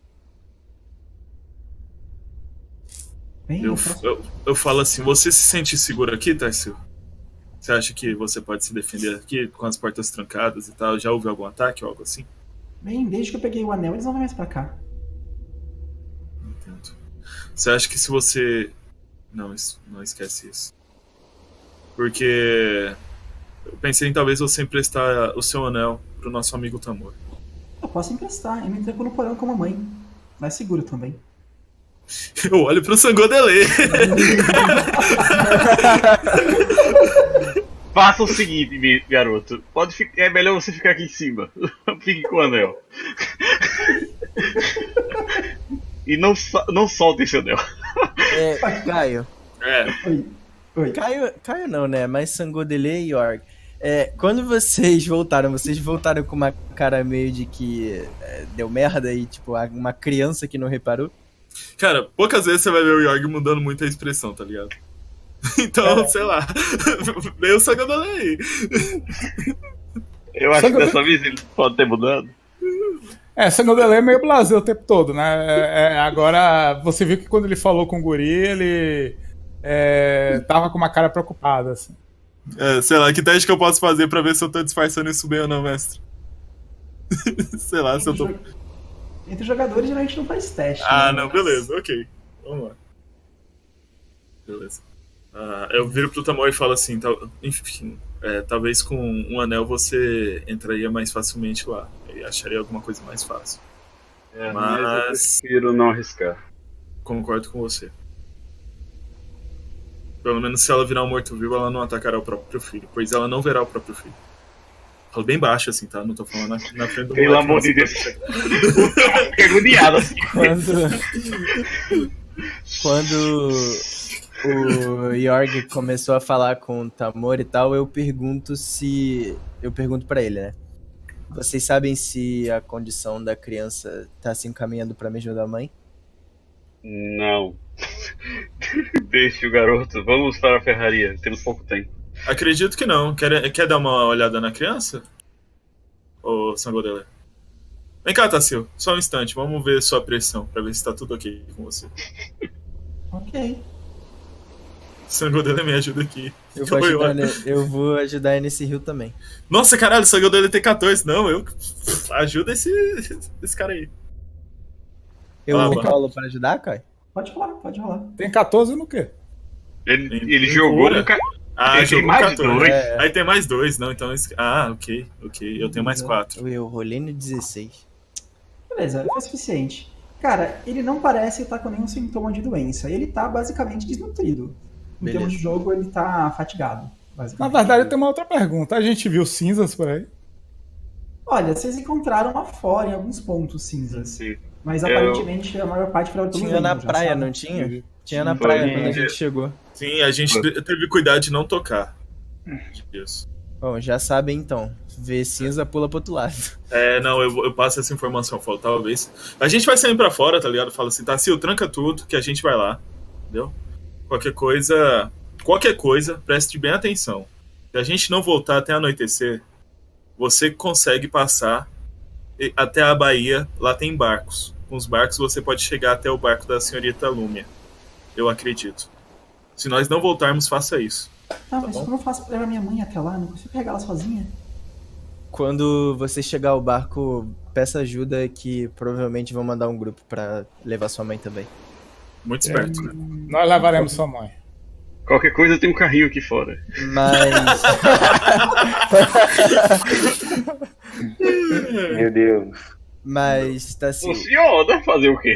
Bem, eu, eu, posso... eu, eu falo assim, você se sente seguro aqui, Tarsil? Você acha que você pode se defender aqui com as portas trancadas e tal? Já houve algum ataque ou algo assim? Bem, desde que eu peguei o anel, eles não vão mais pra cá. Entendo. Você acha que se você... Não, não esquece isso. Porque eu pensei em talvez você emprestar o seu anel pro nosso amigo Tamor. Eu posso emprestar, eu me tranco no porão com a mamãe. Mais seguro também. Eu olho pro Sangodele. Faça o seguinte, garoto. Pode ficar, é melhor você ficar aqui em cima. Fique com o anel. E não, não solte esse anel. É, Caio. É. Oi. Oi. Caio, Caio não, né? Mas Sangodele e Yorg. É, quando vocês voltaram, vocês voltaram com uma cara meio de que é, deu merda e, tipo, uma criança que não reparou? Cara, poucas vezes você vai ver o Yorg mudando muito a expressão, tá ligado? Então, é. sei lá. Meio Sangodele aí. Eu acho Sangodele... que dessa vez ele pode ter mudado. É, Sangodele é meio blasé o tempo todo, né? É, é, agora, você viu que quando ele falou com o guri, ele é, tava com uma cara preocupada, assim. É, sei lá, que teste que eu posso fazer pra ver se eu tô disfarçando isso bem ou não, mestre? Sei lá, se eu tô... Entre os jogadores, geralmente não faz teste. Ah, né? não, beleza, ok. Vamos lá. Beleza. Ah, eu viro pro Tamor e falo assim, tal, enfim, é, talvez com um anel você entraria mais facilmente lá. E acharia alguma coisa mais fácil. É, mas... mas eu prefiro não arriscar. Concordo com você. Pelo menos se ela virar um morto-vivo, ela não atacará o próprio filho, pois ela não verá o próprio filho. Falo bem baixo, assim, tá? Não tô falando na, na frente do Pelo moleque, amor de Deus. Fiquei agoniado, assim. Quando... Quando o Yorg começou a falar com o Tamor e tal, eu pergunto se... Eu pergunto pra ele, né? Vocês sabem se a condição da criança tá se encaminhando pra mesma da mãe? Não. Deixe o garoto. Vamos para a ferraria. Temos pouco tempo. Acredito que não. Quer, quer dar uma olhada na criança? Ô, Sangodele? Vem cá, Tassil, só um instante, vamos ver sua pressão, pra ver se tá tudo ok com você. Ok. Sangodele me ajuda aqui. Eu vou, ajudar, ne- eu vou ajudar aí nesse rio também. Nossa, caralho, o Sangodele tem quatorze. Não, eu... Ajuda esse, esse cara aí. Eu Ah, vai. rolo pra ajudar, Kai? Pode rolar, pode rolar. Tem quatorze no quê? Ele, Tem- ele tem jogou cura. no ca... Ah, Ele tem jogou mais quatorze. dois. É. Aí tem mais dois, não, então... esse- Ah, ok, ok, eu tenho mais quatro. Eu rolei no dezesseis. Beleza, foi o suficiente. Cara, ele não parece estar com nenhum sintoma de doença. Ele tá basicamente desnutrido. Em Beleza. termos de jogo, ele tá fatigado. Na Basicamente. verdade, eu tenho uma outra pergunta. A gente viu cinzas por aí? Olha, vocês encontraram lá fora em alguns pontos cinzas. Sim. Mas Eu- aparentemente a maior parte foi pelo Tinha na vento, já praia, sabe? não tinha? Tinha na Foi. praia quando a gente chegou. Sim, a gente te- teve cuidado de não tocar. Isso. Bom, já sabem então. Vê cinza, pula pro outro lado. É, não, eu, eu passo essa informação, falo, talvez. A gente vai saindo pra fora, tá ligado? Fala assim, Tassil, tranca tudo, que a gente vai lá. Entendeu? Qualquer coisa. Qualquer coisa, preste bem atenção. Se a gente não voltar até anoitecer, você consegue passar e- até a Bahia, lá tem barcos. Com os barcos você pode chegar até o barco da senhorita Lúmia. Eu acredito. Se nós não voltarmos, faça isso. Tá, mas como eu faço pra levar minha mãe até lá? Não consigo pegar ela sozinha. Quando você chegar ao barco, peça ajuda que provavelmente vão mandar um grupo pra levar sua mãe também. Muito esperto, né? Nós levaremos sua mãe. Qualquer coisa tem um carrinho aqui fora. Mas. Meu Deus. Mas, tá assim. O senhor, dá pra fazer o quê?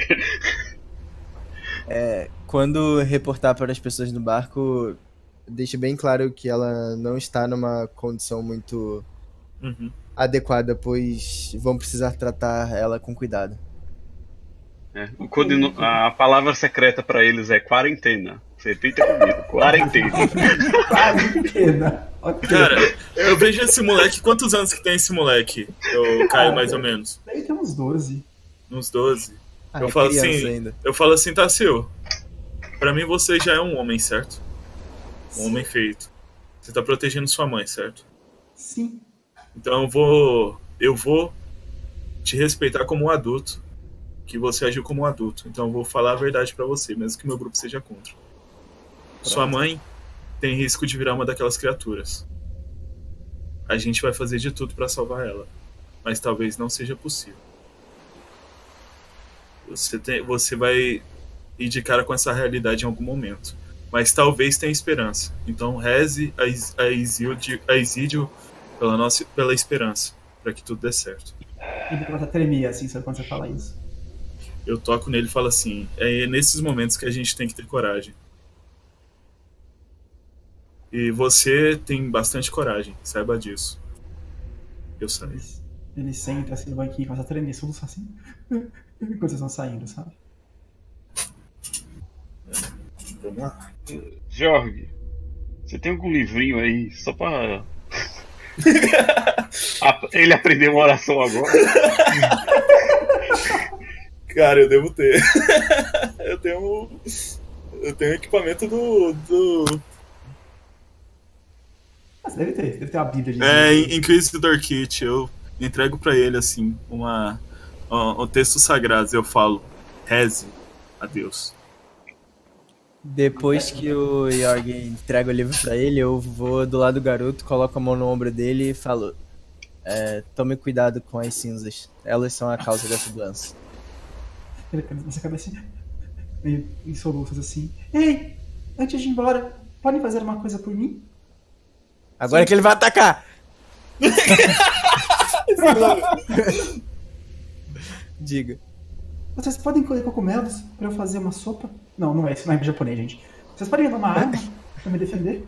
Quando reportar para as pessoas no barco, deixe bem claro que ela não está numa condição muito Uhum. adequada, pois vão precisar tratar ela com cuidado. É, o codino- a palavra secreta pra eles é quarentena. Você tenta comigo, quarentena. Quarentena. Ok. Cara, eu vejo esse moleque. Quantos anos que tem esse moleque? Eu caio mais ou menos. Deve ter uns doze. Uns doze. Ah, Eu é falo criança assim, ainda. eu falo assim, Tassil, pra mim você já é um homem, certo? Um homem feito. Você tá protegendo sua mãe, certo? Sim. Então eu vou. Eu vou te respeitar como um adulto. Que você agiu como um adulto. Então eu vou falar a verdade pra você, mesmo que meu grupo seja contra. Sua mãe tem risco de virar uma daquelas criaturas. A gente vai fazer de tudo pra salvar ela. Mas talvez não seja possível. Você, tem, você vai ir de cara com essa realidade em algum momento. Mas talvez tenha esperança. Então reze a, Is- a, Isídio, a Isídio pela, nossa, pela esperança. Pra que tudo dê certo. Ele começa a tremer assim, sabe quando você fala isso? Eu toco nele e falo assim, é nesses momentos que a gente tem que ter coragem. E você tem bastante coragem, saiba disso. Eu sei. Ele, ele senta assim no banquinho e começa a tremer, soluço assim. Enquanto vocês estão saindo, sabe? Vamos lá. Jorge, você tem algum livrinho aí só pra. Ah, ele aprendeu uma oração agora? Cara, eu devo ter. eu tenho. Eu tenho equipamento do. do... Mas deve ter, deve ter uma bíblia de É, Inquisitor Kit. Eu entrego pra ele assim, uma. Um, um texto sagrado. Eu falo, reze a Deus. Depois que o Yorg entrega o livro pra ele, eu vou do lado do garoto, coloco a mão no ombro dele e falo: é, tome cuidado com as cinzas. Elas são a causa dessa doença. Ele começa a cabeça meio em soluços assim. Ei, antes de ir embora, podem fazer uma coisa por mim? Agora que ele vai atacar! Diga. Vocês podem colher cogumelos pra eu fazer uma sopa? Não, não é isso, não é japonês, gente. Vocês podem me dar uma arma pra me defender?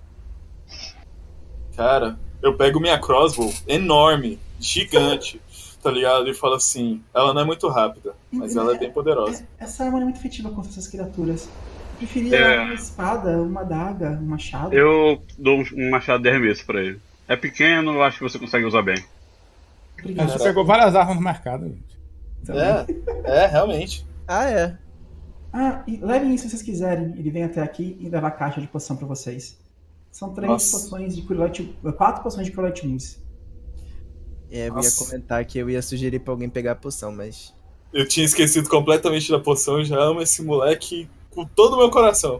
Cara, eu pego minha crossbow enorme, gigante, tá ligado? E falo assim, ela não é muito rápida, mas ela é bem poderosa. É- Essa arma não é muito efetiva contra essas criaturas. Eu preferia É. uma espada, uma adaga, um machado. Eu dou um- um machado de arremesso pra ele. É pequeno, eu acho que você consegue usar bem. Obrigado. Você pegou várias armas no mercado, gente. é, realmente. Ah, é. Ah, e levem isso se vocês quiserem. Ele vem até aqui e leva a caixa de poção pra vocês. São três Nossa. poções de Cure Light, quatro poções de Cure Light Wounds. É, eu Nossa. ia comentar que eu ia sugerir pra alguém pegar a poção, mas... Eu tinha esquecido completamente da poção, eu já amo esse moleque com todo o meu coração.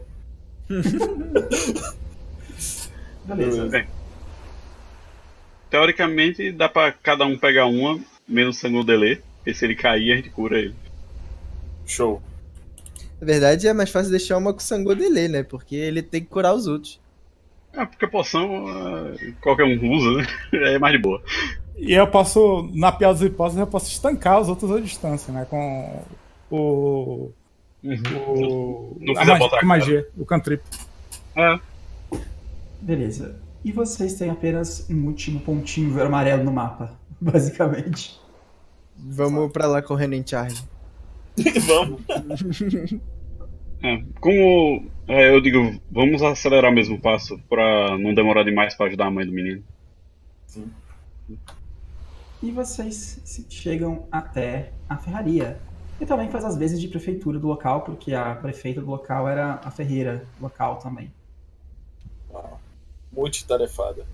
Beleza. Bem, teoricamente dá pra cada um pegar uma, menos Sangodelê, e se ele cair a gente cura ele. Show. Na verdade, é mais fácil deixar uma com o Sangodelê, né? Porque ele tem que curar os outros. Ah, porque a poção uh, qualquer um usa, né? É mais de boa. E eu posso, na pior das hipóteses, eu posso estancar os outros à distância, né? Com o. o Não a precisa magia, botar a a magia, o cantrip. É. Beleza. E vocês têm apenas um último pontinho verde amarelo no mapa, basicamente. Vamos pra lá correndo em charge. Vamos. É, como é, eu digo, vamos acelerar mesmo o passo pra não demorar demais pra ajudar a mãe do menino. Sim. E vocês se- chegam até a ferraria. E também faz as vezes de prefeitura do local, porque a prefeita do local era a ferreira local também. Uau. Multitarefada.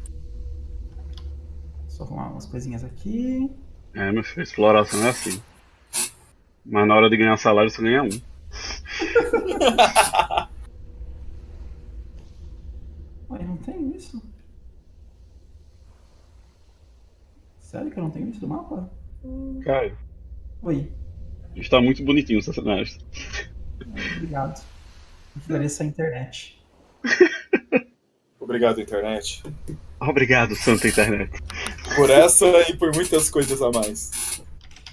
Só arrumar umas coisinhas aqui. É, meu filho, exploração é assim. Mas na hora de ganhar salário você ganha um. Ué, não tem isso? Sério que eu não tenho isso do mapa? Caio, Oi, está muito bonitinho o seu cenário. obrigado. Agradeço a internet. Obrigado, internet. Obrigado, santa internet. Por essa e por muitas coisas a mais.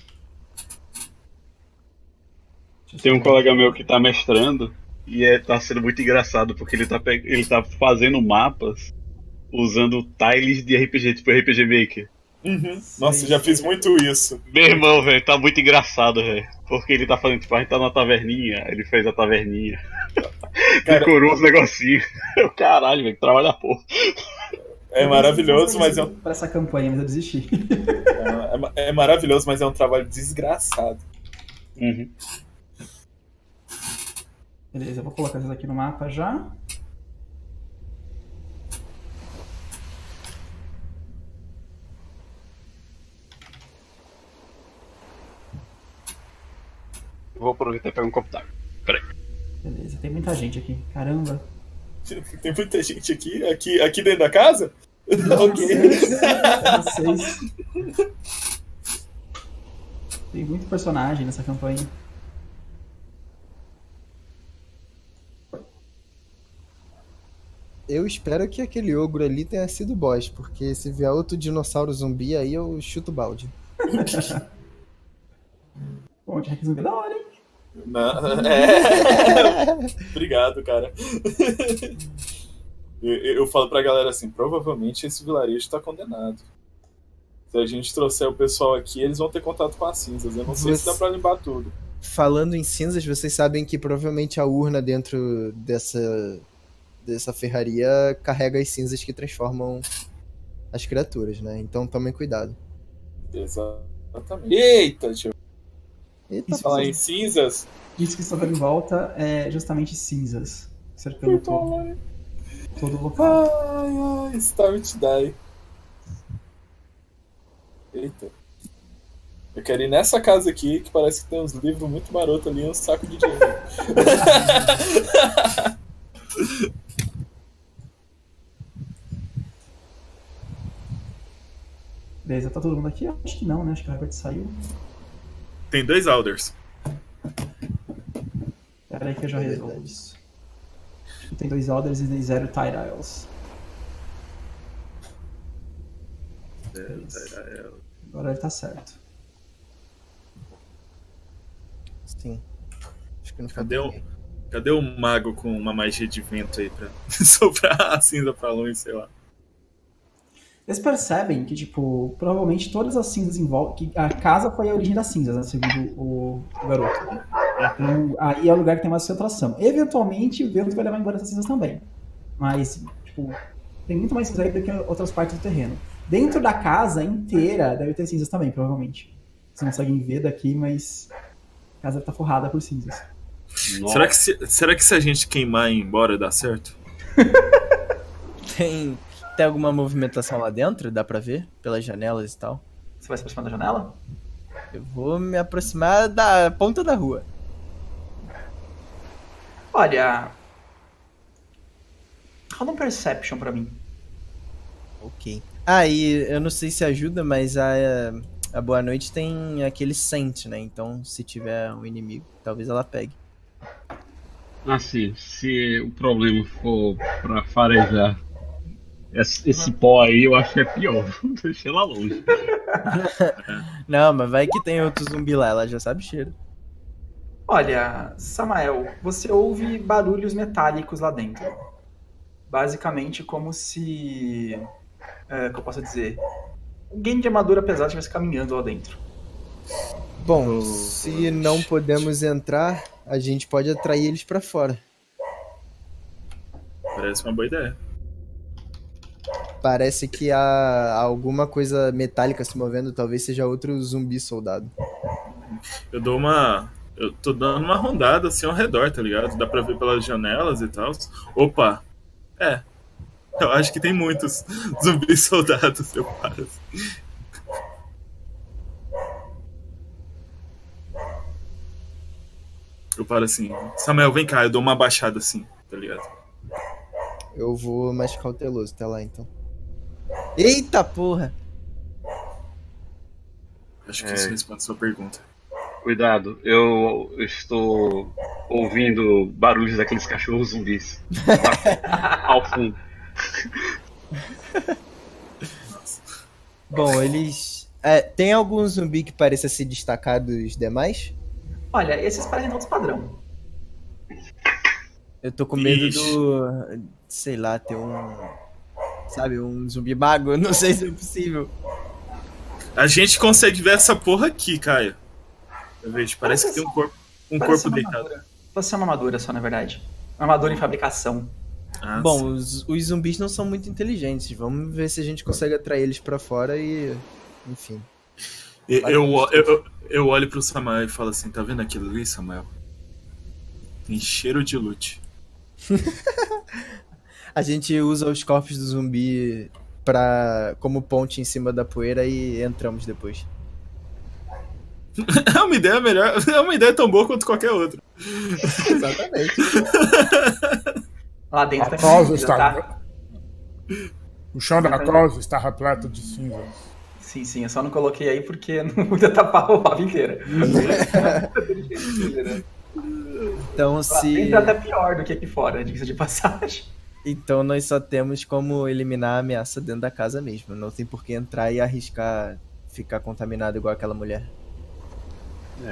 Tem um colega meu que tá mestrando e é, tá sendo muito engraçado porque ele tá, pe- ele tá fazendo mapas usando tiles de R P G, tipo R P G Maker. Uhum. Nossa, já fiz muito isso. Meu irmão, velho, tá muito engraçado, velho. Porque ele tá fazendo, tipo, a gente tá na taverninha, ele fez a taverninha. Cara, Decorou os negocinhos. Caralho, velho, que trabalha porra. é maravilhoso, mas é um, Pra essa campanha, mas eu desisti. é, é maravilhoso, mas é um trabalho desgraçado. Uhum. Beleza, eu vou colocar isso aqui no mapa já. Vou aproveitar e pegar um copo d'água. Peraí. Beleza, tem muita gente aqui. Caramba. Tem muita gente aqui, aqui, aqui dentro da casa? Ok. Vocês. Tem muito personagem nessa campanha. Eu espero que aquele ogro ali tenha sido boss, porque se vier outro dinossauro zumbi aí eu chuto o balde. Bom, tinha que zumbi da hora, hein? Na- é. Obrigado, cara. Eu, eu falo pra galera assim, provavelmente esse vilarejo tá condenado. Se a gente trouxer o pessoal aqui, eles vão ter contato com as cinzas. Eu não sei se dá pra limpar tudo. Falando em cinzas, vocês sabem que provavelmente a urna dentro dessa, dessa ferraria carrega as cinzas que transformam as criaturas, né? Então tomem cuidado. Exatamente. Eita, deixa eu Eita, falar em cinzas. Isso que está dando em volta é justamente cinzas. Cercando todo, todo o local. Ai, ai, Storm to Die. Eita. Eu quero ir nessa casa aqui, que parece que tem uns livros muito marotos ali e um saco de dinheiro. Beleza, tá todo mundo aqui? Acho que não, né? Acho que o Herbert saiu. Tem dois Alders. Pera aí que eu já resolvo isso. Acho que tem dois Elders e zero Tyriles. Agora ele tá certo. Sim. Acho que não Cadê o, cadê o mago com uma magia de vento aí pra soprar a cinza pra longe, sei lá? Eles percebem que, tipo, provavelmente todas as cinzas em volta. Que a casa foi a origem das cinzas, né? Segundo o, o garoto. Então, aí é o lugar que tem mais concentração. Eventualmente, o vento vai levar embora essas cinzas também. Mas, tipo, tem muito mais cinza aí do que outras partes do terreno. Dentro da casa inteira deve ter cinzas também, provavelmente. Vocês não conseguem ver daqui, mas a casa tá forrada por cinzas. Será que, se, será que se a gente queimar e ir embora dá certo? Tem, tem alguma movimentação lá dentro? Dá pra ver? Pelas janelas e tal? Você vai se aproximar da janela? Eu vou me aproximar da ponta da rua. Olha... Rola um Perception pra mim. Ok. Ah, e eu não sei se ajuda, mas a, a Boa Noite tem aquele scent, né? Então, se tiver um inimigo, talvez ela pegue. Assim, se o problema for pra farejar esse, esse pó aí, eu acho que é pior. Deixa ela longe. Não, mas vai que tem outro zumbi lá, ela já sabe o cheiro. Olha, Samael, você ouve barulhos metálicos lá dentro. Basicamente como se... É, que eu posso dizer? Alguém de armadura pesada estivesse caminhando lá dentro. Bom, se não podemos entrar, a gente pode atrair eles pra fora. Parece uma boa ideia. Parece que há alguma coisa metálica se movendo, talvez seja outro zumbi soldado. Eu dou uma... Eu tô dando uma rondada assim ao redor, tá ligado? Dá pra ver pelas janelas e tal. Opa! É. Eu acho que tem muitos zumbis soldados, eu paro assim. Eu paro assim. Samuel, vem cá, eu dou uma baixada assim, tá ligado? Eu vou mais cauteloso, até lá então. Eita porra! Acho que É. isso responde a sua pergunta. Cuidado, eu estou ouvindo barulhos daqueles cachorros zumbis. Ao fundo. Bom, eles... É, tem algum zumbi que pareça se destacar dos demais? Olha, esses parecem todos padrão. Eu tô com medo Ixi. do... Sei lá, ter um... Sabe, um zumbi mago? Não sei se é possível. A gente consegue ver essa porra aqui, Caio. Eu vejo, parece que tem um corpo, um Parece corpo uma deitado. armadura. Parece uma armadura só, na verdade. Uma armadura em fabricação. Ah, Bom, sim. os, os zumbis não são muito inteligentes. Vamos ver se a gente consegue atrair eles pra fora e... Enfim. Eu, eu, eu, eu olho pro Samuel e falo assim, tá vendo aquilo ali, Samuel? Tem cheiro de loot. A gente usa os corpos do zumbi pra, como ponte em cima da poeira e entramos depois. É uma ideia melhor, é uma ideia tão boa quanto qualquer outra. Exatamente. Lá dentro A tá casa comida, está... tá? O chão da casa está repleto de cinzas. Sim, sim, eu só não coloquei aí porque não ia tapar o pavo inteira. Então Lá se... dentro é até pior do que aqui fora, diga-se de passagem. Então nós só temos como eliminar a ameaça dentro da casa mesmo. Não tem por que entrar e arriscar ficar contaminado igual aquela mulher. É.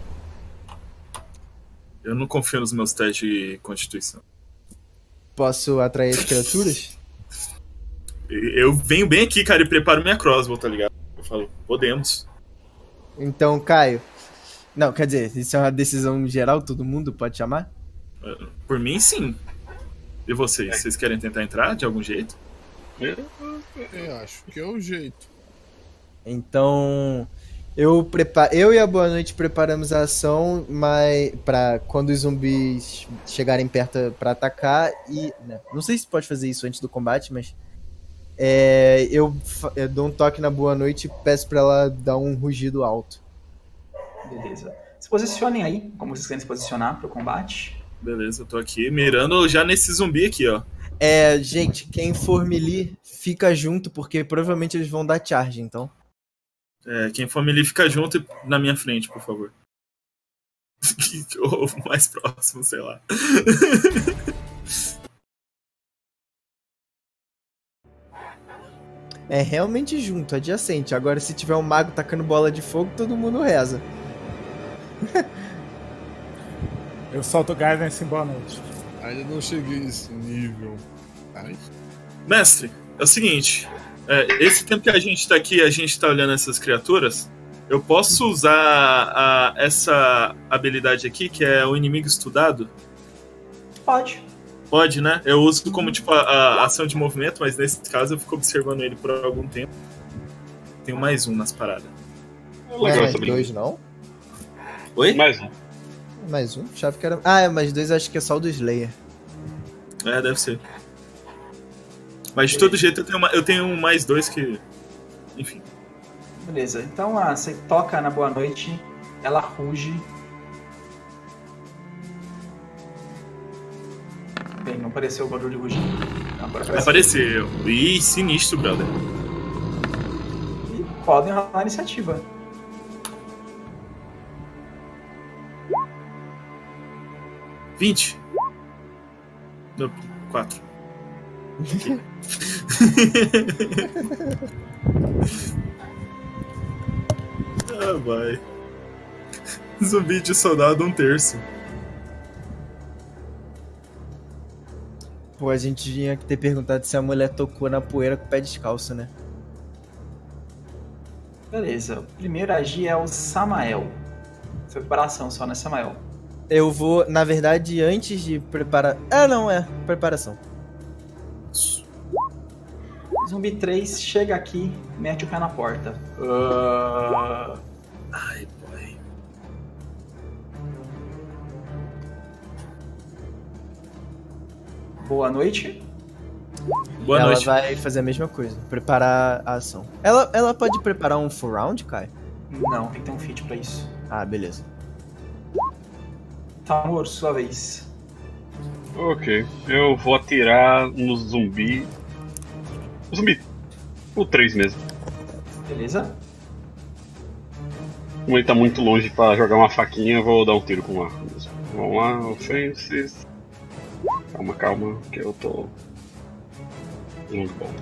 Eu não confio nos meus testes de constituição. Posso atrair as criaturas? Eu venho bem aqui, cara, e preparo minha crossbow, tá ligado? Eu falo, podemos. Então, Caio... Não, quer dizer, isso é uma decisão geral, todo mundo pode chamar? Por mim, sim. E vocês? Vocês querem tentar entrar de algum jeito? Eu acho que é o jeito. Então, eu, prepa... eu e a Boa Noite preparamos a ação, mas para quando os zumbis chegarem perto para atacar e... né, não sei se pode fazer isso antes do combate, mas é, eu, fa- eu dou um toque na Boa Noite e peço para ela dar um rugido alto. Beleza. Se posicionem aí, como vocês querem se posicionar pro combate. Beleza, eu tô aqui mirando já nesse zumbi aqui, ó. É, gente, quem for melee, fica junto, porque provavelmente eles vão dar charge, então. É, quem for melee fica junto e na minha frente, por favor. Ou mais próximo, sei lá. É realmente junto, adjacente. Agora, se tiver um mago tacando bola de fogo, todo mundo reza. Eu solto Guidance em boa noite. Ainda não cheguei nesse nível. Ai. Mestre, é o seguinte. É, esse tempo que a gente tá aqui, a gente tá olhando essas criaturas, eu posso usar a, essa habilidade aqui, que é o inimigo estudado? Pode. Pode, né? Eu uso como tipo a, a ação de movimento, mas nesse caso eu fico observando ele por algum tempo. Tenho mais um nas paradas. Não é Legal mais essa dois, não? Oi? Mais um. Mais um? Chave que era... Ah, é, mais dois acho que é só o do Slayer. É, deve ser. Mas de todo jeito eu tenho, uma- eu tenho mais dois que. Enfim. Beleza, então ah, você toca na boa noite, ela ruge. Bem, não apareceu o barulho de rugir. Agora apareceu. Apareceu. Ih, sinistro, brother. E podem rolar a iniciativa. vinte. Não, quatro. Ah, vai. Zumbi de soldado, um terço. Pô, a gente tinha que ter perguntado se a mulher tocou na poeira com o pé descalço, né? Beleza, o primeiro a agir é o Samael. Foi preparação só, né, Samael? Eu vou, na verdade, antes de preparar... Ah, não, é. Preparação. Zumbi três chega aqui, mete o pé na porta. Uh... Ai, boy. Boa noite. Boa ela noite. vai fazer a mesma coisa. Preparar a ação. Ela, ela pode preparar um full round, Kai? Não, tem que ter um feat pra isso. Ah, beleza. Tamor, sua vez. Ok, eu vou atirar no zumbi. O zumbi. O três mesmo. Beleza? Como ele tá muito longe pra jogar uma faquinha, eu vou dar um tiro com o arco mesmo. Vamos lá, offenses. Calma, calma, que eu tô. Muito bom.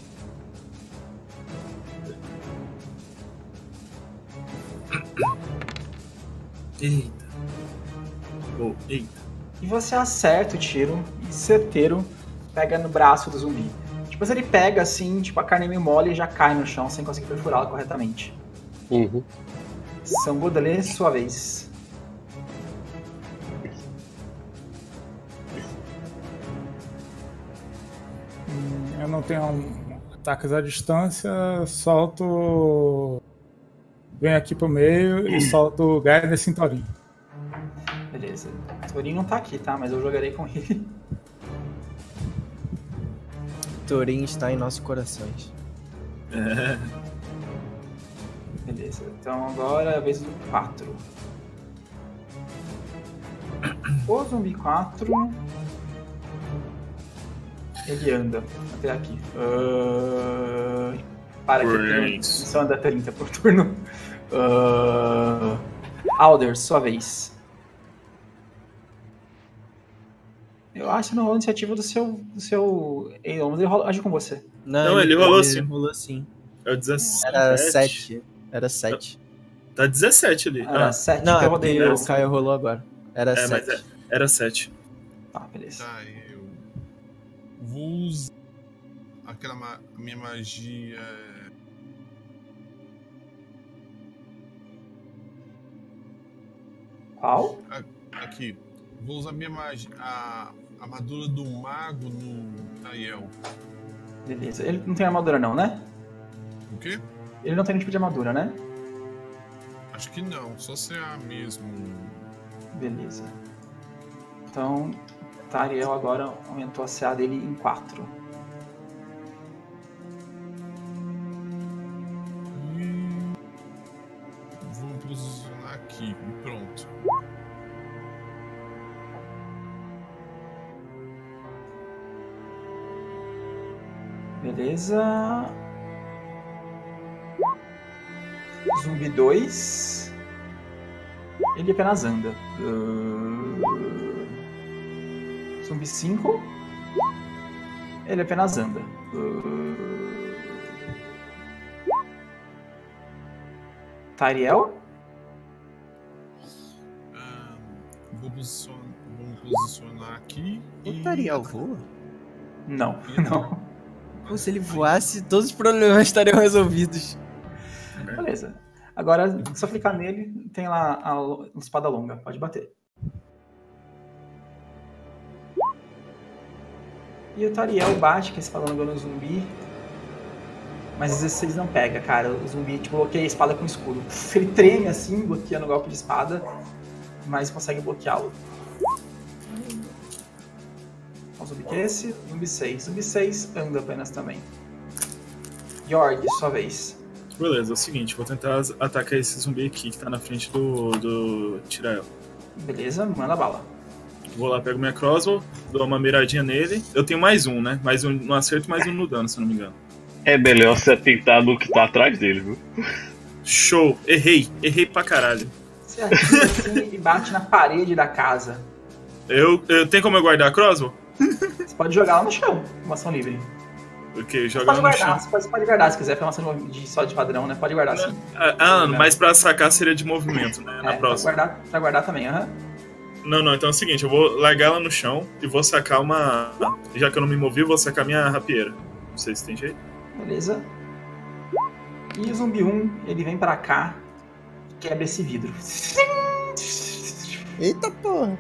Eita. Oh, eita. E você acerta o tiro e certeiro pega no braço do zumbi. Tipo, se ele pega assim, tipo, a carne é meio mole e já cai no chão sem conseguir perfurá-la corretamente. Uhum. São Godelê, sua vez. Eu não tenho um ataques à distância, solto. Venho aqui pro meio e solto o Gaia Cintorim. Beleza. O Torinho não tá aqui, tá? Mas eu jogarei com ele. Thorin está em nossos corações. É. Beleza. Então agora é a vez do quatro. O zumbi quatro. Ele anda até aqui. Uh... Para aqui. Ele só anda trinta por turno. Uh... Alder, sua vez. Eu acho que não rolou a iniciativa do seu. Do seu... Ele agiu com você. Não, ele rolou sim. Ele rolou sim. É o dezessete. Era sete. Era sete. Tá dezessete ali. Era Ah, sete. Não, então é eu rodei. porque Eu... o Caio rolou agora. Era é, mas sete. é, era sete. Tá, beleza. Tá, eu vou usar aquela ma... minha magia. Qual? Aqui. Vou usar minha magia. A armadura do mago no Taiel. Beleza. Ele não tem armadura não, né? O quê? Ele não tem nenhum tipo de armadura, né? Acho que não, só C A mesmo. Beleza. Então, Tariel agora aumentou a C A dele em quatro. E vou posicionar aqui e pronto. Beleza. Zumbi dois. Ele apenas anda. Uh... Zumbi cinco. Ele apenas anda. Uh... Tariel. Ah, vou, posicionar, vou me posicionar aqui. O e... Tariel voa? Não, não. Pô, se ele voasse, todos os problemas estariam resolvidos. Beleza. Agora, só clicar nele, tem lá a lo- espada longa. Pode bater. E o Tariel bate com a espada longa no zumbi. Mas dezesseis não pega, cara. O zumbi tipo, bloqueia a espada com escudo. Ele treme assim, bloqueando o golpe de espada. Mas consegue bloqueá-lo. Qual zumbi que é esse? Zumbi seis. Zumbi seis anda apenas também. Yorg, sua vez. Beleza, é o seguinte, vou tentar atacar esse zumbi aqui que tá na frente do, do Tirael. Beleza, manda bala. Vou lá, pego minha crossbow, dou uma miradinha nele. Eu tenho mais um, né? Mais um no acerto e mais um no dano, se eu não me engano. É melhor você tentar no que tá atrás dele, viu? Show! Errei! Errei pra caralho. Você atira assim e bate na parede da casa. Eu, eu tenho como eu guardar a crossbow? Você pode jogar lá no chão, uma ação livre. Ok, Você joga pode no guardar, chão. você pode, você pode guardar se quiser, foi uma ação de, só de padrão, né? Pode guardar sim. Ah, ah, mas pra sacar seria de movimento, né? Na É, próxima. Pra guardar, pra guardar também, aham. Não, não, então é o seguinte, eu vou largar ela no chão e vou sacar uma... Já que eu não me movi, eu vou sacar minha rapieira. Não sei se tem jeito. Beleza. E o zumbi um, ele vem pra cá e quebra esse vidro. Eita porra.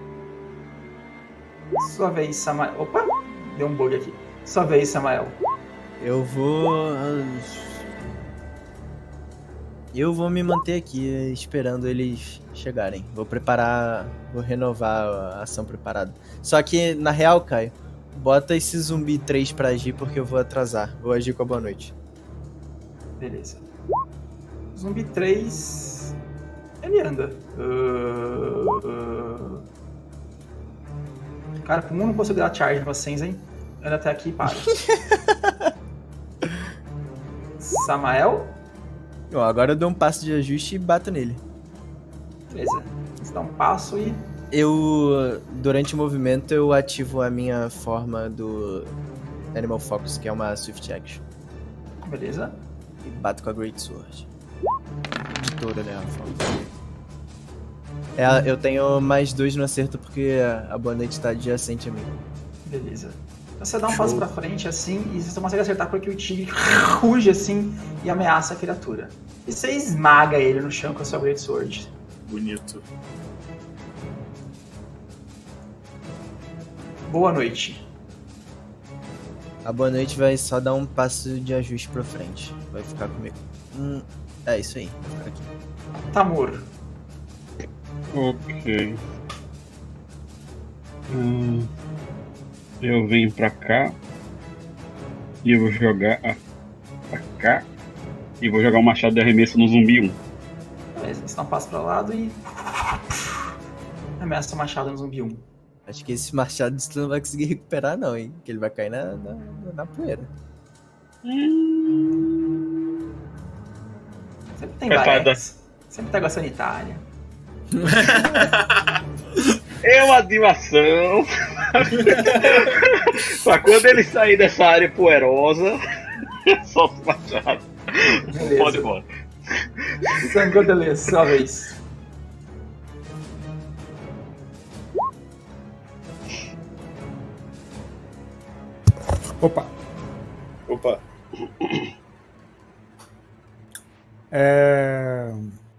Sua vez, Samael. Opa! Deu um bug aqui. Sua vez, Samael. Eu vou. Eu vou me manter aqui esperando eles chegarem. Vou preparar. Vou renovar a ação preparada. Só que, na real, Caio, bota esse zumbi três pra agir porque eu vou atrasar. Vou agir com a boa noite. Beleza. Zumbi três. Ele anda. Uh, uh... Cara, como eu não consigo dar charge em vocês, hein? Anda até aqui e para. Samael? Ó, agora eu dou um passo de ajuste e bato nele. Beleza. Você dá um passo e. Eu, durante o movimento, eu ativo a minha forma do Animal Focus, que é uma Swift Action. Beleza. E bato com a Great Sword. De toda, né? A forma. É, eu tenho mais dois no acerto porque a boa noite tá adjacente a mim. Beleza. Você dá um passo pra frente assim e você consegue acertar porque o tigre ruge assim e ameaça a criatura. E você esmaga ele no chão com a sua Great Sword. Bonito. Boa noite. A boa noite vai só dar um passo de ajuste pra frente. Vai ficar comigo. Hum, é isso aí. Vai ficar aqui. Tamur. Ok. Hum, eu venho pra cá. E eu vou jogar a, pra cá. E vou jogar um machado de arremesso no zumbi um. Beleza, você dá um passo pra lado e. Ameaça o machado no zumbi um. Acho que esse machado você não vai conseguir recuperar, não, hein? Que ele vai cair na, na, na poeira. Sempre tem Preparada. barex. Sempre tem água sanitária. É uma animação. Pra quando ele sair dessa área poerosa, solta o machado. Beleza. Pode ir embora. Sangodelê, sua vez. Opa. Opa. É...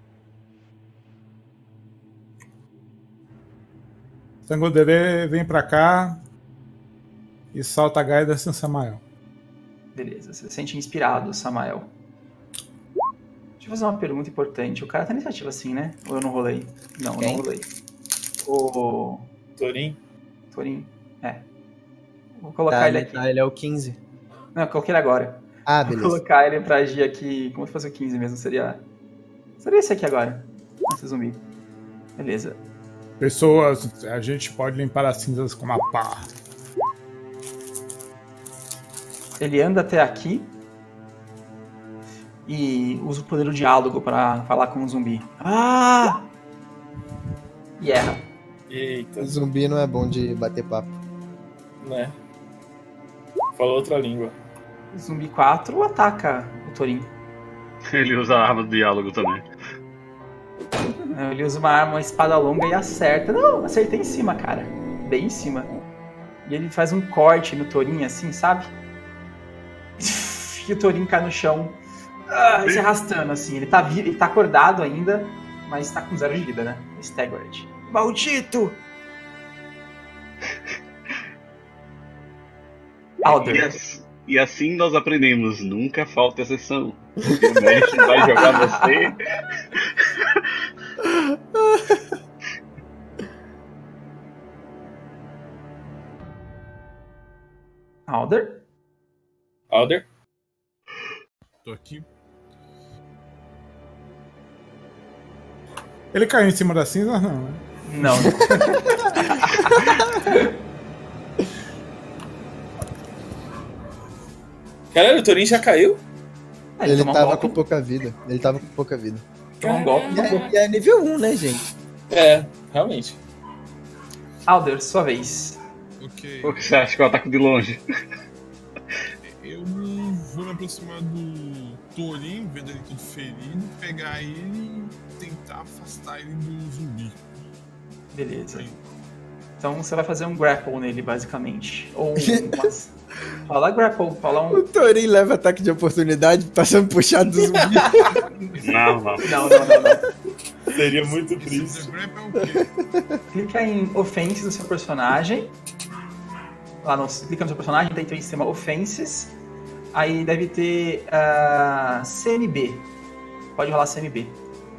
Sangodere vem pra cá e solta a gaia sem Samael. Beleza, você se sente inspirado, Samael. Deixa eu fazer uma pergunta importante. O cara tá iniciativa assim, né? Ou eu não rolei? Não, eu Quem? não rolei. O Torin? Torinho. É. Vou colocar Tá, ele ele, aqui. tá, ele é o quinze. Não, eu coloquei ele agora. Ah, Vou beleza. colocar ele pra agir aqui. Como se fosse o quinze mesmo. Seria. Seria esse aqui agora. Esse zumbi. Beleza. Pessoas, a gente pode limpar as cinzas com uma pá. Ele anda até aqui e usa o poder do diálogo pra falar com o zumbi. Ah! E erra. Eita, Zumbi não é bom de bater papo. né? Falou outra língua. O zumbi quatro ataca o Torin. Ele usa a arma do diálogo também. Ele usa uma arma, uma espada longa e acerta. Não, acertei em cima, cara. Bem em cima. E ele faz um corte no Torin, assim, sabe? E o Torin cai no chão, ah, se arrastando, assim. Ele tá, vi- ele tá acordado ainda, mas tá com zero de vida, né? Staggered. Maldito! E, Alder. as- e assim nós aprendemos, nunca falta exceção. O mestre vai jogar você. Alder. Alder? Tô aqui. Ele caiu em cima das cinzas, não, né? Não. Caralho, o Torin já caiu? Ah, Ele tomou um tava golpe. com pouca vida. Ele tava com pouca vida. Tomou um golpe. E é, e é nível um, né, gente? É, realmente. Alder, sua vez. Ok. O que você acha que eu ataco de longe? Eu vou me aproximar do Torin, vendo ele todo ferido, pegar ele e tentar afastar ele do zumbi. Beleza. Então você vai fazer um grapple nele, basicamente. Ou um... umas- Fala grapple, fala O um... Torin leva ataque de oportunidade, tá sendo puxado do zumbi. Não, não. Não, não, não, não. Seria muito Esse triste. grab é o quê? Clica em Offenses do seu personagem. Lá no... Clica no seu personagem, tem em cima Offenses. Aí deve ter uh, C M B. Pode rolar C M B.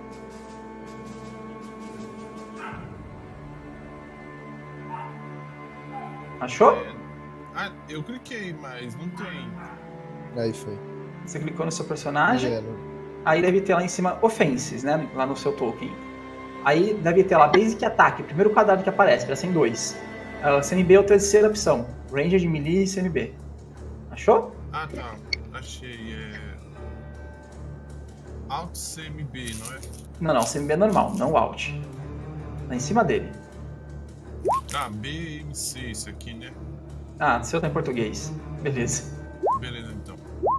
Achou? Ah, eu cliquei, mas não tem. Aí foi. Você clicou no seu personagem. É, não- Aí deve ter lá em cima Offenses, né? Lá no seu token. Aí deve ter lá Basic Attack, o primeiro quadrado que aparece, para em dois. Uh, C M B é a terceira opção. Ranger de melee e C M B. Achou? Ah, tá. Achei. É. Alt C M B, não é? Não, não, C M B é normal, não Alt. Lá em cima dele. Ah, B M C, isso aqui, né? Ah, seu tá em português. Beleza. Beleza, então.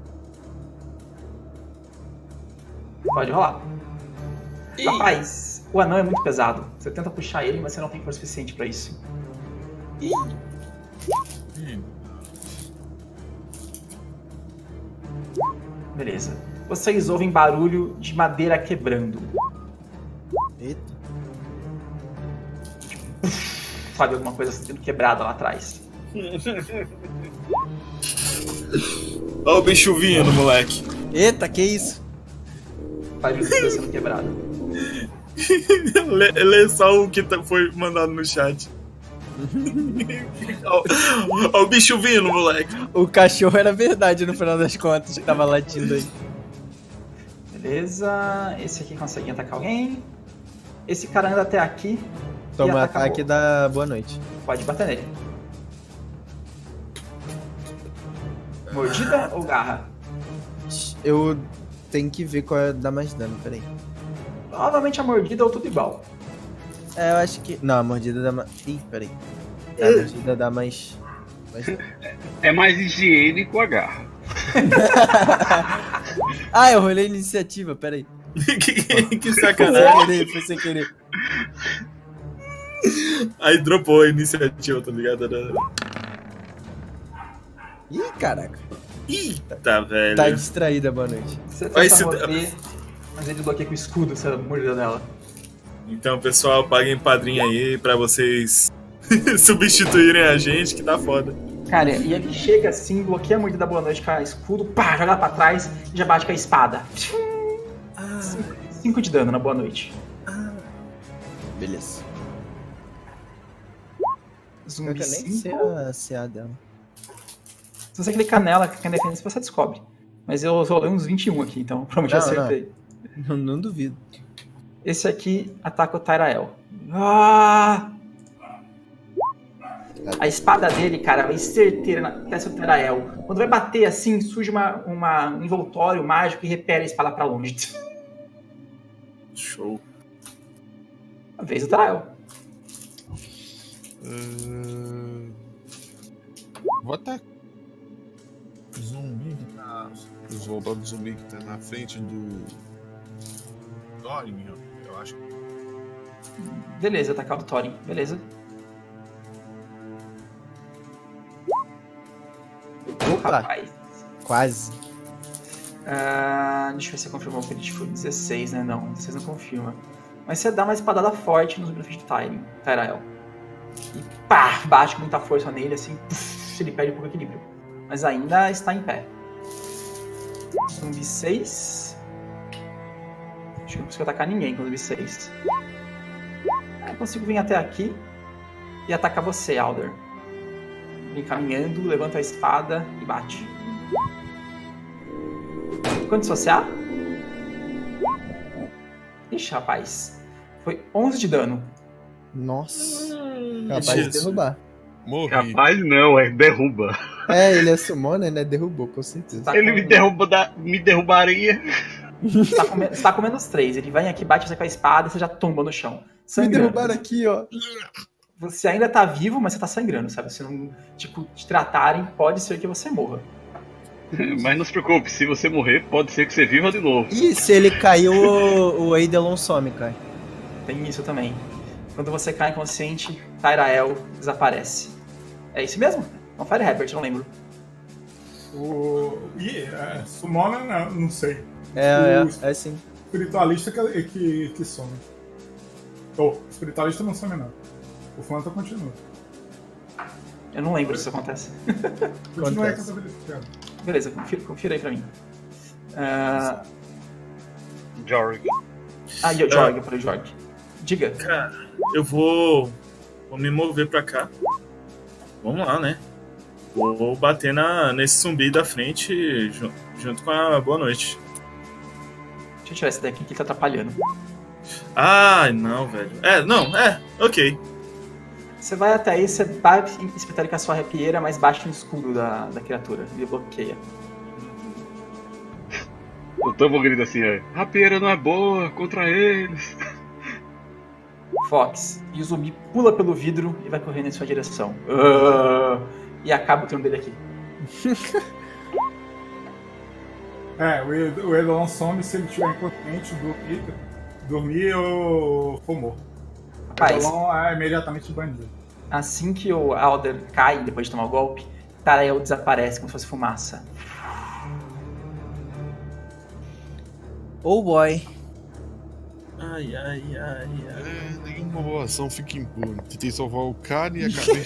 Pode rolar. Rapaz, o anão é muito pesado. Você tenta puxar ele, mas você não tem força suficiente pra isso. Ih, Beleza. Vocês ouvem barulho de madeira quebrando. Eita. Sabe, alguma coisa sendo quebrada lá atrás. Olha o bicho vindo, moleque. Eita, que isso? Faz de coisa sendo quebrada. lê, lê só o que tá- foi mandado no chat. Olha o bicho vindo, moleque. O cachorro era verdade no final das contas, que tava latindo aí. Beleza. Esse aqui consegue atacar alguém. Esse cara anda até aqui. Toma ataca ataque a da boa noite. Pode bater nele. Mordida ou garra? Eu tenho que ver qual é dá mais dano, peraí. Provavelmente a mordida ou tudo igual. É, eu acho que. Não, a mordida dá mais. Ih, peraí. É, a mordida dá mais. mais... É mais higiênico a garra. Ah, eu rolei iniciativa, peraí. que, que Foi sacanagem. sem querer, foi sem querer. Aí dropou a iniciativa, tá ligado? Era... Ih, caraca. Eita, velho. Tá distraída, boa noite. Você Vai tenta se- morder, mas ele bloqueia com o escudo essa mordida dela. Então, pessoal, paguem padrinho aí pra vocês substituírem a gente, que tá foda. Cara, e ele chega assim, bloqueia a mordida da boa noite com o escudo, pá, joga pra trás e já bate com a espada. cinco de dano na boa noite. Beleza. Eu Zumbi quero nem ser cinco. a C A dela. Se você clicar nela, clicar em defesa, você descobre. Mas eu rolei uns vinte e um aqui, então provavelmente eu Não, acertei. Não, não duvido. Esse aqui ataca o Tyrael. Ah! A espada dele, cara, vai certeira na testa do Tyrael. Quando vai bater assim, surge uma, uma, um envoltório mágico e repele a espada pra longe. Show. A vez do Tyrael. Uh... Vou atacar o zumbi que tá. O soldado do zumbi que tá na frente do. Thorin, eu acho. Beleza, atacar o do Thorin. Beleza. Opa, Rapaz. quase. Ah, deixa eu ver se eu confirmou que ele foi dezesseis, né? Não, dezesseis não confirma. Mas você dá uma espadada forte no zumbi de Tyrion, Tyrael. E pá, bate com muita força nele, assim, puf, ele perde um pouco de equilíbrio. Mas ainda está em pé. Zumbi seis. Acho que não consigo atacar ninguém com zumbi seis. Eu consigo vir até aqui e atacar você, Alder. Vem caminhando, levanta a espada e bate. Quanto dissociar? Ixi, rapaz. Foi onze de dano. Nossa. Hum, Capaz de isso. derrubar. Morri. Capaz não, é derruba. É, ele é summoner, né? Derrubou, com certeza. Tá Ele com- me, derruba da, me derrubaria. Você tá, com, me- você tá com menos três. Ele vem aqui, bate você com a espada e você já tomba no chão. Me Sangrando. derrubaram aqui, ó. Você ainda tá vivo, mas você tá sangrando, sabe? Se não tipo, te tratarem, pode ser que você morra. Mas não se preocupe, se você morrer, pode ser que você viva de novo. E se ele caiu, o, o Eidolon some, cara. Tem isso também. Quando você cai inconsciente, Tyrael desaparece. É isso mesmo? Não, Fire Herbert, não lembro. O. Ih, é, Summoner, não, não sei. É, O é, é sim. espiritualista que, que, que some. Ou, oh, espiritualista não some, não. O Fanta continua. Eu não lembro se isso acontece. Continua aí com Acontece. essa verificada. Beleza, confira, confira aí pra mim. Ah, Jorg. ah, e o Jorg, eu falei Jorg. Diga. Cara, eu vou. Vou me mover pra cá. Vamos lá, né? Vou bater na, nesse zumbi da frente ju- junto com a boa noite. Deixa eu tirar esse daqui que ele tá atrapalhando. Ai, não, velho. É, não, é, ok. Você vai até aí, você vai espetar ele com a sua rapieira, mas baixa no escudo da, da criatura. Ele bloqueia. O Tambo grita assim, é, rapieira não é boa contra eles. Fox. E o zumbi pula pelo vidro e vai correndo em sua direção. Ah, e acaba o turno dele aqui. É, o Ed- o Eidolon some se ele estiver inconsciente, dormir, dormir ou for morto. O Rapaz, Eidolon é imediatamente banido. assim que o Alder cai, depois de tomar o golpe, Tarael desaparece como se fosse fumaça. Oh boy. Ai, ai, ai, ai. É, nenhuma boa ação fica impune. Tentei salvar o cara e acabei.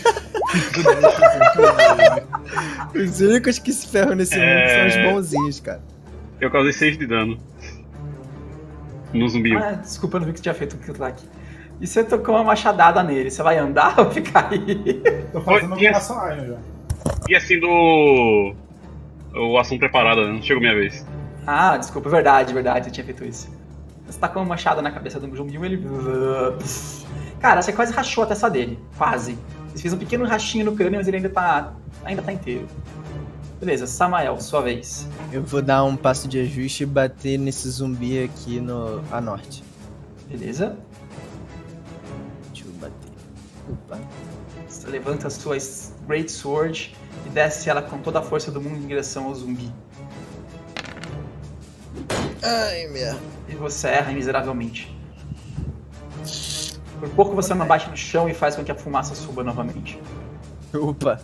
Os únicos que se ferram nesse mundo É. são os bonzinhos, cara. Eu causei seis de dano. No zumbi. Ah, desculpa, eu não vi que você tinha feito aquilo lá aqui. E você tocou uma machadada nele. Você vai andar ou ficar aí? Tô fazendo Oi, yes. uma ação já. E assim do. O ação preparada, não chegou minha vez. Ah, desculpa, verdade, verdade, eu tinha feito isso. Você tacou uma machada na cabeça do zumbi e ele... Cara, você quase rachou a testa dele. Quase. Você fez um pequeno rachinho no crânio, mas ele ainda tá, ainda tá inteiro. Beleza, Samael, sua vez. Eu vou dar um passo de ajuste e bater nesse zumbi aqui no a norte. Beleza. Deixa eu bater. Opa. Você levanta a sua Great Sword e desce ela com toda a força do mundo em direção ao zumbi. Ai, merda. E você erra miseravelmente. Por pouco você não bate no chão e faz com que a fumaça suba novamente. Opa.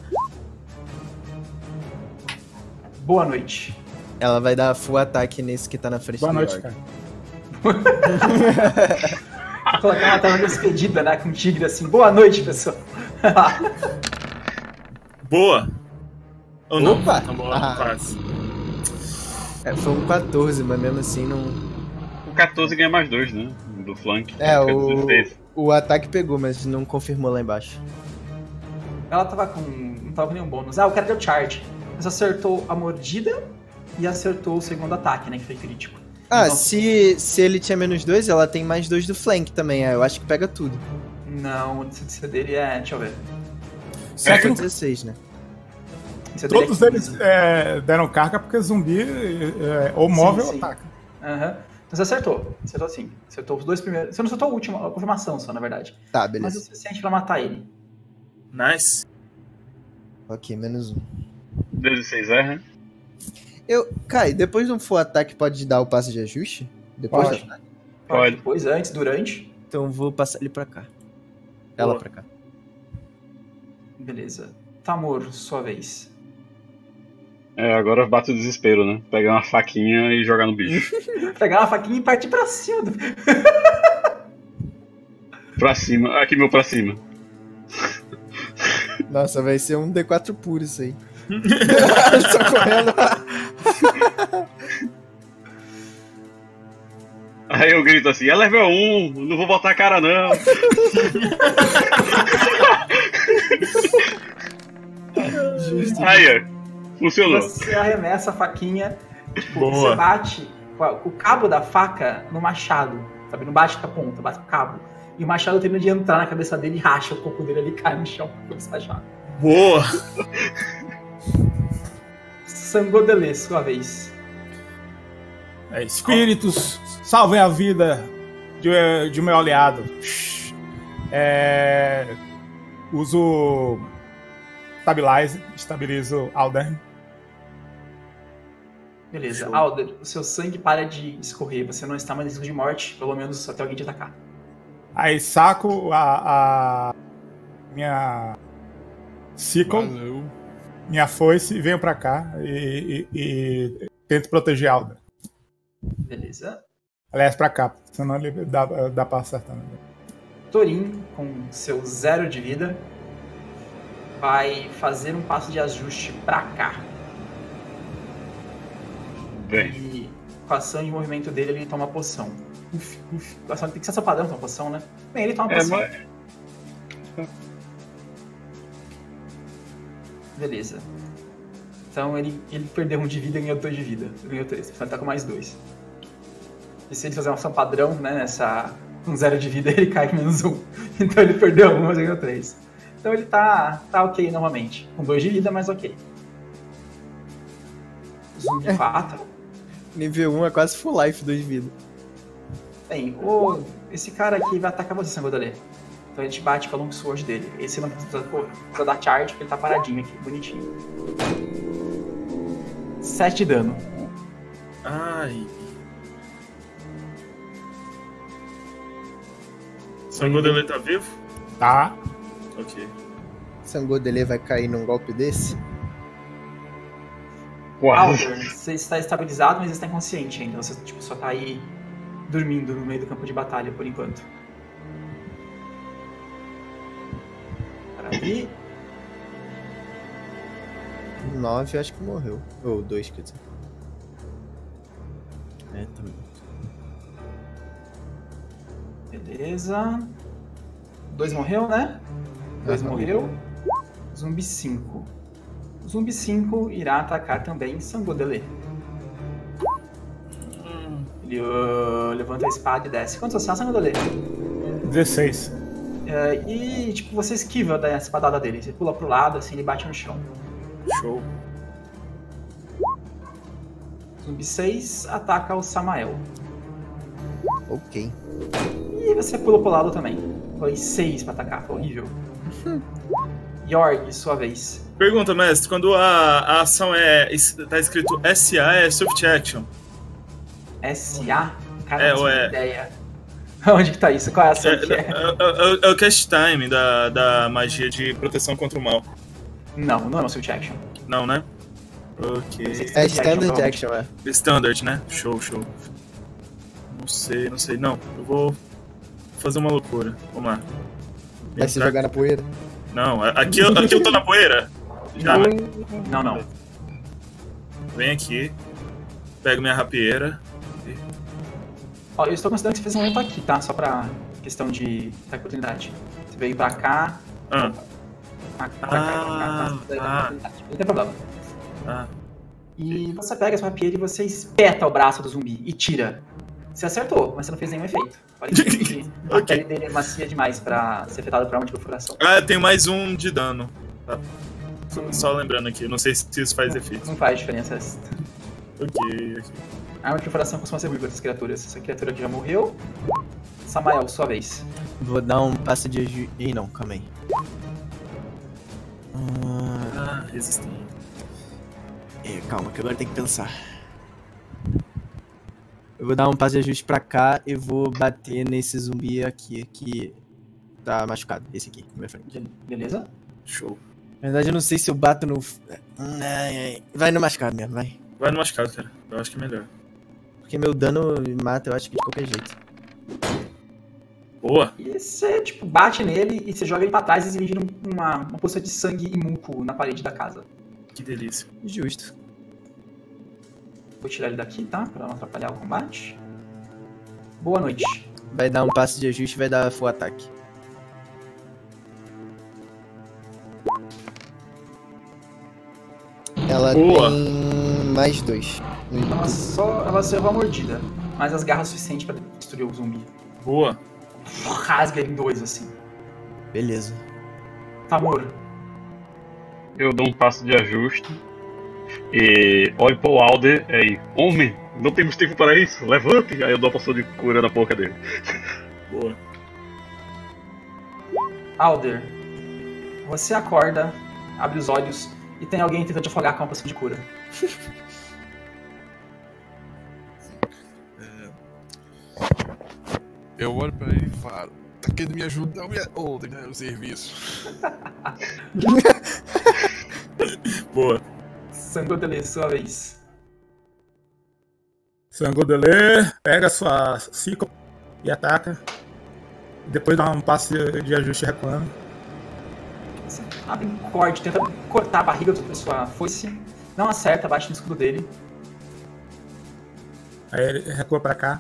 Boa noite. Ela vai dar full ataque nesse que tá na frente Boa do noite, orc. cara. Vou colocar uma tela despedida, né? Com um tigre assim. Boa noite, pessoal. Boa! Ou não? Opa! Tá bom, Ah. quase. É, foi um quatorze, mas mesmo assim não. O quatorze ganha mais dois, né? Do flank. É, Fica o, dezesseis. o ataque pegou, mas não confirmou lá embaixo. Ela tava com. Não tava com nenhum bônus. Ah, o cara deu charge. Mas acertou a mordida e acertou o segundo ataque, né? Que foi crítico. Ah, Então- se, se ele tinha menos dois, ela tem mais dois do flank também. É, eu acho que pega tudo. Não, o D C dele é. Deixa eu ver. Só que Pega dezesseis, né? O D C dele é todos quinze. eles é, deram carga porque zumbi é, ou move Sim, ou sim. ataca. Aham. Então você acertou. Acertou sim. Acertou os dois primeiros. Você não acertou a última, a confirmação só, na verdade. Tá, Mas o beleza. suficiente pra matar ele. Nice. Ok, menos um. dezesseis erra. Eu, Kai, depois de um full ataque pode dar o passe de ajuste? Depois Pode. do ataque? Pode. Depois, antes, durante. Então eu vou passar ele pra cá. Ela Boa. pra cá. Beleza. Tamor, sua vez. É, agora bate o desespero, né? Pegar uma faquinha e jogar no bicho. Pegar uma faquinha e partir pra cima. Do... Pra cima. Aqui, meu pra cima. Nossa, vai ser um D quatro puro isso aí. Só correndo. Aí eu grito assim, é level um, não vou botar a cara não. Justo. Aí, ó, funcionou. Você arremessa a faquinha, tipo, Boa. você bate com a- com o cabo da faca no machado. sabe? Não bate com a ponta, bate com o cabo. E o machado termina de entrar na cabeça dele e racha o corpo dele, ele cai no chão pra se rachar. Boa! Sangodele, sua vez. É, espíritos, salvem a vida de, de meu aliado. É, uso Stabilize, estabilizo Alder. Beleza, Show. Alder, o seu sangue para de escorrer, você não está mais em risco de morte, pelo menos até alguém te atacar. Aí saco a, a minha sickle, Valeu. minha foice, e venho pra cá e, e, e tento proteger Alder. Beleza. Aliás, pra cá, senão ele dá, dá pra acertar. Né? Torin, com seu zero de vida, vai fazer um passo de ajuste pra cá. Bem, E com a ação de movimento dele, ele toma poção. Uf, uf. Tem que ser seu padrão tomar poção, né? Bem, ele toma é, poção. mas... Beleza. Então ele, ele perdeu um de vida e ganhou dois de vida. Ele ganhou três, portanto tá com mais dois. E se ele fazer uma ação padrão, né, nessa... com zero de vida, ele cai com menos um. Então ele perdeu um, mas ganhou três. Então ele tá, tá ok novamente. Com dois de vida, mas ok. Zumbi quatro. Nível um é quase full life, dois de vida. Bem, o, esse cara aqui vai atacar você, Sangodele. Então a gente bate com a long sword dele. Esse não precisa, pô, precisa dar charge, porque ele tá paradinho aqui, bonitinho. sete de dano. Ai. Sangodele tá vivo? Tá. Ok. Sangodele vai cair num golpe desse? Quase. Alder, você está estabilizado, mas você está inconsciente ainda. Você tipo, só tá aí dormindo no meio do campo de batalha por enquanto. Peraí. nove, eu acho que morreu. Ou dois, quer dizer. É, também. Beleza. Dois morreu, né? Dois Aham. morreu. Zumbi cinco. Zumbi cinco irá atacar também Sangodele. Ele uh, levanta a espada e desce. Quanto você acha, Sangodele? dezesseis. Uh, e, tipo, você esquiva da espadada dele. Você pula pro lado, assim, ele bate no chão. Show. Zumbi seis ataca o Samael. Ok. E você pula pro lado também. Foi seis pra atacar, foi horrível. Yorg, sua vez. Pergunta, mestre, quando a, a ação é. tá escrito S A, é Swift Action? S A? Cara, É, não tenho ué. ideia. Onde que tá isso? Qual é a ação É, que é? é, é- é o cast time da, da magia de proteção contra o mal. Não, não é uma Switch Action. Não, né? Ok. É Standard Action, é. Standard, né? Show, show. Não sei, não sei. Não, eu vou fazer uma loucura. Vamos lá. Vai se Entrar- jogar na poeira? Não, aqui eu, aqui eu tô na poeira. Já, né? Não, não. Vem aqui. Pego minha rapieira. Ó, eu estou considerando que você fez um evento aqui, tá? Só pra questão de da oportunidade. Você veio pra cá, Ah, pra cá, pra cá, pra cá, pra cá, Ah, oportunidade. Não tem problema. ah. E você pega a sua rapieira e você espeta o braço do zumbi e tira. Você acertou, mas você não fez nenhum efeito. Aparentemente, a Ok. pele dele é macia demais pra ser afetada por arma de perfuração. Ah, eu tenho mais um de dano. Tá. Não, Só lembrando aqui, não sei se isso faz efeito. não faz diferença. Ok, ok. Arma de perfuração costuma ser ruim para essas criaturas. Essa criatura aqui já morreu. Samael, sua vez. Vou dar um passo de ajuste. Ih, não, calma aí. Ah, Ah, resistente. é, calma, que agora tem que pensar. Eu vou dar um passo de ajuste pra cá e vou bater nesse zumbi aqui, que tá machucado. Esse aqui, na minha frente. Be- Beleza? Show. Na verdade, eu não sei se eu bato no. Ai, ai. Vai no machucado mesmo, vai. Vai no machucado, cara. Eu acho que é melhor. Porque meu dano me mata, eu acho que de qualquer jeito. Boa. E você, tipo, bate nele e você joga ele pra trás, exibindo uma, uma poça de sangue e muco na parede da casa. Que delícia. Justo. Vou tirar ele daqui, tá? Pra não atrapalhar o combate. Boa noite. Vai dar um passo de ajuste e vai dar full ataque. Ela Boa. tem mais dois. Ela só ela só errou a mordida. mas as garras suficientes pra destruir o zumbi. Boa. Rasga ele em dois, assim. Beleza. Tamor. Eu dou um passo de ajuste e olho pro Alder aí. Homem, não temos tempo para isso, levante! Aí eu dou a poção de cura na boca dele. Boa. Alder, você acorda, abre os olhos e tem alguém tentando te afogar com uma poção de cura. Eu olho pra ele e falo, tá querendo me ajudar ou tem que dar o serviço? Boa. Sangodele, sua vez. Sangodele pega sua ciclo e ataca. Depois dá um passe de ajuste recuando. Você abre um corte, tenta cortar a barriga da sua foice. Não acerta, bate no escudo dele. Aí ele recua pra cá.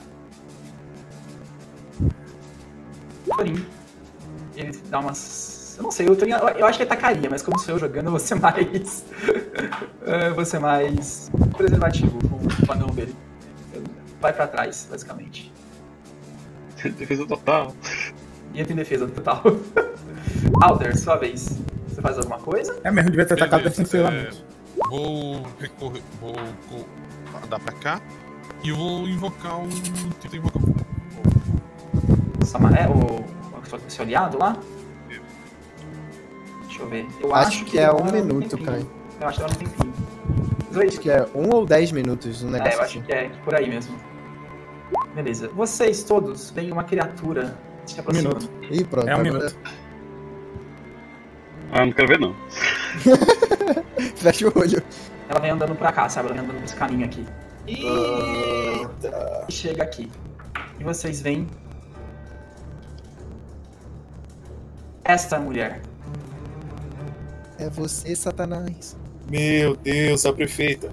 Torinho. Ele dá umas... Eu não sei, o Torinho, eu, eu acho que ele tacaria, mas como sou eu jogando, eu vou ser mais... eu vou ser mais preservativo com o anão dele. Vai pra trás, basicamente. Defesa total. E entra em defesa total. Alder, sua vez. Você faz alguma coisa? É mesmo, devia ter atacado Beleza, defensivamente. é, vou recorrer, vou, vou andar pra cá e eu vou invocar um... Tenta invocar um... O Sama... É, o... o seu aliado lá? Deixa eu ver. Eu Acho acho, que é um demora minuto, tempinho. Caio. Eu acho que demora um tempinho. Dois. Acho que é um ou dez minutos, um É, negócio eu acho assim. que é por aí mesmo. Beleza. Vocês todos veem uma criatura se aproximando. Ih, pronto. É um agora- minuto. Ah, não quero ver não. Fecha o olho. Ela vem andando pra cá, sabe? Ela vem andando nesse caminho aqui. E chega aqui. E vocês veem esta mulher. É você, Satanás. Meu Deus, a prefeita.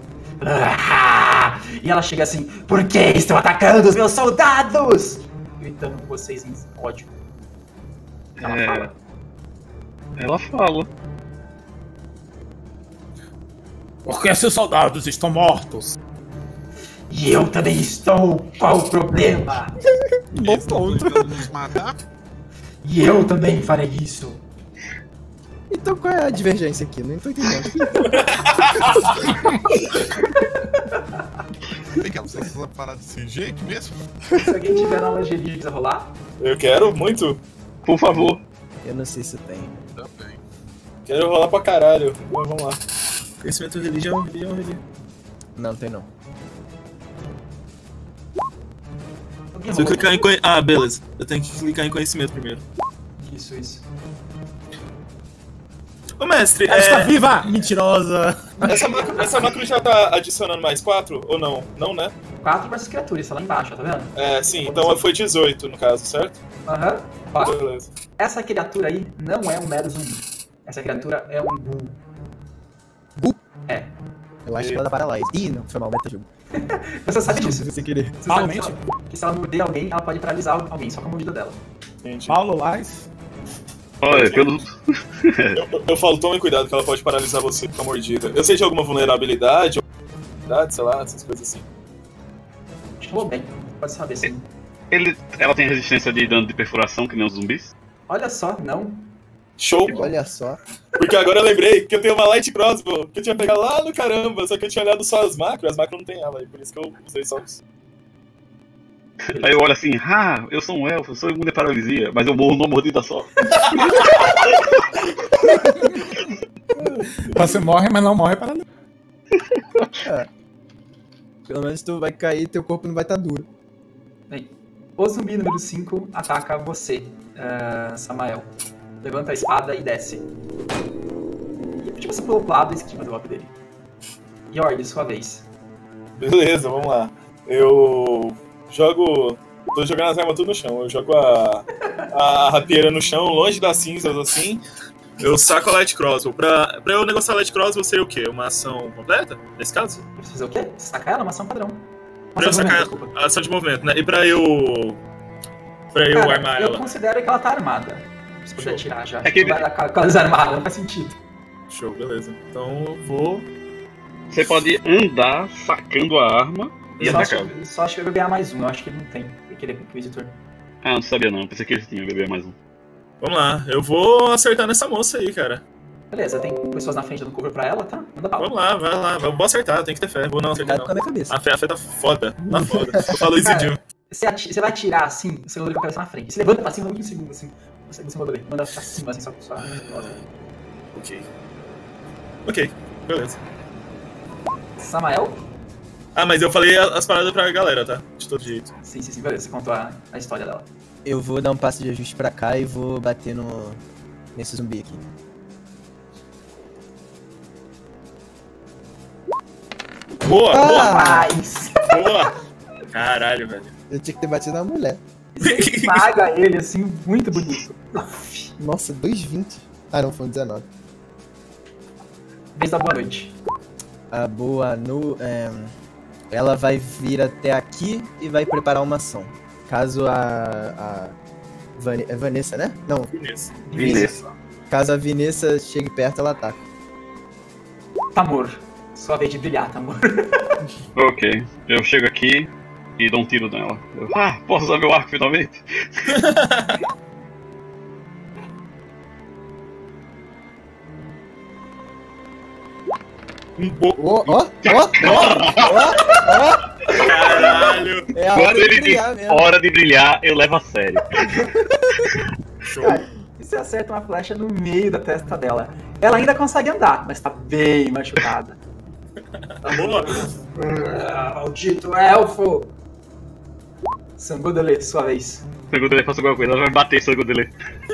Ah! E ela chega assim: por que estão atacando os meus soldados? Gritando com vocês em ódio. Ela É. fala. Ela fala. Porque seus soldados estão mortos. E eu também estou. Qual o problema? Eles estão tentando nos matar? E eu também farei isso. Então qual é a divergência aqui? Não tô entendendo. Vem cá, você vai parar desse jeito mesmo? Se alguém tiver na lingerie quiser rolar, Eu quero muito. Por favor. Eu não sei se tem. Tá bem. Quero rolar pra caralho. Mas vamos lá. Conhecimento, religião, religião, religião. Não, tem não. alguém Se eu rolou? clicar em conhe... Ah, beleza. Eu tenho que clicar em conhecimento primeiro. Isso, isso. Ô mestre, Ela está é... viva! Mentirosa! essa, macro, essa macro já tá adicionando mais quatro ou não? Não, né? Quatro versus criaturas, tá lá embaixo, ó, tá vendo? É, sim. Então foi dezoito no caso, certo? Aham. Ó, Beleza. essa criatura aí não é um mero zumbi. Essa criatura é um ghoul. Ghoul? É. Eu acho que ela dá paralyse. Ih, não, foi mal, meta-jogo. Você sabe disso. Sem querer. Você sabe que se, ela, que se ela morder alguém, ela pode paralisar alguém só com a mordida dela. Entendi. Paulo Lais. Olha, pelo. Eu, eu falo, tome cuidado que ela pode paralisar você com a mordida. Eu sei de alguma vulnerabilidade, ou sei lá, essas coisas assim. Falou bem, pode saber sim. Ele, ela tem resistência de dano de perfuração, que nem os zumbis? Olha só, não. Show! Olha só. Porque agora eu lembrei que eu tenho uma light crossbow, que eu tinha pegado lá no caramba, só que eu tinha olhado só as macros, as macros não tem ela, e por isso que eu usei só os... Aí eu olho assim, ah, eu sou um elfo, eu sou imune à paralisia, mas eu morro numa mordida só. Você morre, mas não morre para. Pelo menos tu vai cair e teu corpo não vai estar duro. Bem, o zumbi número cinco ataca você, uh, Samael. Levanta a espada e desce. E tipo, você pulou pro lado e esquiva do golpe dele. Yord, sua vez. Beleza, vamos lá. Eu jogo... Tô jogando as armas tudo no chão. Eu jogo a, a rapieira no chão, longe das cinzas, assim. Eu saco a light crossbow. Pra, pra eu negociar a light crossbow seria o quê? Uma ação completa, nesse caso? Pra fazer o quê? Sacar ela? Uma ação padrão. Pra eu Ação sacar movimento, desculpa. a ação de movimento, né? E pra eu... Pra eu Cara, armar eu ela. considero que ela tá armada. Se puder Show. tirar já. É que ele- Não vai dar com ela desarmada, não faz sentido. Show, beleza. Então eu vou... Você pode andar sacando a arma E Eu só acho, atacava. eu só acho que vai beber A mais um, eu acho que ele não tem, porque ele é inquisitor. Ah, não sabia não. Pensei que eles tinham bebê mais um. Vamos lá, eu vou acertar nessa moça aí, cara. Beleza, tem pessoas na frente dando cover pra ela, tá? Manda bala. Vamos lá, vai lá, vou acertar, tem que ter fé. Vou não acertar Cuidado com a não. minha cabeça. A fé, a fé tá foda, tá foda. Eu falo isso Cara, de Você, ati- você vai atirar assim, o segundo com a cabeça na frente. Você levanta pra cima muito em segundo, assim. Você você manda, manda pra cima, assim, só com sua. Ok. Ok, beleza. Samael? Ah, mas eu falei a- as paradas pra galera, tá? De todo jeito. Sim, sim, sim, beleza. Você contou a, a história dela. Eu vou dar um passo de ajuste pra cá e vou bater no nesse zumbi aqui. Boa, boa, Mas boa! Caralho, velho. Eu tinha que ter batido na mulher. você paga ele, assim, muito bonito. Nossa, dois e vinte. Ah, não, foi um dezenove. Vez da boa noite. A boa no. é, ela vai vir até aqui e vai preparar uma ação. Caso a. a Vane- é Vanessa, né? Não, Finesse. Vinessa. caso a Vanessa chegue perto, ela ataca. Tamor. Sua vez de brilhar, Tamor. Ok. Eu chego aqui e dou um tiro nela. Eu, ah, posso usar meu arco finalmente? Um pouco. Ó, ó, ó, ó, Caralho! é a hora Quando de ele diz brilhar mesmo. hora de brilhar, eu levo a sério. Show. Cara, e você acerta uma flecha no meio da testa dela. Ela ainda consegue andar, mas tá bem machucada. Tá boa? Ah, maldito elfo! Sangudele, sua vez. Segundo ele faça alguma coisa, ela vai bater segundo dele.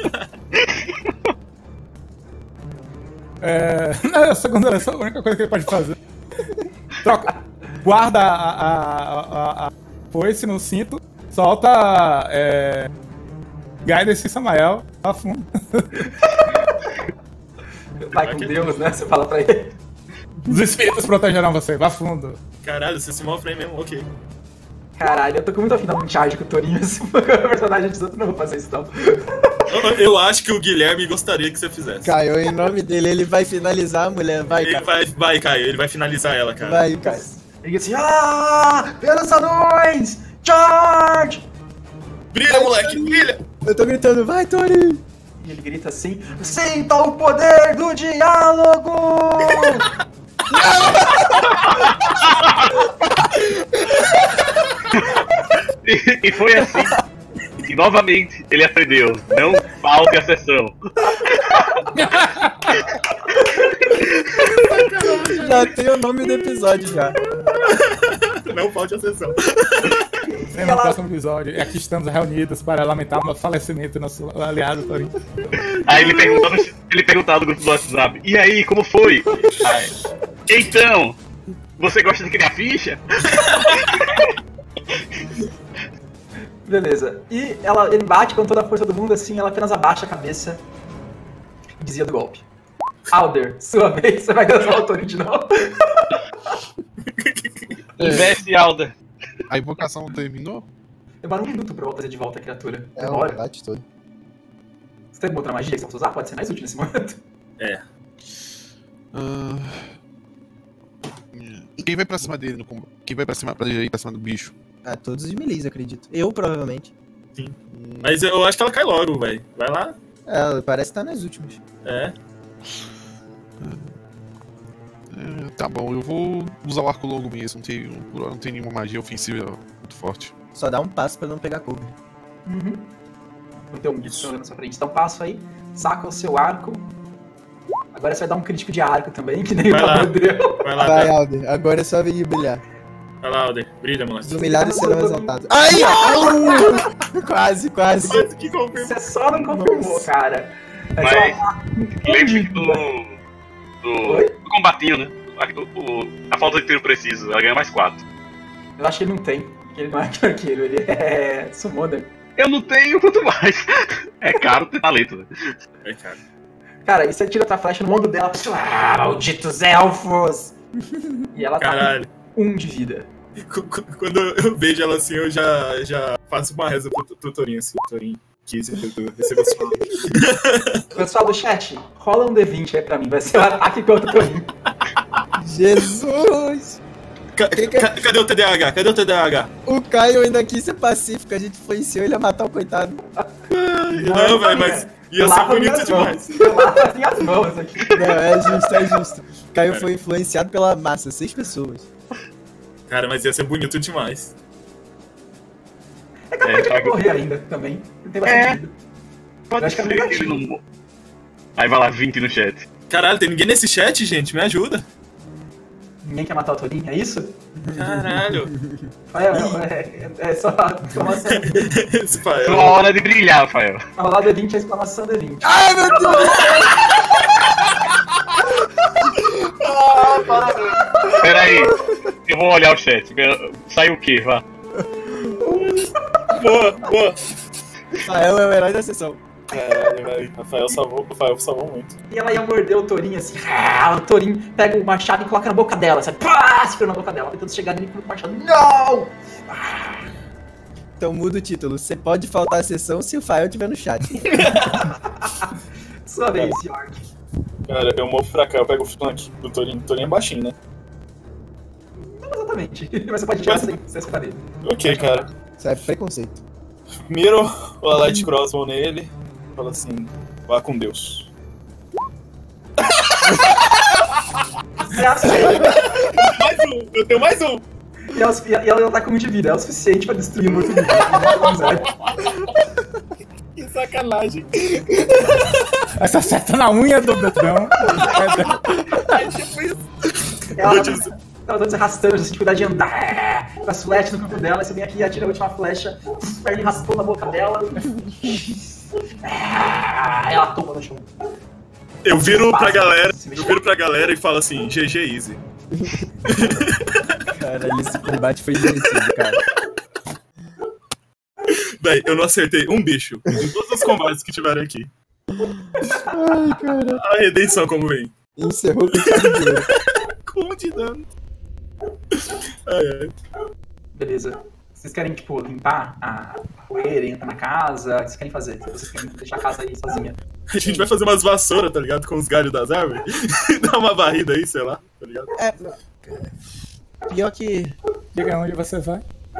É, na segunda é a única coisa que ele pode fazer. Troca. Guarda a, a, a, a foice no cinto, solta é, Guidance Samael, a fundo. Vai com Deus, né? Você fala pra ele. Os espíritos protegerão você, vá fundo. Caralho, você se move aí mesmo, ok. Caralho, eu tô com muito afim de dar um charge com o Torinho, assim, porque o personagem dos outros não vou fazer isso não. Eu, eu acho que o Guilherme gostaria que você fizesse. Caio, em nome dele, ele vai finalizar a mulher. Vai, Ele cara. vai, vai, Caio, ele vai finalizar ela, cara. Vai, Caio. Ele assim, ah! Pelos anões! Charge! Brilha, moleque, brilha! Eu tô gritando, vai, Tori! E ele grita assim, sinta o poder do diálogo! E, e foi assim. E novamente ele aprendeu. Não falte a sessão. Já tem o nome do episódio já. Não falte a sessão. E no próximo episódio, é que estamos reunidos para lamentar o falecimento do nosso aliado Torinho. Aí ele perguntou, no- ele perguntou no grupo do WhatsApp. E aí, como foi? Aí, então, você gosta de criar ficha? Beleza. E ela, ele bate com toda a força do mundo assim, ela apenas abaixa a cabeça e desvia do golpe. Alder, sua vez, você vai dançar o Torinho de novo. Investe Alda. A invocação terminou? Demora um minuto pra eu trazer de volta a criatura. É o Demora. bate todo. Você tem alguma outra magia que você pode usar? Pode ser mais útil nesse momento. É. Ah, Quem vai pra cima dele no combate? Quem vai pra cima pra ir pra cima do bicho? Ah, todos os melees, acredito. Eu, provavelmente. Mas eu acho que ela cai logo, velho. Vai lá. Ela parece estar nas últimas. É. É, tá bom, eu vou usar o arco longo mesmo. Não tem, por hora não tem nenhuma magia ofensiva muito forte. Só dá um passo pra não pegar cover. Uhum. Não tem um bicho na sua frente. Dá um passo aí, saca o seu arco. Agora você vai dar um crítico de arco também, que nem Vai o lá. Gabriel. Vai lá, Vai, tá. Alder. Agora é só vir e brilhar. Vai lá, Alder. Brilha, moleque. Os humilhados serão exaltados. Ai, ai! Quase, quase. Mas que confirma. Você só não confirmou, cara. É Mas só- lembre do, do, Oi? do combatinho, né? A, o- a falta de tiro preciso, ela ganha mais quatro. Eu acho que ele não tem. Porque ele não é arqueiro, ele é summoner. Eu não tenho quanto mais. É caro ter talento, né? É, cara. Cara, e você tira outra flecha no ombro dela. Ah, malditos elfos! E ela tá Caralho. com um de vida. Qu- qu- Quando eu vejo ela assim, eu já, já faço uma reza pro, pro Torinho, assim. Torinho, que esse receba sua. Pessoal do chat, rola um D vinte aí pra mim. Vai ser o ataque contra o Torinho. Jesus! Ca- ca- cadê o T D A H? Cadê o T D A H? O Caio ainda quis ser pacífico, a gente influenciou ele a matar o coitado. Não, velho, mas ia ser bonito demais. Eu lavo as minhas mãos aqui. Não, é justo, é justo. Caio foi influenciado pela massa, seis pessoas. Cara, mas ia ser bonito demais. É capaz É, de tá- ele morrer ainda também. Não tem bastante É. vida. Pode Eu acho que é ser que ele negativo. não morra. Aí vai lá vinte no chat. Caralho, tem ninguém nesse chat, gente? Me ajuda. Ninguém quer matar o Torinho, é isso? Caralho. É, é, é, é só exclamação. Esse pai. Foi uma hora de brilhar, Rafael. A rolada de vinte é exclamação de vinte. Ai, meu Deus! Pera aí, eu vou olhar o chat. Saiu o quê? Vá. Boa, boa. Rafael é o herói da sessão. Caralho, velho. Rafael salvou, Rafael salvou muito. E ela ia morder o Torinho assim. Ah, o Torinho pega o machado e coloca na boca dela, sabe? Pá, segura na boca dela, tentando chegar nele com o machado. Não! Então muda o título. Você pode faltar a sessão se o Fael estiver no chat. Sua vez, York. Cara, eu movo pra cá, eu pego o flank do Torinho. O Torinho é baixinho, né? Não exatamente. Mas você pode tirar sem sem escutar dele. Ok, cara. Isso é preconceito. Miro o Light Crossbow nele. Fala assim, vá com Deus. Você acerta. Mais um, eu tenho mais um. E ela, e ela não tá com muito de vida, é o suficiente pra destruir muito vida. Que sacanagem. Essa acerta na unha do dedão. É tipo isso. Ela tá, ela tá se arrastando, assim, dificuldade de andar. Com as flechas no corpo dela, você vem aqui e atira a última flecha. Ele raspou na boca dela. Ela toma no chão. Eu viro pra galera, eu viro pra galera e falo assim, G G Easy. Caralho, esse combate foi divertido, cara. Véi, eu não acertei um bicho em todos os combates que tiveram aqui. Ai, cara. A redenção como vem. Encerrou com chave de ouro. Como de dano. Ai, ai. Beleza. Vocês querem, tipo, limpar a poeira e entrar na casa? O que vocês querem fazer? Vocês querem deixar a casa aí sozinha? A gente vai fazer umas vassouras, tá ligado? Com os galhos das árvores. Dar uma varrida aí, sei lá, tá ligado? É. Pior que. Diga onde você vai.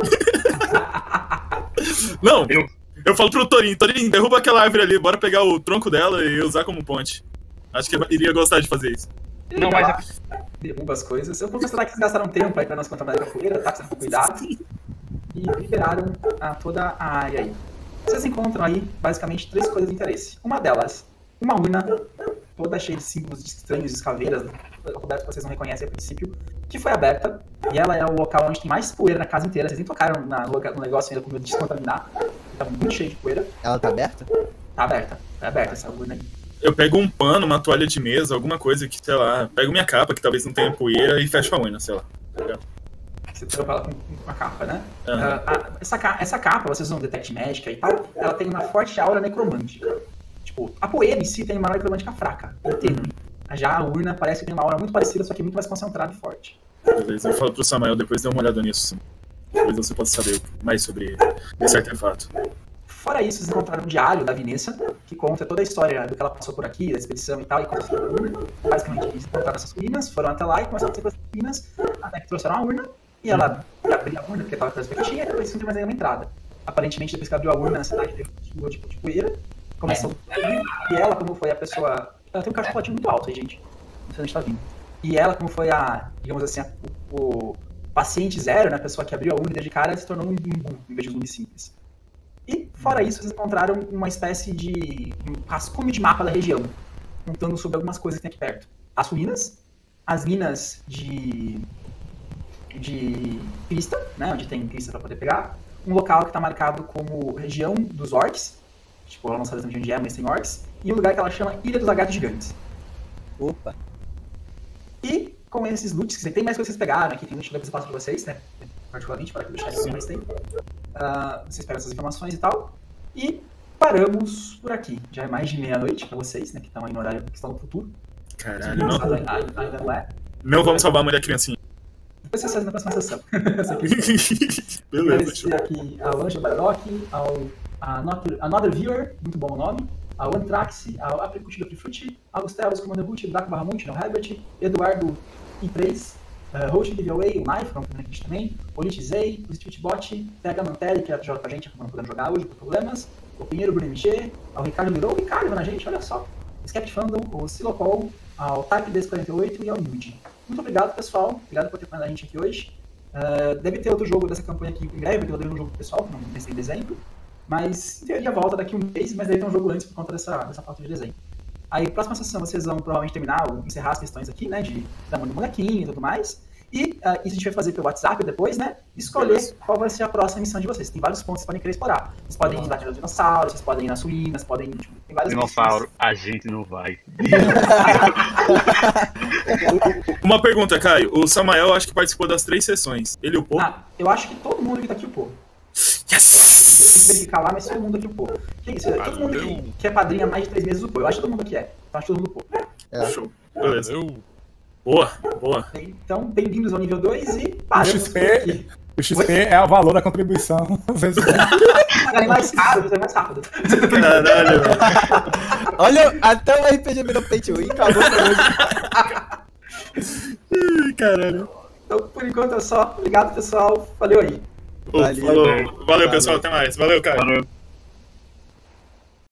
Não, Eu- eu falo pro Torinho, Torinho, derruba aquela árvore ali, bora pegar o tronco dela e usar como ponte. Acho que ele iria gostar de fazer isso. Não, mas Derruba as coisas. Eu vou considerar que vocês gastaram tempo aí pra nós contar mais da poeira, tá? Que vocês cuidado. E liberaram a, toda a área aí. Vocês encontram aí, basicamente, três coisas de interesse. Uma delas, uma urna, toda cheia de símbolos estranhos, de caveiras, Roberto, que vocês não reconhecem a princípio, que foi aberta. E ela é o local onde tem mais poeira na casa inteira. Vocês nem tocaram na, no negócio ainda com medo de descontaminar. Tá muito cheio de poeira. Ela tá aberta? Tá aberta. Tá aberta essa urna aí. Eu pego um pano, uma toalha de mesa, alguma coisa que, sei lá, pego minha capa, que talvez não tenha poeira, e fecho a urna, sei lá. Tá ligado? Você tampa ela com, com a capa, né? Aham. Ah, a- essa, ca- essa capa, vocês usam Detect Magic e tal, ela tem uma forte aura necromântica. Tipo, a poeira em si tem uma aura necromântica fraca, tênue. Já a urna parece que tem uma aura muito parecida, só que muito mais concentrada e forte. Beleza, eu falo pro Samuel, depois dê uma olhada nisso. Depois você pode saber mais sobre esse artefato. Fora isso, vocês encontraram um diário da Vinessa, que conta toda a história do que ela passou por aqui, da expedição e tal, e conta sobre a urna. Basicamente, eles encontraram essas ruínas, foram até lá e começaram a fazer essas ruínas, até que trouxeram a urna, e ela abriu a urna, porque estava atrás do peixinho, e depois não tem mais nenhuma entrada. Aparentemente, depois que abriu a urna, a cidade teve um tipo de poeira, começou a subir, e ela, como foi a pessoa... Ela tem um cachorro latinho muito alto aí, gente. Não sei onde tá vindo. E ela, como foi a, digamos assim, a, o, o paciente zero, né, a pessoa que abriu a urna de cara, se tornou um zumbi, em vez de um zumbi simples. E, fora isso, vocês encontraram uma espécie de um rascunho de mapa da região, contando sobre algumas coisas que tem aqui perto. As ruínas, as minas de... de crista, né, onde tem crista para poder pegar, um local que está marcado como região dos orcs, tipo, ela não sabe exatamente onde é, mas tem orcs, e um lugar que ela chama Ilha dos Lagartos Gigantes. Opa. E com esses loots, que tem mais coisas que vocês pegaram aqui, tem loot que eu passo para vocês, né, particularmente para que deixar isso mais tempo. Uh, vocês pegam essas informações e tal, e paramos por aqui. Já é mais de meia-noite para vocês, né, que estão aí no horário, que estão no futuro. Caralho, não, Ainda, ainda não é. não vamos salvar a mãe da criancinha. Depois vocês fazem na próxima sessão. Essa aqui. Beleza, Agradecer aqui ao Angelo Bardock, ao a Another, Another Viewer, muito bom o nome, ao Antrax, ao Apricute do Frifruti, ao Gustavo Commander Boot, Draco Barramonte, ao Herbert, Eduardo I três, uh, host de giveaway, o Knife, que é um a gente também, o Olitizei, o Streetbot, Pega Mantelli, que joga com a gente, não podemos jogar hoje por problemas, o Pinheiro Bruno M G, ao Ricardo Mirou, o Ricardo na gente, olha só, o Sketch Fandom, o Silocol, ao Type D quarenta e oito e ao Nude. Muito obrigado, pessoal, obrigado por ter acompanhado a gente aqui hoje. Uh, deve ter outro jogo dessa campanha aqui em breve, porque eu dei um jogo pro pessoal, que não pensei em dezembro, mas em teoria volta daqui um mês, mas deve ter um jogo antes por conta dessa, dessa falta de desenho. Aí, próxima sessão, vocês vão provavelmente terminar, ou encerrar as questões aqui, né, de tamanho do bonequinho e tudo mais. E uh, isso a gente vai fazer pelo WhatsApp depois, né? Escolher qual vai ser a próxima missão de vocês. Tem vários pontos que vocês podem querer explorar. Vocês podem ir lá nos dinossauros, vocês podem ir nas ruínas, podem. Tipo, tem várias Dinossauro, a gente não vai. Uma pergunta, Caio. O Samael acho que participou das três sessões. Ele upou? Ah, eu acho que todo mundo que tá aqui upou. Yes! Eu tenho que verificar lá, mas todo mundo aqui upou. Que, se, todo mundo que, que é padrinho há mais de três meses upou. Eu acho que todo mundo aqui é. Então acho que todo mundo upou. É. Show. Beleza. Eu... Boa, boa. Então, bem-vindos ao nível dois e O paramos X por aqui. P, o X P é o valor da contribuição. Pagarem mais caro, é mais rápido. Caralho, velho. Olha, até o R P G virou pay to win, acabou pra hoje. Ai, caralho. Então, por enquanto é só. Obrigado, pessoal. Valeu aí. Valeu, Valeu. Valeu, pessoal. Até mais. Valeu, Caio. Valeu.